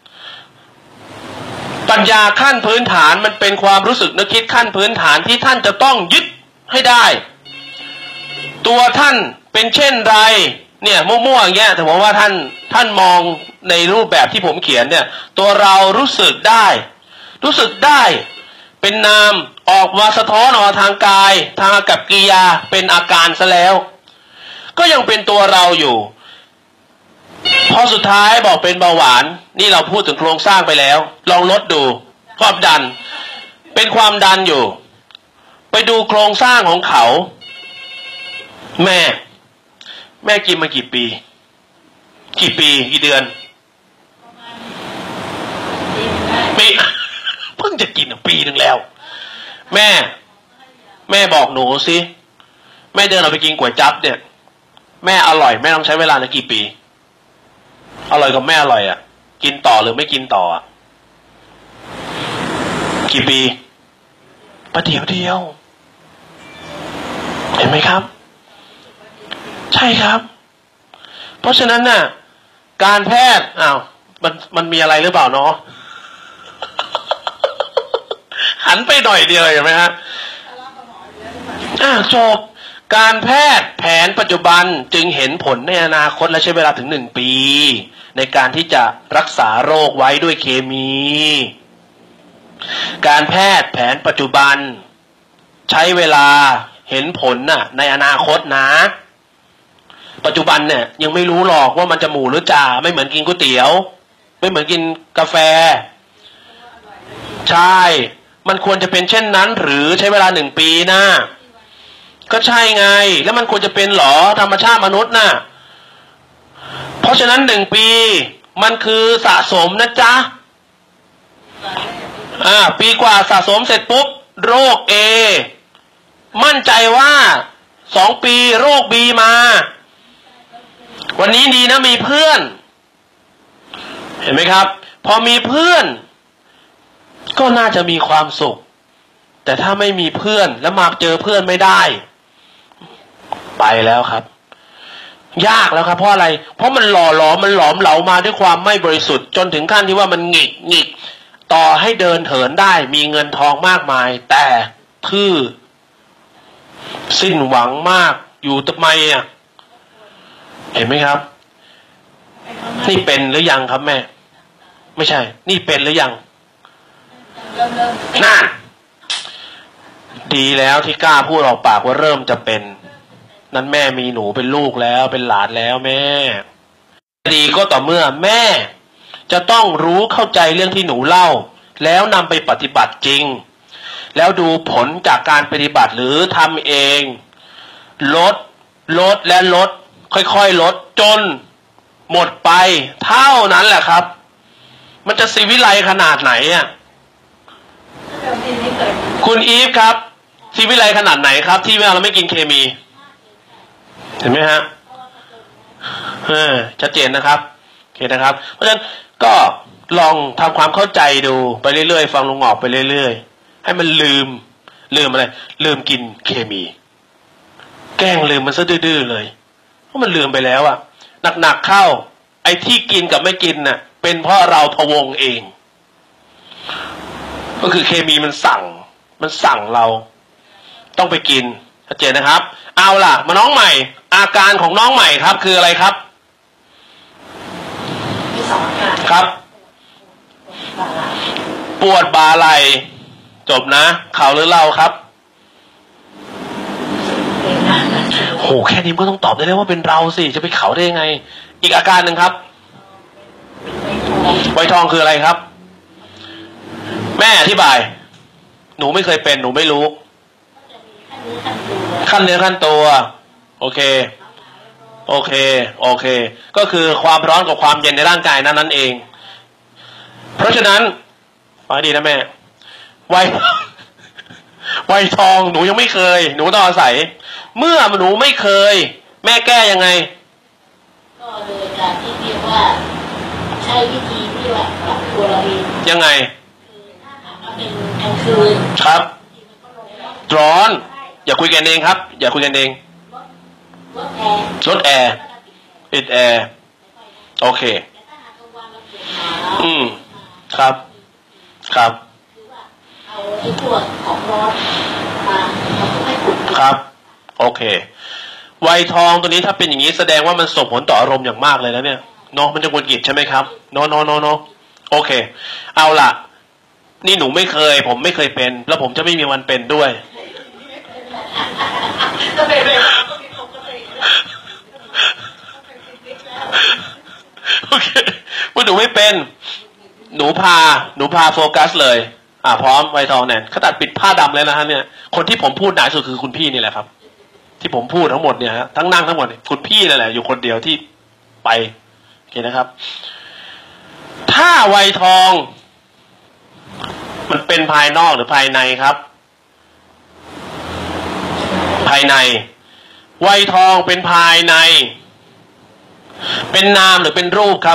ปัญญาขั้นพื้นฐานมันเป็นความรู้สึกนึกคิดขั้นพื้นฐานที่ท่านจะต้องยึดให้ได้ตัวท่านเป็นเช่นไรเนี่ยมั่วๆอย่างเงี้ยแต่ผมว่าท่านท่านมองในรูปแบบที่ผมเขียนเนี่ยตัวเรารู้สึกได้รู้สึกได้เป็นนามออกมาสะท้อนออกทางกายทางอากัปกิริยาเป็นอาการซะแล้วก็ยังเป็นตัวเราอยู่พอสุดท้ายบอกเป็นเบาหวานนี่เราพูดถึงโครงสร้างไปแล้วลองลดดูความดันเป็นความดันอยู่ไปดูโครงสร้างของเขาแม่แม่กินมากี่ปีกี่ปีกี่เดือนปีเพิ่งจะกินปีหนึ่งแล้วแม่แม่บอกหนูสิแม่เดินออกไปกินก๋วยจั๊บเนี่ยแม่อร่อยแม่ต้องใช้เวลากี่ปีอร่อยกับแม่อร่อยอ่ะกินต่อหรือไม่กินต่ออ่ะกี่ปีประเดี๋ยวเดียวเห็นไหมครับใช่ครับเพราะฉะนั้นน่ะการแพทย์อ้าวมันมันมีอะไรหรือเปล่าเนาะหันไปหน่อยเดียวเห็นไหมฮะอ่าจบการแพทย์แผนปัจจุบันจึงเห็นผลในอนาคตและใช้เวลาถึงหนึ่งปีในการที่จะรักษาโรคไว้ด้วยเคมีการแพทย์แผนปัจจุบันใช้เวลาเห็นผลน่ะในอนาคตนะปัจจุบันเนี่ยยังไม่รู้หรอกว่ามันจะหมูหรือจ่าไม่เหมือนกินก๋วยเตี๋ยวไม่เหมือนกินกาแฟใช่มันควรจะเป็นเช่นนั้นหรือใช้เวลาหนึ่งปีนะก็ใช่ไงแล้วมันควรจะเป็นหรอธรรมชาติมนุษย์น่ะเพราะฉะนั้นหนึ่งปีมันคือสะสมนะจ๊ะอ่าปีกว่าสะสมเสร็จปุ๊บโรคเอมั่นใจว่าสองปีโรคบีมาวันนี้ดีนะมีเพื่อนเห็นไหมครับพอมีเพื่อนก็น่าจะมีความสุขแต่ถ้าไม่มีเพื่อนแล้วมาเจอเพื่อนไม่ได้ไปแล้วครับยากแล้วครับเพราะอะไรเพราะมันหล่อหลอมมันหลอมเหลามาด้วยความไม่บริสุทธิ์จนถึงขั้นที่ว่ามันหงิกหงิกต่อให้เดินเหินได้มีเงินทองมากมายแต่ทื่อสิ้นหวังมากอยู่ทำไมอ่ะเห็นไหมครับนี่เป็นหรือยังครับแม่ไม่ใช่นี่เป็นหรือยังน่าดีแล้วที่กล้าพูดออกปากว่าเริ่มจะเป็นนั้นแม่มีหนูเป็นลูกแล้วเป็นหลานแล้วแม่ดีก็ต่อเมื่อแม่จะต้องรู้เข้าใจเรื่องที่หนูเล่าแล้วนำไปปฏิบัติจริงแล้วดูผลจากการปฏิบัติหรือทำเองลดลดและลดค่อยๆลดจนหมดไปเท่านั้นแหละครับมันจะศิวิไลขนาดไหนอ่ะคุณอีฟครับศิวิไลขนาดไหนครับที่เราไม่กินเคมีเห็นไหมฮะเออชัดเจนนะครับโอเคนะครับเพราะฉะนั้นก็ลองทำความเข้าใจดูไปเรื่อยๆฟังลุงหงอกไปเรื่อยๆให้มันลืมลืมอะไรลืมกินเคมีแกล้งลืมมันซะดื้อๆเลยเพราะมันลืมไปแล้วอะหนักๆเข้าไอ้ที่กินกับไม่กินน่ะเป็นเพราะเราพะวงเองก็คือเคมีมันสั่งมันสั่งเราต้องไปกินชัดเจนนะครับเอาล่ะมาน้องใหม่อาการของน้องใหม่ครับคืออะไรครับมีสองอาการครับปวดบ่าไหล่จบนะเขาหรือเราครับโหแค่นี้ก็ต้องตอบได้เลยว่าเป็นเราสิจะไปเขาได้ยังไงอีกอาการหนึ่งครับไวทองคืออะไรครับแม่อธิบายหนูไม่เคยเป็นหนูไม่รู้ขั้นเนื้อขั้นตัวโอเคโอเคโอเคก็คือความร้อนกับความเย็นในร่างกายนั้นนั่นเองเพราะฉะนั้นฟังดีนะแม่ไวไวทองหนูยังไม่เคยหนูต้องอาศัยเมื่อหนูไม่เคยแม่แก้ยังไงก็โดยการที่เรียกว่าใช้วิธีที่ว่าปรับตัวเราเองยังไงคือถ้าหากว่าเป็นกลางคืนครับร้อนอย่าคุยกันเองครับอย่าคุยกันเองลดแอร์ลดแอร์ปิดแอร์โอเคอืมครับครับเอาไอ้พวกของร้อนมาให้ขุ่นครับโอเคไวทองตัวนี้ถ้าเป็นอย่างนี้แสดงว่ามันส่งผลต่ออารมณ์อย่างมากเลยแล้วเนี่ยเนาะมันจะหงุดหงิดใช่ไหมครับโนโนโนโนโอเคเอาล่ะนี่หนูไม่เคยผมไม่เคยเป็นแล้วผมจะไม่มีวันเป็นด้วยโอเคเมื่อหนูไม่เป็นหนูพาหนูพาโฟกัสเลยอ่าพร้อมไวทองแน่นเขาตัดปิดผ้าดำเลยนะฮะเนี่ยคนที่ผมพูดหนาสุดคือคุณพี่นี่แหละครับที่ผมพูดทั้งหมดเนี่ยฮะทั้งนั่งทั้งหมดคุณพี่นั่นแหละอยู่คนเดียวที่ไปโอเคนะครับถ้าไวทองมันเป็นภายนอกหรือภายในครับภายในไวทองเป็นภายในเป็นนามหรือเป็นรูปครับ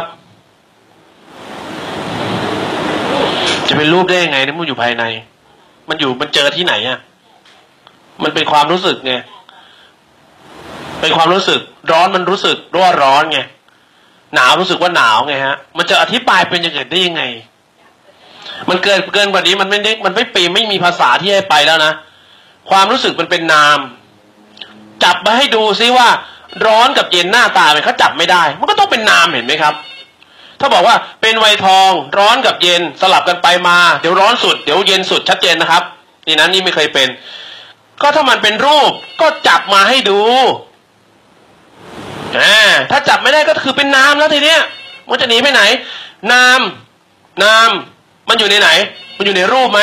จะเป็นรูปได้ยังไงเนี่ยมันอยู่ภายในมันอยู่มันเจอที่ไหนอ่ะมันเป็นความรู้สึกไงเป็นความรู้สึกร้อนมันรู้สึกว่าร้อนไงหนาวรู้สึกว่าหนาวไงฮะมันจะอธิบายเป็นอย่างอื่นได้ยังไงมันเกินเกินกว่านี้มันไม่ได้มันไม่ปีไม่มีภาษาที่ให้ไปแล้วนะความรู้สึกมันเป็นนามจับมาให้ดูซิว่าร้อนกับเย็นหน้าตาเขาจับไม่ได้มันก็ต้องเป็นนามเห็นไหมครับถ้าบอกว่าเป็นไวทองร้อนกับเย็นสลับกันไปมาเดี๋ยวร้อนสุดเดี๋ยวเย็นสุดชัดเจนนะครับนี่นะนี่ไม่เคยเป็นก็ถ้ามันเป็นรูปก็จับมาให้ดูอ่าถ้าจับไม่ได้ก็คือเป็นนามแล้วทีเนี้ยมันจะหนีไปไหนนามนามมันอยู่ในไหนมันอยู่ในรูปไหม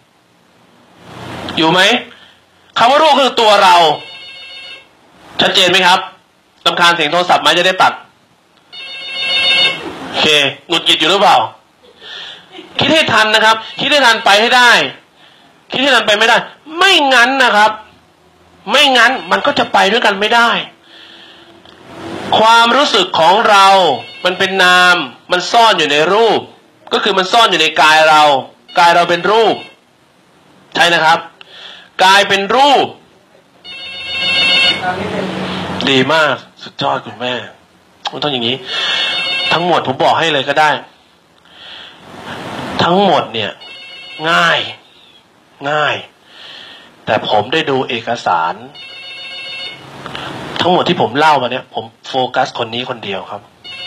อยู่ไหมคำว่ารูปคือตัวเราชัดเจนไหมครับรำคาญเสียงโทรศัพท์ไหมจะได้ตัดโอเคหงุดหงิดอยู่หรือเปล่าคิดให้ทันนะครับคิดให้ทันไปให้ได้คิดให้ทันไปไม่ได้ไม่งั้นนะครับไม่งั้นมันก็จะไปด้วยกันไม่ได้ความรู้สึกของเรามันเป็นนามมันซ่อนอยู่ในรูปก็คือมันซ่อนอยู่ในกายเรากายเราเป็นรูปใช่นะครับกายเป็นรูปดีมากสุดยอดคุณแม่มันต้องอย่างนี้ทั้งหมดผมบอกให้เลยก็ได้ทั้งหมดเนี่ยง่ายง่ายแต่ผมได้ดูเอกสารทั้งหมดที่ผมเล่ามาเนี่ยผมโฟกัสคนนี้คนเดียวครับ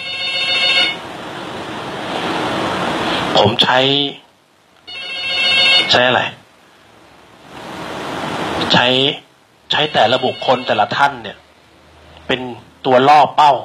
ผมใช้ใช้อะไรใช้ใช้แต่ละบุคคลแต่ละท่านเนี่ยเป็นตัวล่อเป้า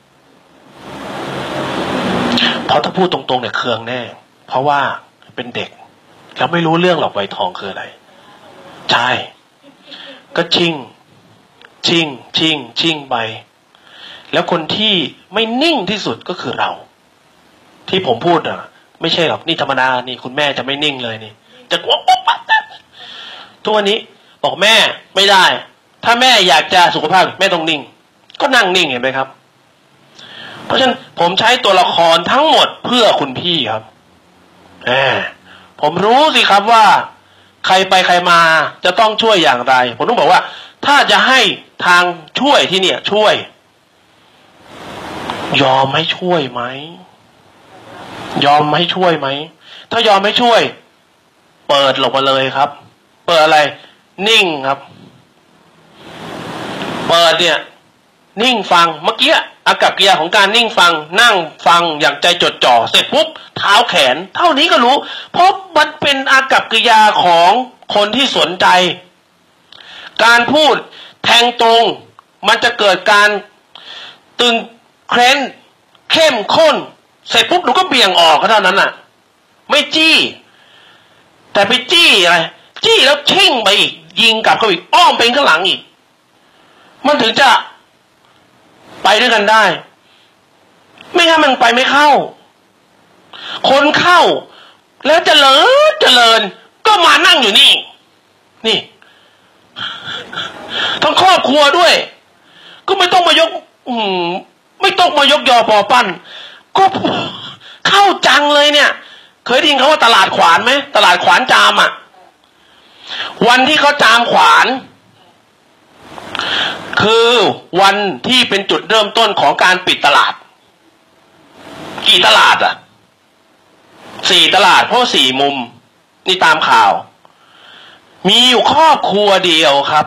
เพราะถ้าพูดตรงๆเนี่ยเคืองแน่เพราะว่าเป็นเด็กแล้วไม่รู้เรื่องหรอกไวทองคืออะไรใช่ก็ชิ่งชิ่งชิ่งชิ่งไปแล้วคนที่ไม่นิ่งที่สุดก็คือเราที่ผมพูดอ่ะไม่ใช่หรอกนี่ธรรมดานี่คุณแม่จะไม่นิ่งเลยนี่จะกลัวปุ๊บปั๊บทุกวันนี้บอกแม่ไม่ได้ถ้าแม่อยากจะสุขภาพแม่ต้องนิ่งก็นั่งนิ่งเห็นไหมครับเพราะฉะนั้นผมใช้ตัวละครทั้งหมดเพื่อคุณพี่ครับแหมผมรู้สิครับว่าใครไปใครมาจะต้องช่วยอย่างไรผมต้องบอกว่าถ้าจะให้ทางช่วยที่เนี่ยช่วยยอมให้ช่วยไหมยอมให้ช่วยไหมถ้ายอมให้ช่วยเปิดลงมาเลยครับเปิดอะไรนิ่งครับเปิดเนี่ยนิ่งฟังเมื่อกี้อากัปกิริยาของการนิ่งฟังนั่งฟังอย่างใจจดจ่อเสร็จปุ๊บเท้าแขนเท่านี้ก็รู้เพราะมันเป็นอากัปกิริยาของคนที่สนใจการพูดแทงตรงมันจะเกิดการตึงเคร้นเข้มข้นเสร็จปุ๊บหนูก็เบี่ยงออกก็เท่านั้นน่ะไม่จี้แต่ไปจี้อะไรจี้แล้วชิ่งไปอีกยิงกลับเข้าอีกอ้อมไปข้างหลังอีกมันถึงจะไปด้วยกันได้ไม่งั้นมันไปไม่เข้าคนเข้าแล้วเจริญเจริญก็มานั่งอยู่นี่นี่ทั้งครอบครัวด้วยก็ไม่ต้องมายกอืมไม่ต้องมายกยอปอปั้นก็เข้าจังเลยเนี่ยเคยได้ยินเขาว่าตลาดขวานไหมตลาดขวานจามอ่ะวันที่เขาจามขวานคือวันที่เป็นจุดเริ่มต้นของการปิดตลาดกี่ตลาดอ่ะสี่ตลาดเพราะสี่มุมนี่ตามข่าวมีอยู่ครอบครัวเดียวครับ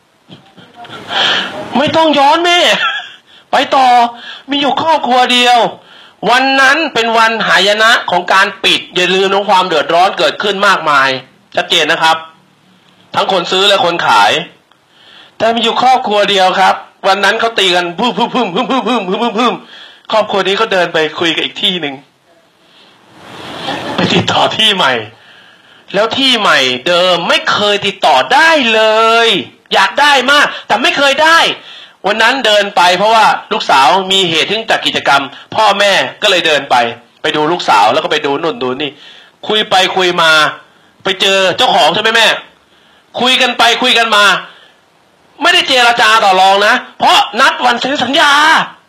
ไม่ต้องย้อนแม่ไปต่อมีอยู่ครอบครัวเดียววันนั้นเป็นวันหายนะของการปิดอย่าลืมนะความเดือดร้อนเกิดขึ้นมากมายชัดเจนนะครับทั้งคนซื้อและคนขายแต่มีอยู่ครอบครัวเดียวครับวันนั้นเขาตีกันพึ่มพึ่มพึ่มพึ่มพึ่มพึ่มพึ่มพึ่มครอบครัวนี้เขาเดินไปคุยกับอีกที่หนึ่งไปติดต่อที่ใหม่แล้วที่ใหม่เดิมไม่เคยติดต่อได้เลยอยากได้มากแต่ไม่เคยได้วันนั้นเดินไปเพราะว่าลูกสาวมีเหตุที่จัดกิจกรรมพ่อแม่ก็เลยเดินไปไปดูลูกสาวแล้วก็ไปดูนู่นดูนี่คุยไปคุยมาไปเจอเจ้าของใช่ไหมแม่คุยกันไปคุยกันมาไม่ได้เจรจาต่อรองนะเพราะนัดวันเซ็นสัญญา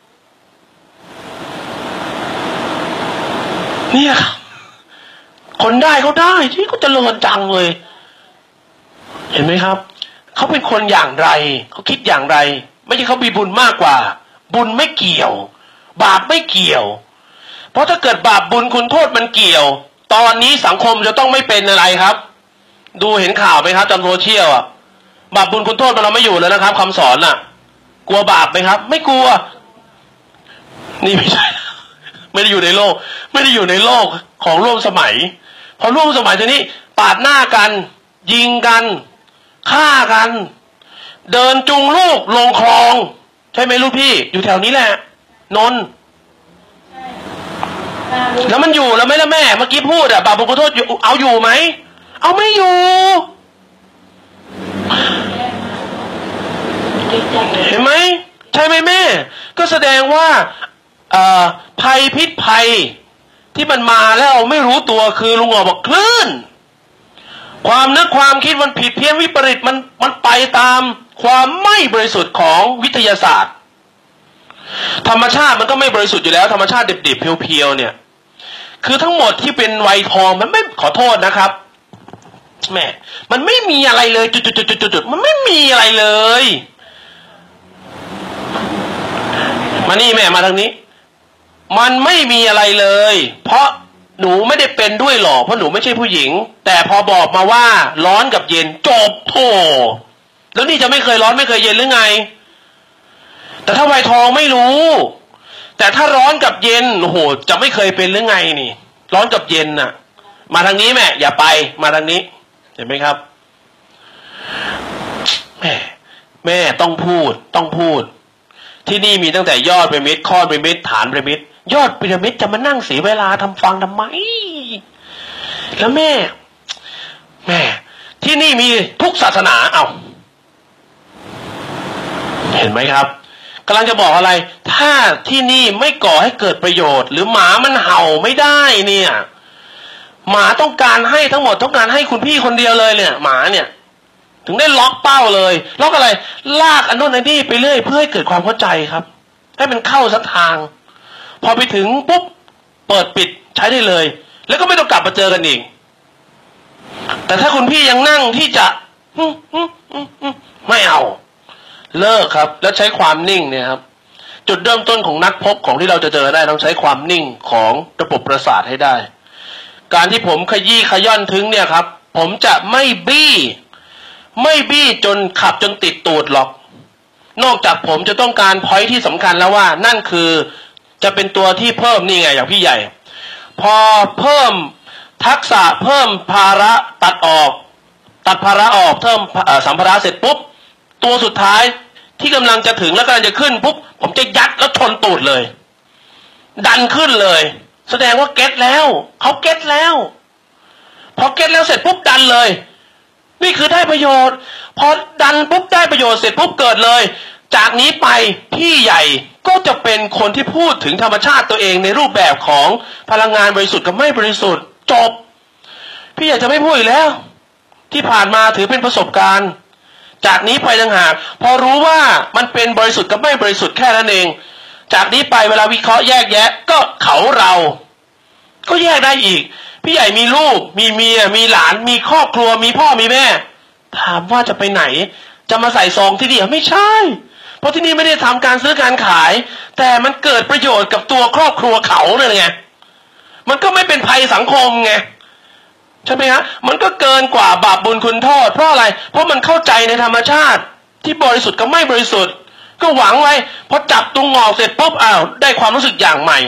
เนี่ยครับคนได้เขาได้ที่เขาเจริญจังเลยเห็นไหมครับเขาเป็นคนอย่างไรเขาคิดอย่างไรไม่ใช่เขามีบุญมากกว่าบุญไม่เกี่ยวบาปไม่เกี่ยวเพราะถ้าเกิดบาปบุญคุณโทษมันเกี่ยวตอนนี้สังคมจะต้องไม่เป็นอะไรครับดูเห็นข่าวไหมครับจำโซเชียลอ่ะบาปบุญคุณโทษมันเราไม่อยู่แล้วนะครับคำสอนน่ะกลัวบาปไหมครับไม่กลัวนี่ไม่ใช่ไม่ได้อยู่ในโลกไม่ได้อยู่ในโลกของร่วมสมัยพอร่วมสมัยทีนี้ปาดหน้ากันยิงกันฆ่ากันเดินจูงลูกลงคลองใช่ไหมลูกพี่อยู่แถวนี้แหละนนท์แล้วมันอยู่แล้วไหมล่ะแม่เมื่อกี้พูดอะบาปบุญคุณโทษเอาอยู่ไหมเอาไม่อยู่เห็นไหมใช่ไหมแม่ก็แสดงว่าภัยพิษภัยที่มันมาแล้วไม่รู้ตัวคือลุงหงอกบอกคลื่นความนึกความคิดมันผิดเพี้ยนวิปริตมันมันไปตามความไม่บริสุทธิ์ของวิทยาศาสตร์ธรรมชาติมันก็ไม่บริสุทธิ์อยู่แล้วธรรมชาติดิบๆเพียวๆเนี่ยคือทั้งหมดที่เป็นวัยทองมันไม่ขอโทษนะครับแม่มันไม่มีอะไรเลยจุดๆๆๆมันไม่มีอะไรเลยมานี่แม่มาทางนี้มันไม่มีอะไรเลยเพราะหนูไม่ได้เป็นด้วยหรอกเพราะหนูไม่ใช่ผู้หญิงแต่พอบอกมาว่าร้อนกับเย็นจบโธ่แล้วนี่จะไม่เคยร้อนไม่เคยเย็นหรือไงแต่ถ้าวัยทองไม่รู้แต่ถ้าร้อนกับเย็นโอ้โหจะไม่เคยเป็นหรือไงนี่ร้อนกับเย็นน่ะมาทางนี้แม่อย่าไปมาทางนี้เห็นไหมครับแม่แม่ต้องพูดต้องพูดที่นี่มีตั้งแต่ยอดพีระมิดข้อพีระมิดฐานพีระมิดยอดพีระมิดจะมานั่งเสียเวลาทำฟังทำไมแล้วแม่แม่ที่นี่มีทุกศาสนาเอาเห็นไหมครับกำลังจะบอกอะไรถ้าที่นี่ไม่ก่อให้เกิดประโยชน์หรือหมามันเห่าไม่ได้เนี่ยหมาต้องการให้ทั้งหมดต้องการให้คุณพี่คนเดียวเลยเนี่ยหมาเนี่ยถึงได้ล็อกเป้าเลยล็อกอะไรลากอันนู้นอันนี้ไปเรื่อยเพื่อให้เกิดความเข้าใจครับให้มันเข้าสักทางพอไปถึงปุ๊บเปิดปิดใช้ได้เลยแล้วก็ไม่ต้องกลับมาเจอกันอีกแต่ถ้าคุณพี่ยังนั่งที่จะไม่เอาเลิกครับแล้วใช้ความนิ่งเนี่ยครับจุดเริ่มต้นของนักพบของที่เราจะเจอได้ต้องใช้ความนิ่งของระบบประสาทให้ได้การที่ผมขยี้ขย่อนถึงเนี่ยครับผมจะไม่บี้ไม่บี้จนขับจนติดตูดหรอกนอกจากผมจะต้องการพอยท์ที่สำคัญแล้วว่านั่นคือจะเป็นตัวที่เพิ่มนี่ไงอย่างพี่ใหญ่พอเพิ่มทักษะเพิ่มภาระตัดออกตัดภาระออกเพิ่มสัมภาระเสร็จปุ๊บตัวสุดท้ายที่กำลังจะถึงแล้วกำลังจะขึ้นปุ๊บผมจะยัดแล้วชนตูดเลยดันขึ้นเลยแสดงว่าเก็ตแล้วเขาเก็ตแล้วพอเก็ตแล้วเสร็จปุ๊บดันเลยนี่คือได้ประโยชน์พอดันปุ๊บได้ประโยชน์เสร็จปุ๊บเกิดเลยจากนี้ไปพี่ใหญ่ก็จะเป็นคนที่พูดถึงธรรมชาติตัวเองในรูปแบบของพลังงานบริสุทธิ์กับไม่บริสุทธิ์จบพี่ใหญ่จะไม่พูดอีกแล้วที่ผ่านมาถือเป็นประสบการณ์จากนี้ไปต่างหากพอรู้ว่ามันเป็นบริสุทธิ์กับไม่บริสุทธิ์แค่นั้นเองจากนี้ไปเวลาวิเคราะห์แยกแยะก็เขาเราก็แยกได้อีกพี่ใหญ่มีลูกมีเมียมีหลานมีครอบครัวมีพ่อมีแม่ถามว่าจะไปไหนจะมาใส่ซองที่นี่ไม่ใช่เพราะที่นี่ไม่ได้ทำการซื้อการขายแต่มันเกิดประโยชน์กับตัวครอบครัวเขาเนี่ยไงมันก็ไม่เป็นภัยสังคมไงใช่ไหมฮะมันก็เกินกว่าบาปบุญคุณโทษเพราะอะไรเพราะมันเข้าใจในธรรมชาติที่บริสุทธิ์กับไม่บริสุทธิ์ก็หวังไว้พอจับตุงงอกเสร็จปุ๊บอ้าวได้ความรู้สึกอย่างใหม่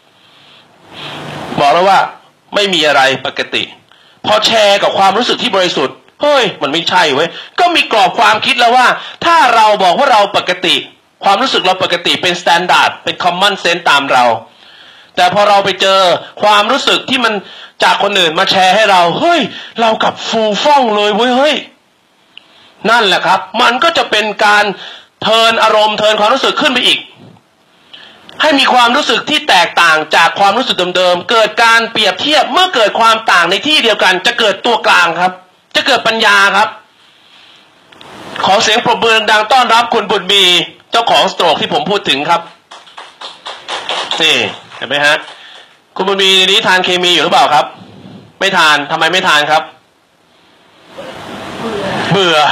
บอกแล้วว่าไม่มีอะไรปกติพอแชร์กับความรู้สึกที่บริสุทธิ์เฮ้ยมันไม่ใช่เว้ยก็มีกรอบความคิดแล้วว่าถ้าเราบอกว่าเราปกติความรู้สึกเราปกติเป็นสแตนดาร์ดเป็นคอมมอนเซนส์ตามเราแต่พอเราไปเจอความรู้สึกที่มันจากคนอื่นมาแชร์ให้เราเฮ้ยเรากับฟูฟ่องเลยเว้ยเฮ้ยนั่นแหละครับมันก็จะเป็นการเทิร์นอารมณ์เทิร์นความรู้สึกขึ้นไปอีกให้มีความรู้สึกที่แตกต่างจากความรู้สึกเดิมๆเกิดการเปรียบเทียบเมื่อเกิดความต่างในที่เดียวกันจะเกิดตัวกลางครับจะเกิดปัญญาครับขอเสียงปรบมือดังต้อนรับคุณบุญมีเจ้าของสโตรกที่ผมพูดถึงครับนี่เห็นไหมฮะคุณบุญมีนี้ทานเคมีอยู่หรือเปล่าครับไม่ทานทำไมไม่ทานครับเบื่อ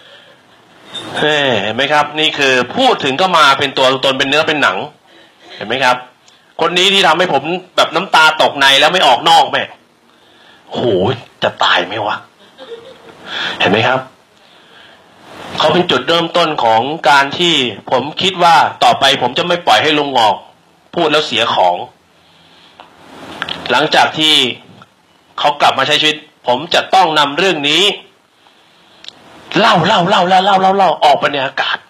เห็นไหมครับนี่คือพูดถึงก็มาเป็นตัวตนเป็นเนื้อเป็นหนังเห็นไหมครับคนนี้ที่ทำให้ผมแบบน้ำตาตกในแล้วไม่ออกนอกแม่โหจะตายไหมวะเห็นไหมครับเขาเป็นจุดเริ่มต้นของการที่ผมคิดว่าต่อไปผมจะไม่ปล่อยให้ลุงงอกพูดแล้วเสียของหลังจากที่เขากลับมาใช้ชีวิตผมจะต้องนำเรื่องนี้เล่าเล่าเล่าเล่าเล่าเล่าเล่าออกไปในอากาศ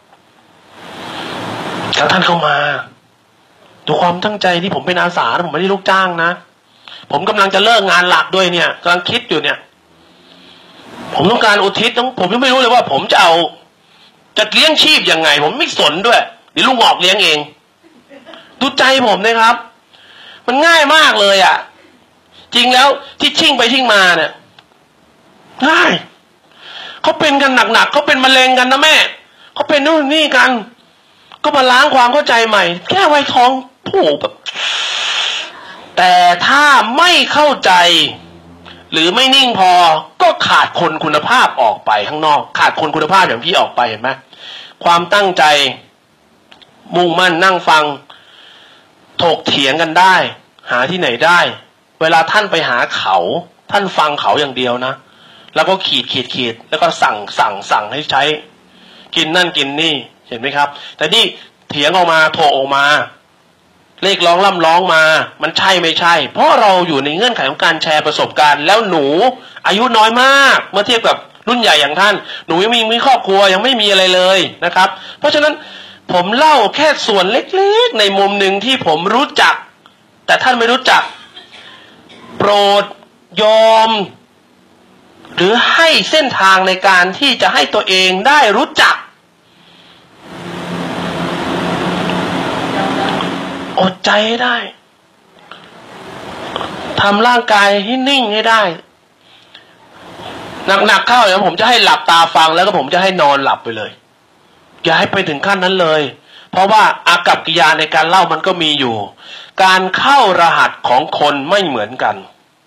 แล้วท่านเข้ามาดูความตั้งใจที่ผมเป็นอาสาผมไม่ได้ลูกจ้างนะผมกำลังจะเลิกงานหลักด้วยเนี่ยกำลังคิดอยู่เนี่ยผมต้องการอุทิศต้องผมยังไม่รู้เลยว่าผมจะเอาจะเลี้ยงชีพยังไงผมไม่สนด้วยเดี๋ยวลุงงอกเลี้ยงเองดูใจผมนะครับมันง่ายมากเลยอ่ะจริงแล้วที่ชิ่งไปชิ่งมาเนี่ยง่ายเขาเป็นกันหนักๆเขาเป็นมะเร็งกันนะแม่เขาเป็นนู่นนี่กันก็มาล้างความเข้าใจใหม่แก้ไวท้องผูกแบบแต่ถ้าไม่เข้าใจหรือไม่นิ่งพอก็ขาดคนคุณภาพออกไปข้างนอกขาดคนคุณภาพอย่างพี่ออกไปเห็นไหมความตั้งใจมุ่งมั่นนั่งฟังถกเถียงกันได้หาที่ไหนได้เวลาท่านไปหาเขาท่านฟังเขาอย่างเดียวนะแล้วก็ขีดขีดขีดแล้วก็สั่งสั่งสั่งให้ใช้กินนั่นกินนี่เห็นไหมครับแต่นี่เถียงออกมาโถออกมาเลขร้องล่ำร้องมามันใช่ไม่ใช่เพราะเราอยู่ในเงื่อนไขของการแชร์ประสบการณ์แล้วหนูอายุน้อยมากเมื่อเทียบกับรุ่นใหญ่อย่างท่านหนูยังมีมีครอบครัวยังไม่มีอะไรเลยนะครับเพราะฉะนั้นผมเล่าแค่ส่วนเล็กๆในมุมหนึ่งที่ผมรู้จักแต่ท่านไม่รู้จักโปรดยอมหรือให้เส้นทางในการที่จะให้ตัวเองได้รู้จักอดใจให้ได้ทำร่างกายให้นิ่งให้ได้หนักๆเข้าอย่างผมจะให้หลับตาฟังแล้วก็ผมจะให้นอนหลับไปเลยอย่าให้ไปถึงขั้นนั้นเลยเพราะว่าอากัปกิริยาในการเล่ามันก็มีอยู่การเข้ารหัสของคนไม่เหมือนกัน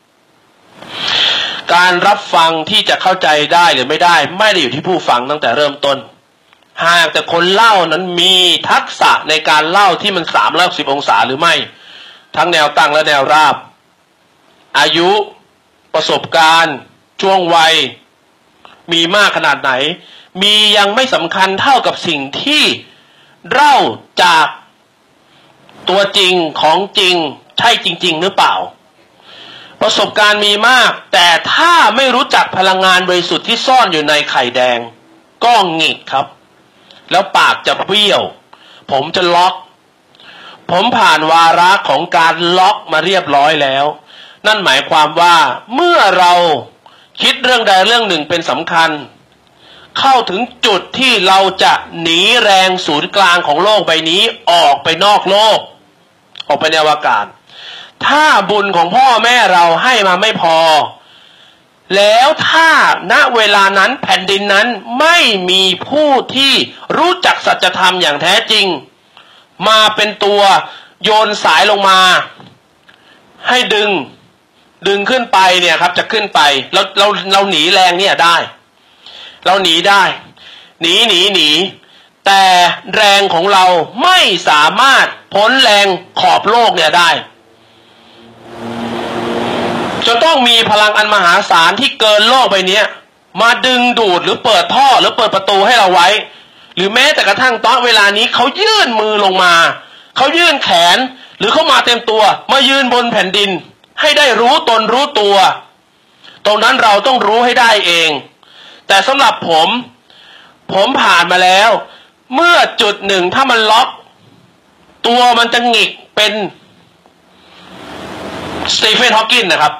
การรับฟังที่จะเข้าใจได้หรือไม่ได้ไม่ได้อยู่ที่ผู้ฟังตั้งแต่เริ่มต้นหากแต่คนเล่านั้นมีทักษะในการเล่าที่มันสามร้อยหกสิบองศาหรือไม่ทั้งแนวตั้งและแนวราบอายุประสบการณ์ช่วงวัยมีมากขนาดไหนมียังไม่สำคัญเท่ากับสิ่งที่เล่าจากตัวจริงของจริงใช่จริงๆหรือเปล่าประสบการณ์มีมากแต่ถ้าไม่รู้จักพลังงานบริสุทธิ์ที่ซ่อนอยู่ในไข่แดงก็หงิกครับแล้วปากจะเปรี้ยวผมจะล็อกผมผ่านวาระของการล็อกมาเรียบร้อยแล้วนั่นหมายความว่าเมื่อเราคิดเรื่องใดเรื่องหนึ่งเป็นสำคัญเข้าถึงจุดที่เราจะหนีแรงศูนย์กลางของโลกใบนี้ออกไปนอกโลกออกไปในอวกาศถ้าบุญของพ่อแม่เราให้มาไม่พอแล้วถ้าณเวลานั้นแผ่นดินนั้นไม่มีผู้ที่รู้จักสัจธรรมอย่างแท้จริงมาเป็นตัวโยนสายลงมาให้ดึงดึงขึ้นไปเนี่ยครับจะขึ้นไปเราเราเราหนีแรงเนี่ยได้เราหนีได้หนีหนีหนีแต่แรงของเราไม่สามารถพ้นแรงขอบโลกเนี่ยได้จะต้องมีพลังอันมหาศาลที่เกินโลกใบนี้มาดึงดูดหรือเปิดท่อหรือเปิดประตูให้เราไว้หรือแม้แต่กระทั่งตอนเวลานี้เขายื่นมือลงมาเขายื่นแขนหรือเขามาเต็มตัวมายืนบนแผ่นดินให้ได้รู้ตนรู้ตัวตรงนั้นเราต้องรู้ให้ได้เองแต่สำหรับผมผมผ่านมาแล้วเมื่อจุดหนึ่งถ้ามันล็อกตัวมันจะหงิกเป็นสตีเฟนฮอว์กินนะครับ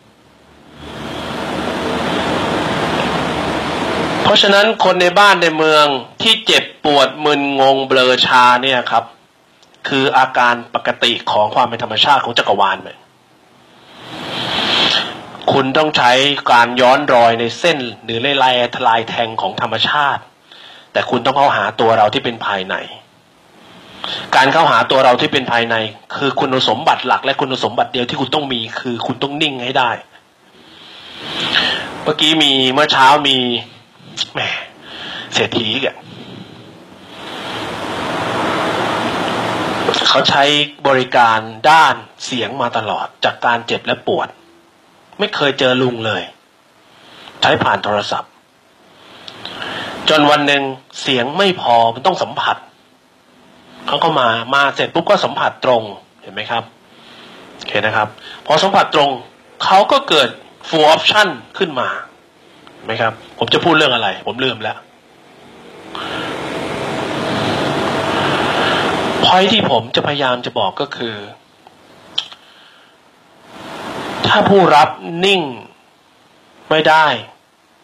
เพราะฉะนั้นคนในบ้านในเมืองที่เจ็บปวดมึนงงเบลอชาเนี่ยครับคืออาการปกติของความเป็นธรรมชาติของจักรวาลไหมคุณต้องใช้การย้อนรอยในเส้นหรือลายทลายแทงของธรรมชาติแต่คุณต้องเข้าหาตัวเราที่เป็นภายในการเข้าหาตัวเราที่เป็นภายในคือคุณสมบัติหลักและคุณสมบัติเดียวที่คุณต้องมีคือคุณต้องนิ่งให้ได้เมื่อกี้มีเมื่อเช้ามีแหมเศรษฐีแกเขาใช้บริการด้านเสียงมาตลอดจากการเจ็บและปวดไม่เคยเจอลุงเลยใช้ผ่านโทรศัพท์จนวันหนึ่งเสียงไม่พอมันต้องสัมผัสเขาก็มามาเสร็จปุ๊บก็สัมผัสตรงเห็นไหมครับโอเคนะครับพอสัมผัสตรงเขาก็เกิด full option ขึ้นมาเห็นไหมครับผมจะพูดเรื่องอะไรผมลืมแล้วพอยที่ผมจะพยายามจะบอกก็คือถ้าผู้รับนิ่งไม่ได้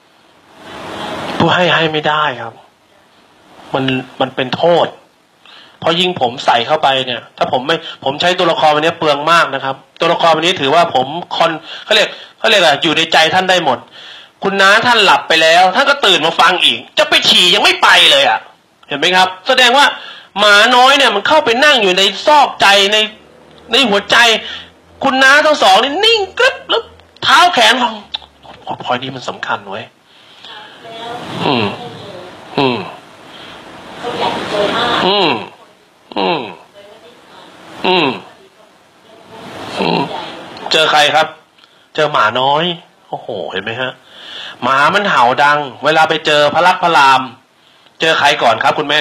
ผู้ให้ให้ไม่ได้ครับมันมันเป็นโทษพอยิงผมใส่เข้าไปเนี่ยถ้าผมไม่ผมใช้ตัวละครวันนี้เปลืองมากนะครับตัวละครวันนี้ถือว่าผมคอนเขาเรียกเขาเรียกอะไรอยู่ในใจท่านได้หมดคุณน้าท่านหลับไปแล้วท่านก็ตื่นมาฟังอีกจะไปฉี่ยังไม่ไปเลยอ่ะเห็นไหมครับแสดงว่าหมาน้อยเนี่ยมันเข้าไปนั่งอยู่ในซอกใจในในหัวใจคุณน้าทั้งสองนี่นิ่งกริบแล้วเท้าแขนของพอยนี้มันสำคัญเว้ยอืมอืมอืมอืมอืมอืมเจอใครครับเจอหมาน้อยโอ้โหเห็นไหมฮะหมามันเห่าดังเวลาไปเจอพระลักษมณ์พระรามเจอใครก่อนครับคุณแม่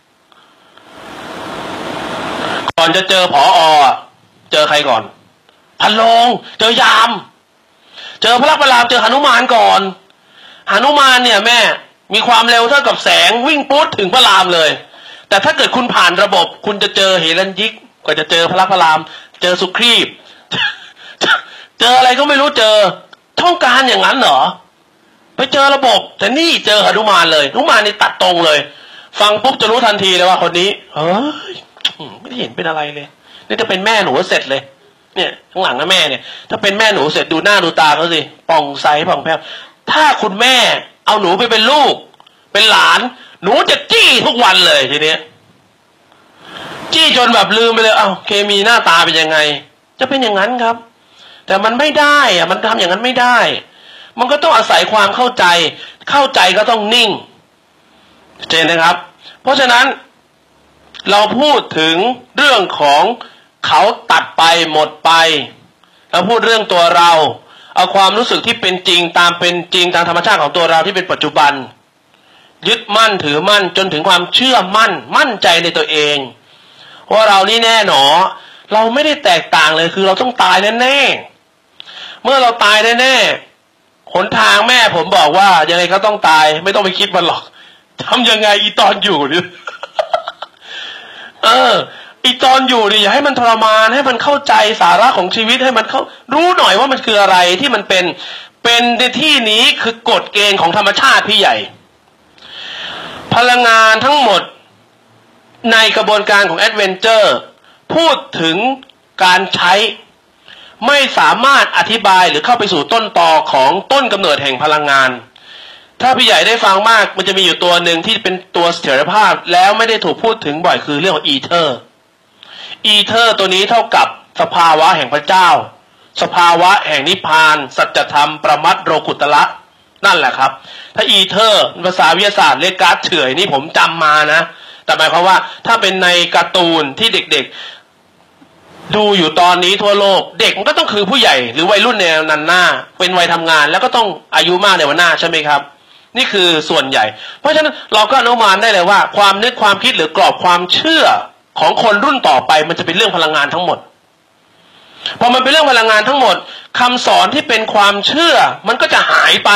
ก่อนจะเจอผอ.เจอใครก่อนพันโลงเจอยามเจอพระลักษมณ์พระรามเจอหนุมานก่อนหนุมานเนี่ยแม่มีความเร็วเท่ากับแสงวิ่งปุ๊บถึงพระรามเลยแต่ถ้าเกิดคุณผ่านระบบคุณจะเจอเฮรัญยิกก็จะเจอพระลักษมณ์พระรามเจอสุครีพเจออะไรก็ไม่รู้เจอช่องการอย่างนั้นเหรอไปเจอระบบแต่นี่เจอหนุมานเลยหนุมานนี่ตัดตรงเลยฟังปุ๊บจะรู้ทันทีเลยว่าคนนี้เฮ้ยไม่ได้เห็นเป็นอะไรเลยนี่จะเป็นแม่หนูเสร็จเลยเนี่ยข้างหลังนะแม่เนี่ยถ้าเป็นแม่หนูเสร็จดูหน้าดูตาเขาสิป่องใสป่องแผ้วถ้าคุณแม่เอาหนูไปเป็นลูกเป็นหลานหนูจะจี้ทุกวันเลยทีนี้จี้จนแบบลืมไปเลยเอ้าเคมีหน้าตาเป็นยังไงจะเป็นอย่างนั้นครับแต่มันไม่ได้อะมันทำอย่างนั้นไม่ได้มันก็ต้องอาศัยความเข้าใจเข้าใจก็ต้องนิ่งเจนนะครับเพราะฉะนั้นเราพูดถึงเรื่องของเขาตัดไปหมดไปเราพูดเรื่องตัวเราเอาความรู้สึกที่เป็นจริงตามเป็นจริงตามธรรมชาติของตัวเราที่เป็นปัจจุบันยึดมั่นถือมั่นจนถึงความเชื่อมั่นมั่นใจในตัวเองว่าเรานี่แน่หนอเราไม่ได้แตกต่างเลยคือเราต้องตายแน่ๆเมื่อเราตายแน่ๆหนทางแม่ผมบอกว่ายังไงก็ต้องตายไม่ต้องไปคิดมันหรอกทำยังไงอีตอนอยู่นี่ เอออีตอนอยู่นี่อย่าให้มันทรมานให้มันเข้าใจสาระของชีวิตให้มันเข้ารู้หน่อยว่ามันคืออะไรที่มันเป็นเป็นในที่นี้คือกฎเกณฑ์ของธรรมชาติพี่ใหญ่พลังงานทั้งหมดในกระบวนการของแอดเวนเจอร์พูดถึงการใช้ไม่สามารถอธิบายหรือเข้าไปสู่ต้นตอของต้นกำเนิดแห่งพลังงานถ้าพี่ใหญ่ได้ฟังมากมันจะมีอยู่ตัวหนึ่งที่เป็นตัวเสถียรภาพแล้วไม่ได้ถูกพูดถึงบ่อยคือเรื่องของอีเทอร์อีเทอร์ตัวนี้เท่ากับสภาวะแห่งพระเจ้าสภาวะแห่งนิพพานสัจธรรมประมัตโลกุตระนั่นแหละครับถ้าอีเทอร์ภาษาวิทยาศาสตร์เรียกก๊าซเฉื่อยนี่ผมจำมานะแต่หมายความว่าถ้าเป็นในการ์ตูนที่เด็กๆดูอยู่ตอนนี้ทั่วโลกเด็กมันก็ต้องคือผู้ใหญ่หรือวัยรุ่นในนันหน้าเป็นวัยทำงานแล้วก็ต้องอายุมากในวันหน้าใช่ไหมครับนี่คือส่วนใหญ่เพราะฉะนั้นเราก็อนุมานได้เลยว่าความนึกความคิดหรือกรอบความเชื่อของคนรุ่นต่อไปมันจะเป็นเรื่องพลังงานทั้งหมดพอมันเป็นเรื่องพลังงานทั้งหมดคำสอนที่เป็นความเชื่อมันก็จะหายไป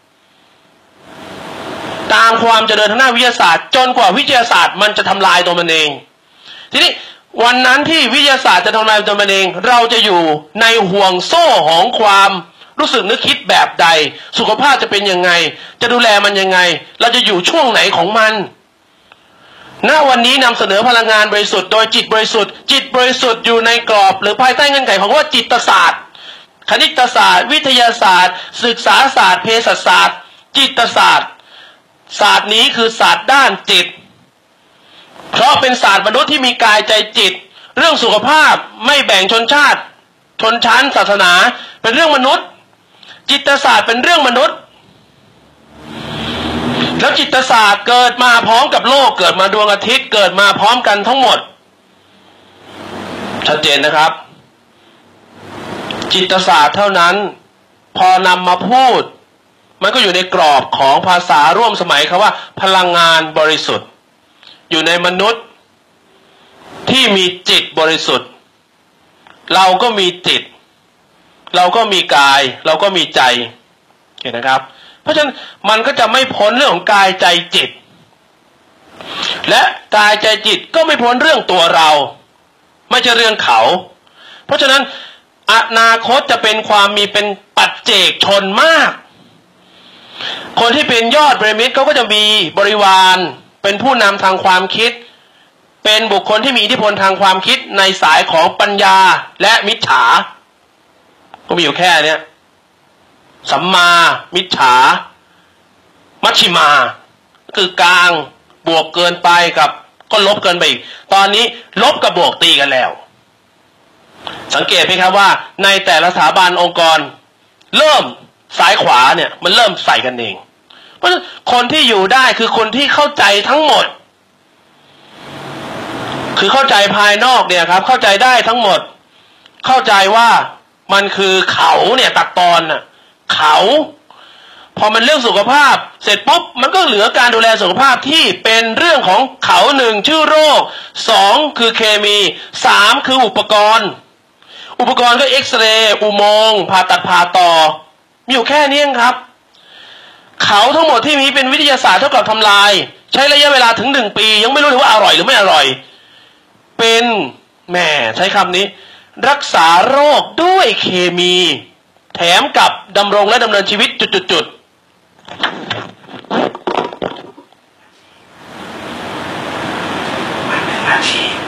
ตามความเจริญทางด้านวิทยาศาสตร์จนกว่าวิทยาศาสตร์มันจะทำลายตัวมันเองทีนี้วันนั้นที่วิทยาศาสตร์จะทำลายตัวมันเองเราจะอยู่ในห่วงโซ่ของความรู้สึกนึกคิดแบบใดสุขภาพจะเป็นยังไงจะดูแลมันยังไงเราจะอยู่ช่วงไหนของมันณวันนี้นำเสนอพลังงานบริสุทธิ์โดยจิตบริสุทธิ์จิตบริสุทธิ์อยู่ในกรอบหรือภายใต้เงื่อนไขของว่าจิตศาสตร์คณิตศาสตร์วิทยาศาสตร์ศึกษาศาสตร์เภสัชศาสตร์จิตศาสตร์ศาสตร์นี้คือศาสตร์ด้านจิตเพราะเป็นศาสตร์มนุษย์ที่มีกายใจจิตเรื่องสุขภาพไม่แบ่งชนชาติชนชั้นศาสนาเป็นเรื่องมนุษย์จิตศาสตร์เป็นเรื่องมนุษย์แล้วจิตศาสตร์เกิดมาพร้อมกับโลกเกิดมาดวงอาทิตย์เกิดมาพร้อมกันทั้งหมดชัดเจนนะครับจิตศาสตร์เท่านั้นพอนำมาพูดมันก็อยู่ในกรอบของภาษาร่วมสมัยคำว่าพลังงานบริสุทธิ์อยู่ในมนุษย์ที่มีจิตบริสุทธิ์เราก็มีจิตเราก็มีกายเราก็มีใจเห็นนะครับเพราะฉะนั้นมันก็จะไม่พ้นเรื่องของกายใจจิตและกายใจจิตก็ไม่พ้นเรื่องตัวเราไม่ใช่เรื่องเขาเพราะฉะนั้นอนาคตจะเป็นความมีเป็นปัจเจกชนมากคนที่เป็นยอดพีระมิดเขาก็จะมีบริวารเป็นผู้นำทางความคิดเป็นบุคคลที่มีอิทธิพลทางความคิดในสายของปัญญาและมิจฉาก็มีอยู่แค่เนี้ยสัมมามิจฉามัชชิมาคือกลางบวกเกินไปกับก็ลบเกินไปอีกตอนนี้ลบกับบวกตีกันแล้วสังเกตไหมครับว่าในแต่ละสถาบันองค์กรเริ่มซ้ายขวาเนี่ยมันเริ่มใส่กันเองเพราะคนที่อยู่ได้คือคนที่เข้าใจทั้งหมดคือเข้าใจภายนอกเนี่ยครับเข้าใจได้ทั้งหมดเข้าใจว่ามันคือเขาเนี่ยตัดตอนน่ะเขาพอมันเรื่องสุขภาพเสร็จปุ๊บมันก็เหลือการดูแลสุขภาพที่เป็นเรื่องของเขาหนึ่งชื่อโรคสองคือเคมีสามคืออุปกรณ์อุปกรณ์ก็เอ็กซเรย์อุโมงค์ผ่าตัดผ่าต่อมีอยู่แค่นี้ครับเขาทั้งหมดที่มีเป็นวิทยาศาสตร์เท่ากับทำลายใช้ระยะเวลาถึงหนึ่งปียังไม่รู้เลยว่าอร่อยหรือไม่อร่อยเป็นแม่ใช้คำนี้รักษาโรคด้วยเคมีแถมกับดำรงและดำเนินชีวิตจุดๆอาชีพ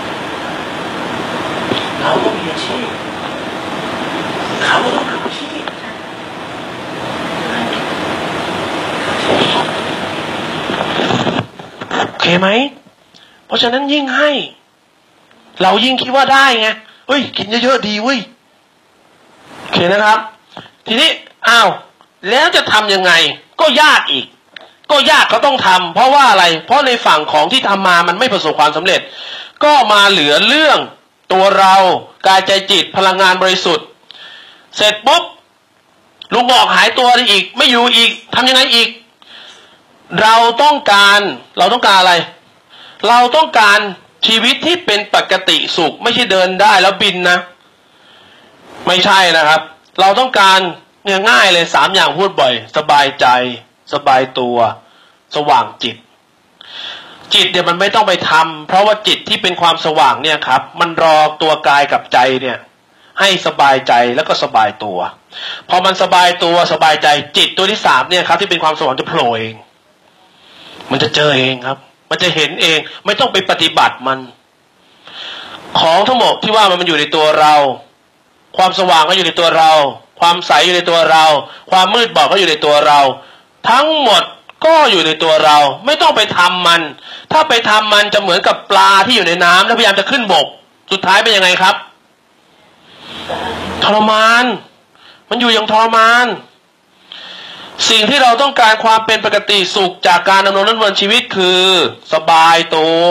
เขาก็มีอาชีพเขาก็ต้องทำอาชีพโอเคไหมเพราะฉะนั้นยิ่งให้เรายิ่งคิดว่าได้ไงเฮ้ยกินเยอะๆดีเว้ยโอเคนะครับทีนี้อ้าวแล้วจะทำยังไงก็ยากอีกก็ยากก็ต้องทำเพราะว่าอะไรเพราะในฝั่งของที่ทำมามันไม่ประสบความสำเร็จก็มาเหลือเรื่องตัวเรากายใจจิตพลังงานบริสุทธิ์เสร็จปุ๊บลุงบอกหายตัวอีกไม่อยู่อีกทำยังไงอีกเราต้องการเราต้องการอะไรเราต้องการชีวิตที่เป็นปกติสุขไม่ใช่เดินได้แล้วบินนะไม่ใช่นะครับเราต้องการเนี่ยง่ายเลยสามอย่างพูดบ่อยสบายใจสบายตัวสว่างจิตจิตเนี่ยมันไม่ต้องไปทำเพราะว่าจิตที่เป็นความสว่างเนี่ยครับมันรอตัวกายกับใจเนี่ยให้สบายใจแล้วก็สบายตัวพอมันสบายตัวสบายใจจิตตัวที่สามเนี่ยครับที่เป็นความสว่างจะโผล่เองมันจะเจอเองครับมันจะเห็นเองไม่ต้องไปปฏิบัติมันของทั้งหมดที่ว่ามันอยู่ในตัวเราความสว่างก็อยู่ในตัวเราความใสอยู่ในตัวเราความมืดบอดก็อยู่ในตัวเราทั้งหมดก็อยู่ในตัวเราไม่ต้องไปทำมันถ้าไปทำมันจะเหมือนกับปลาที่อยู่ในน้ำแล้วพยายามจะขึ้นบกสุดท้ายเป็นยังไงครับทรมานมันอยู่อย่างทรมานสิ่งที่เราต้องการความเป็นปกติสุขจากการดำรงดำเนินชีวิตคือสบายตัว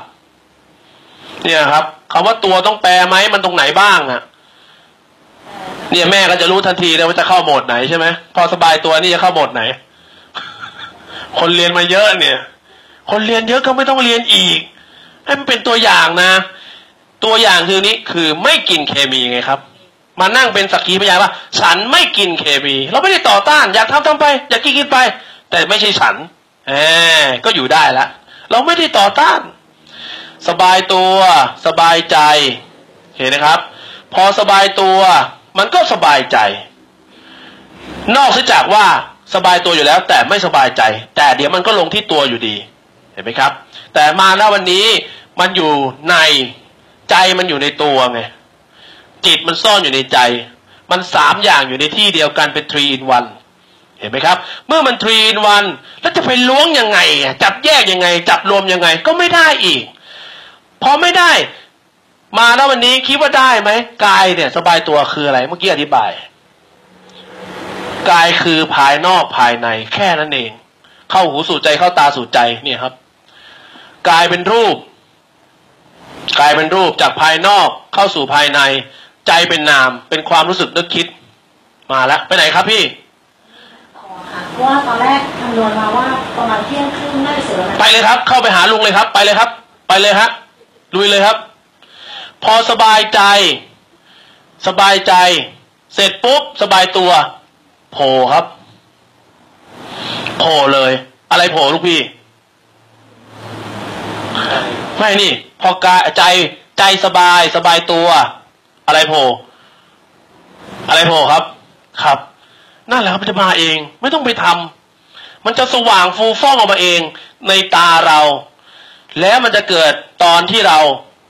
เนี่ยครับคำว่าตัวต้องแปลไหมมันตรงไหนบ้างอะเนี่ยแม่ก็จะรู้ทันทีเลยว่าจะเข้าโหมดไหนใช่ไหมพอสบายตัวนี่จะเข้าโหมดไหนคนเรียนมาเยอะเนี่ยคนเรียนเยอะก็ไม่ต้องเรียนอีกให้มันเป็นตัวอย่างนะตัวอย่างคือนี้คือไม่กินเคมีไงครับมานั่งเป็นสักขีพยานว่าฉันไม่กินเคมีเราไม่ได้ต่อต้านอยากทำทำไปอยากกินกินไปแต่ไม่ใช่ฉันแหมก็อยู่ได้ละเราไม่ได้ต่อต้านสบายตัวสบายใจเห็นนะครับพอสบายตัวมันก็สบายใจนอกจากว่าสบายตัวอยู่แล้วแต่ไม่สบายใจแต่เดี๋ยวมันก็ลงที่ตัวอยู่ดีเห็นไหมครับแต่มาณวันนี้มันอยู่ในใจมันอยู่ในตัวไงจิตมันซ่อนอยู่ในใจมันสามอย่างอยู่ในที่เดียวกันเป็น three in one เห็นไหมครับเมื่อมัน three in one แล้วจะไปล้วงยังไงจับแยกยังไงจับรวมยังไงก็ไม่ได้อีกพอไม่ได้มาแล้ววันนี้คิดว่าได้ไหมกายเนี่ยสบายตัวคืออะไรเมื่อกี้อธิบายกายคือภายนอกภายในแค่นั้นเองเข้าหูสู่ใจเข้าตาสู่ใจเนี่ยครับกายเป็นรูปกายเป็นรูปจากภายนอกเข้าสู่ภายในใจเป็นนามเป็นความรู้สึกนึกคิดมาแล้วไปไหนครับพี่อ๋อค่ะเพราะว่าตอนแรกคำนวณมาว่าประมาณเที่ยงครึ่งน่าจะเสร็จแล้วไปเลยครับเข้าไปหาลุงเลยครับไปเลยครับไปเลยฮะลุยเลยครับพอสบายใจสบายใจเสร็จปุ๊บสบายตัวโผล่ครับโผล่เลยอะไรโผล่ลูกพี่ไม่นี่พอกายใจใจสบายสบายตัวอะไรโผล่อะไรโผล่ครับครับนั่นแหละครับมันจะมาเองไม่ต้องไปทำมันจะสว่างฟูฟ่องออกมาเองในตาเราแล้วมันจะเกิดตอนที่เรา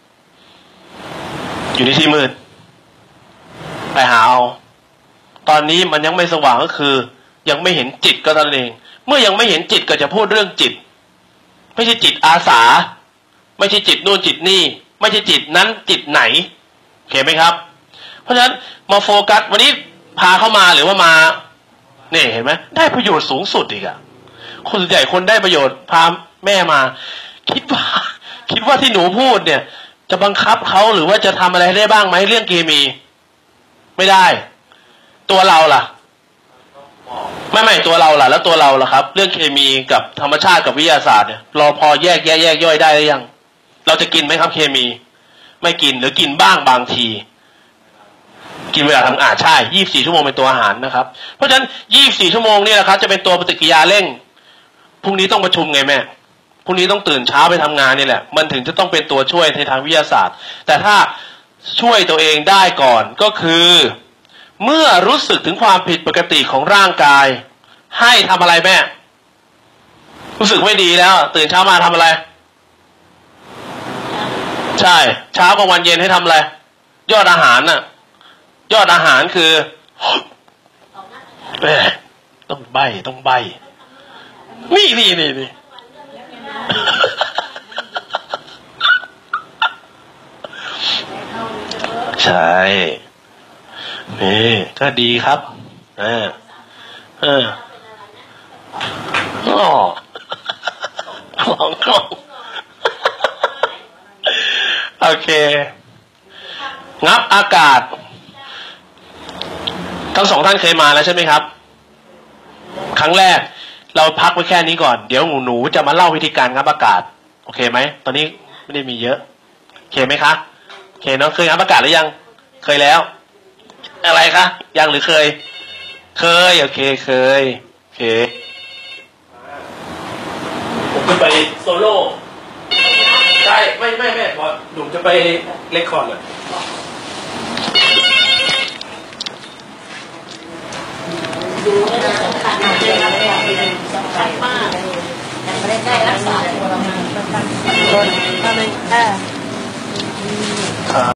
อยู่ในที่มืดไปหาเอาตอนนี้มันยังไม่สว่างก็คือยังไม่เห็นจิตก็ตอนนั้นเองเมื่อยังไม่เห็นจิตก็จะพูดเรื่องจิตไม่ใช่จิตอาสาไม่ใช่จิตนู่นจิตนี่ไม่ใช่จิตนั้นจิตไหนโอเคไหมครับเพราะฉะนั้นมาโฟกัสวันนี้พาเข้ามาหรือว่ามาเนี่ยเห็นไหมได้ประโยชน์สูงสุดอีกอะคนส่วนใหญ่คนได้ประโยชน์พาแม่มาคิดว่าคิดว่าที่หนูพูดเนี่ยจะบังคับเขาหรือว่าจะทำอะไรได้บ้างไหมเรื่องเคมีไม่ได้ตัวเราล่ะไม่ไม่ตัวเราล่ะแล้วตัวเราล่ะครับเรื่องเคมีกับธรรมชาติกับวิทยาศาสตร์เนี่ยเราพอแยกแยกแยกย่อยได้หรือยังเราจะกินไหมครับเคมีไม่กินหรือกินบ้างบางทีกินเวลาทำงานใช่ยี่สิบสี่ชั่วโมงเป็นตัวอาหารนะครับเพราะฉะนั้นยี่สิบสี่ชั่วโมงนี่แหละครับจะเป็นตัวปฏิกิริยาเร่งพรุ่งนี้ต้องประชุมไงแม่พรุ่งนี้ต้องตื่นเช้าไปทำงานนี่แหละมันถึงจะต้องเป็นตัวช่วยในทางวิทยาศาสตร์แต่ถ้าช่วยตัวเองได้ก่อนก็คือเมื่อรู้สึกถึงความผิดปกติของร่างกายให้ทำอะไรแม่รู้สึกไม่ดีแล้วตื่นเช้ามาทำอะไรใช่เช้ากับวันเย็นให้ทำอะไรยอดอาหารน่ะยอดอาหารคือแม่ต้องใบต้องใบนี่นี่นี่นี่ใช่นี่ก็ดีครับเออเอออ๋อลองกล้องโอเคงับอากาศทั้งสองท่านเคยมาแล้วใช่ไหมครับครั้งแรกเราพักไว้แค่นี้ก่อนเดี๋ยวหนูหนูจะมาเล่าวิธีการงับอากาศโอเคไหมตอนนี้ไม่ได้มีเยอะโอเคไหมคะโอเคน้องเคยงับอากาศหรือยังเคยแล้วอะไรคะยังหรือเคยเคยโอเคเคยโอเคผมจะไปโซโล่ใช่ไม่ไม่ไม่พอผมจะไปเรคคอร์ดเลยดูไม่ได้สำคัญมากเลยสำคัญมากยังไม่ได้รักษาตัวเรามาสำคัญคนถ้าไม่ถ้า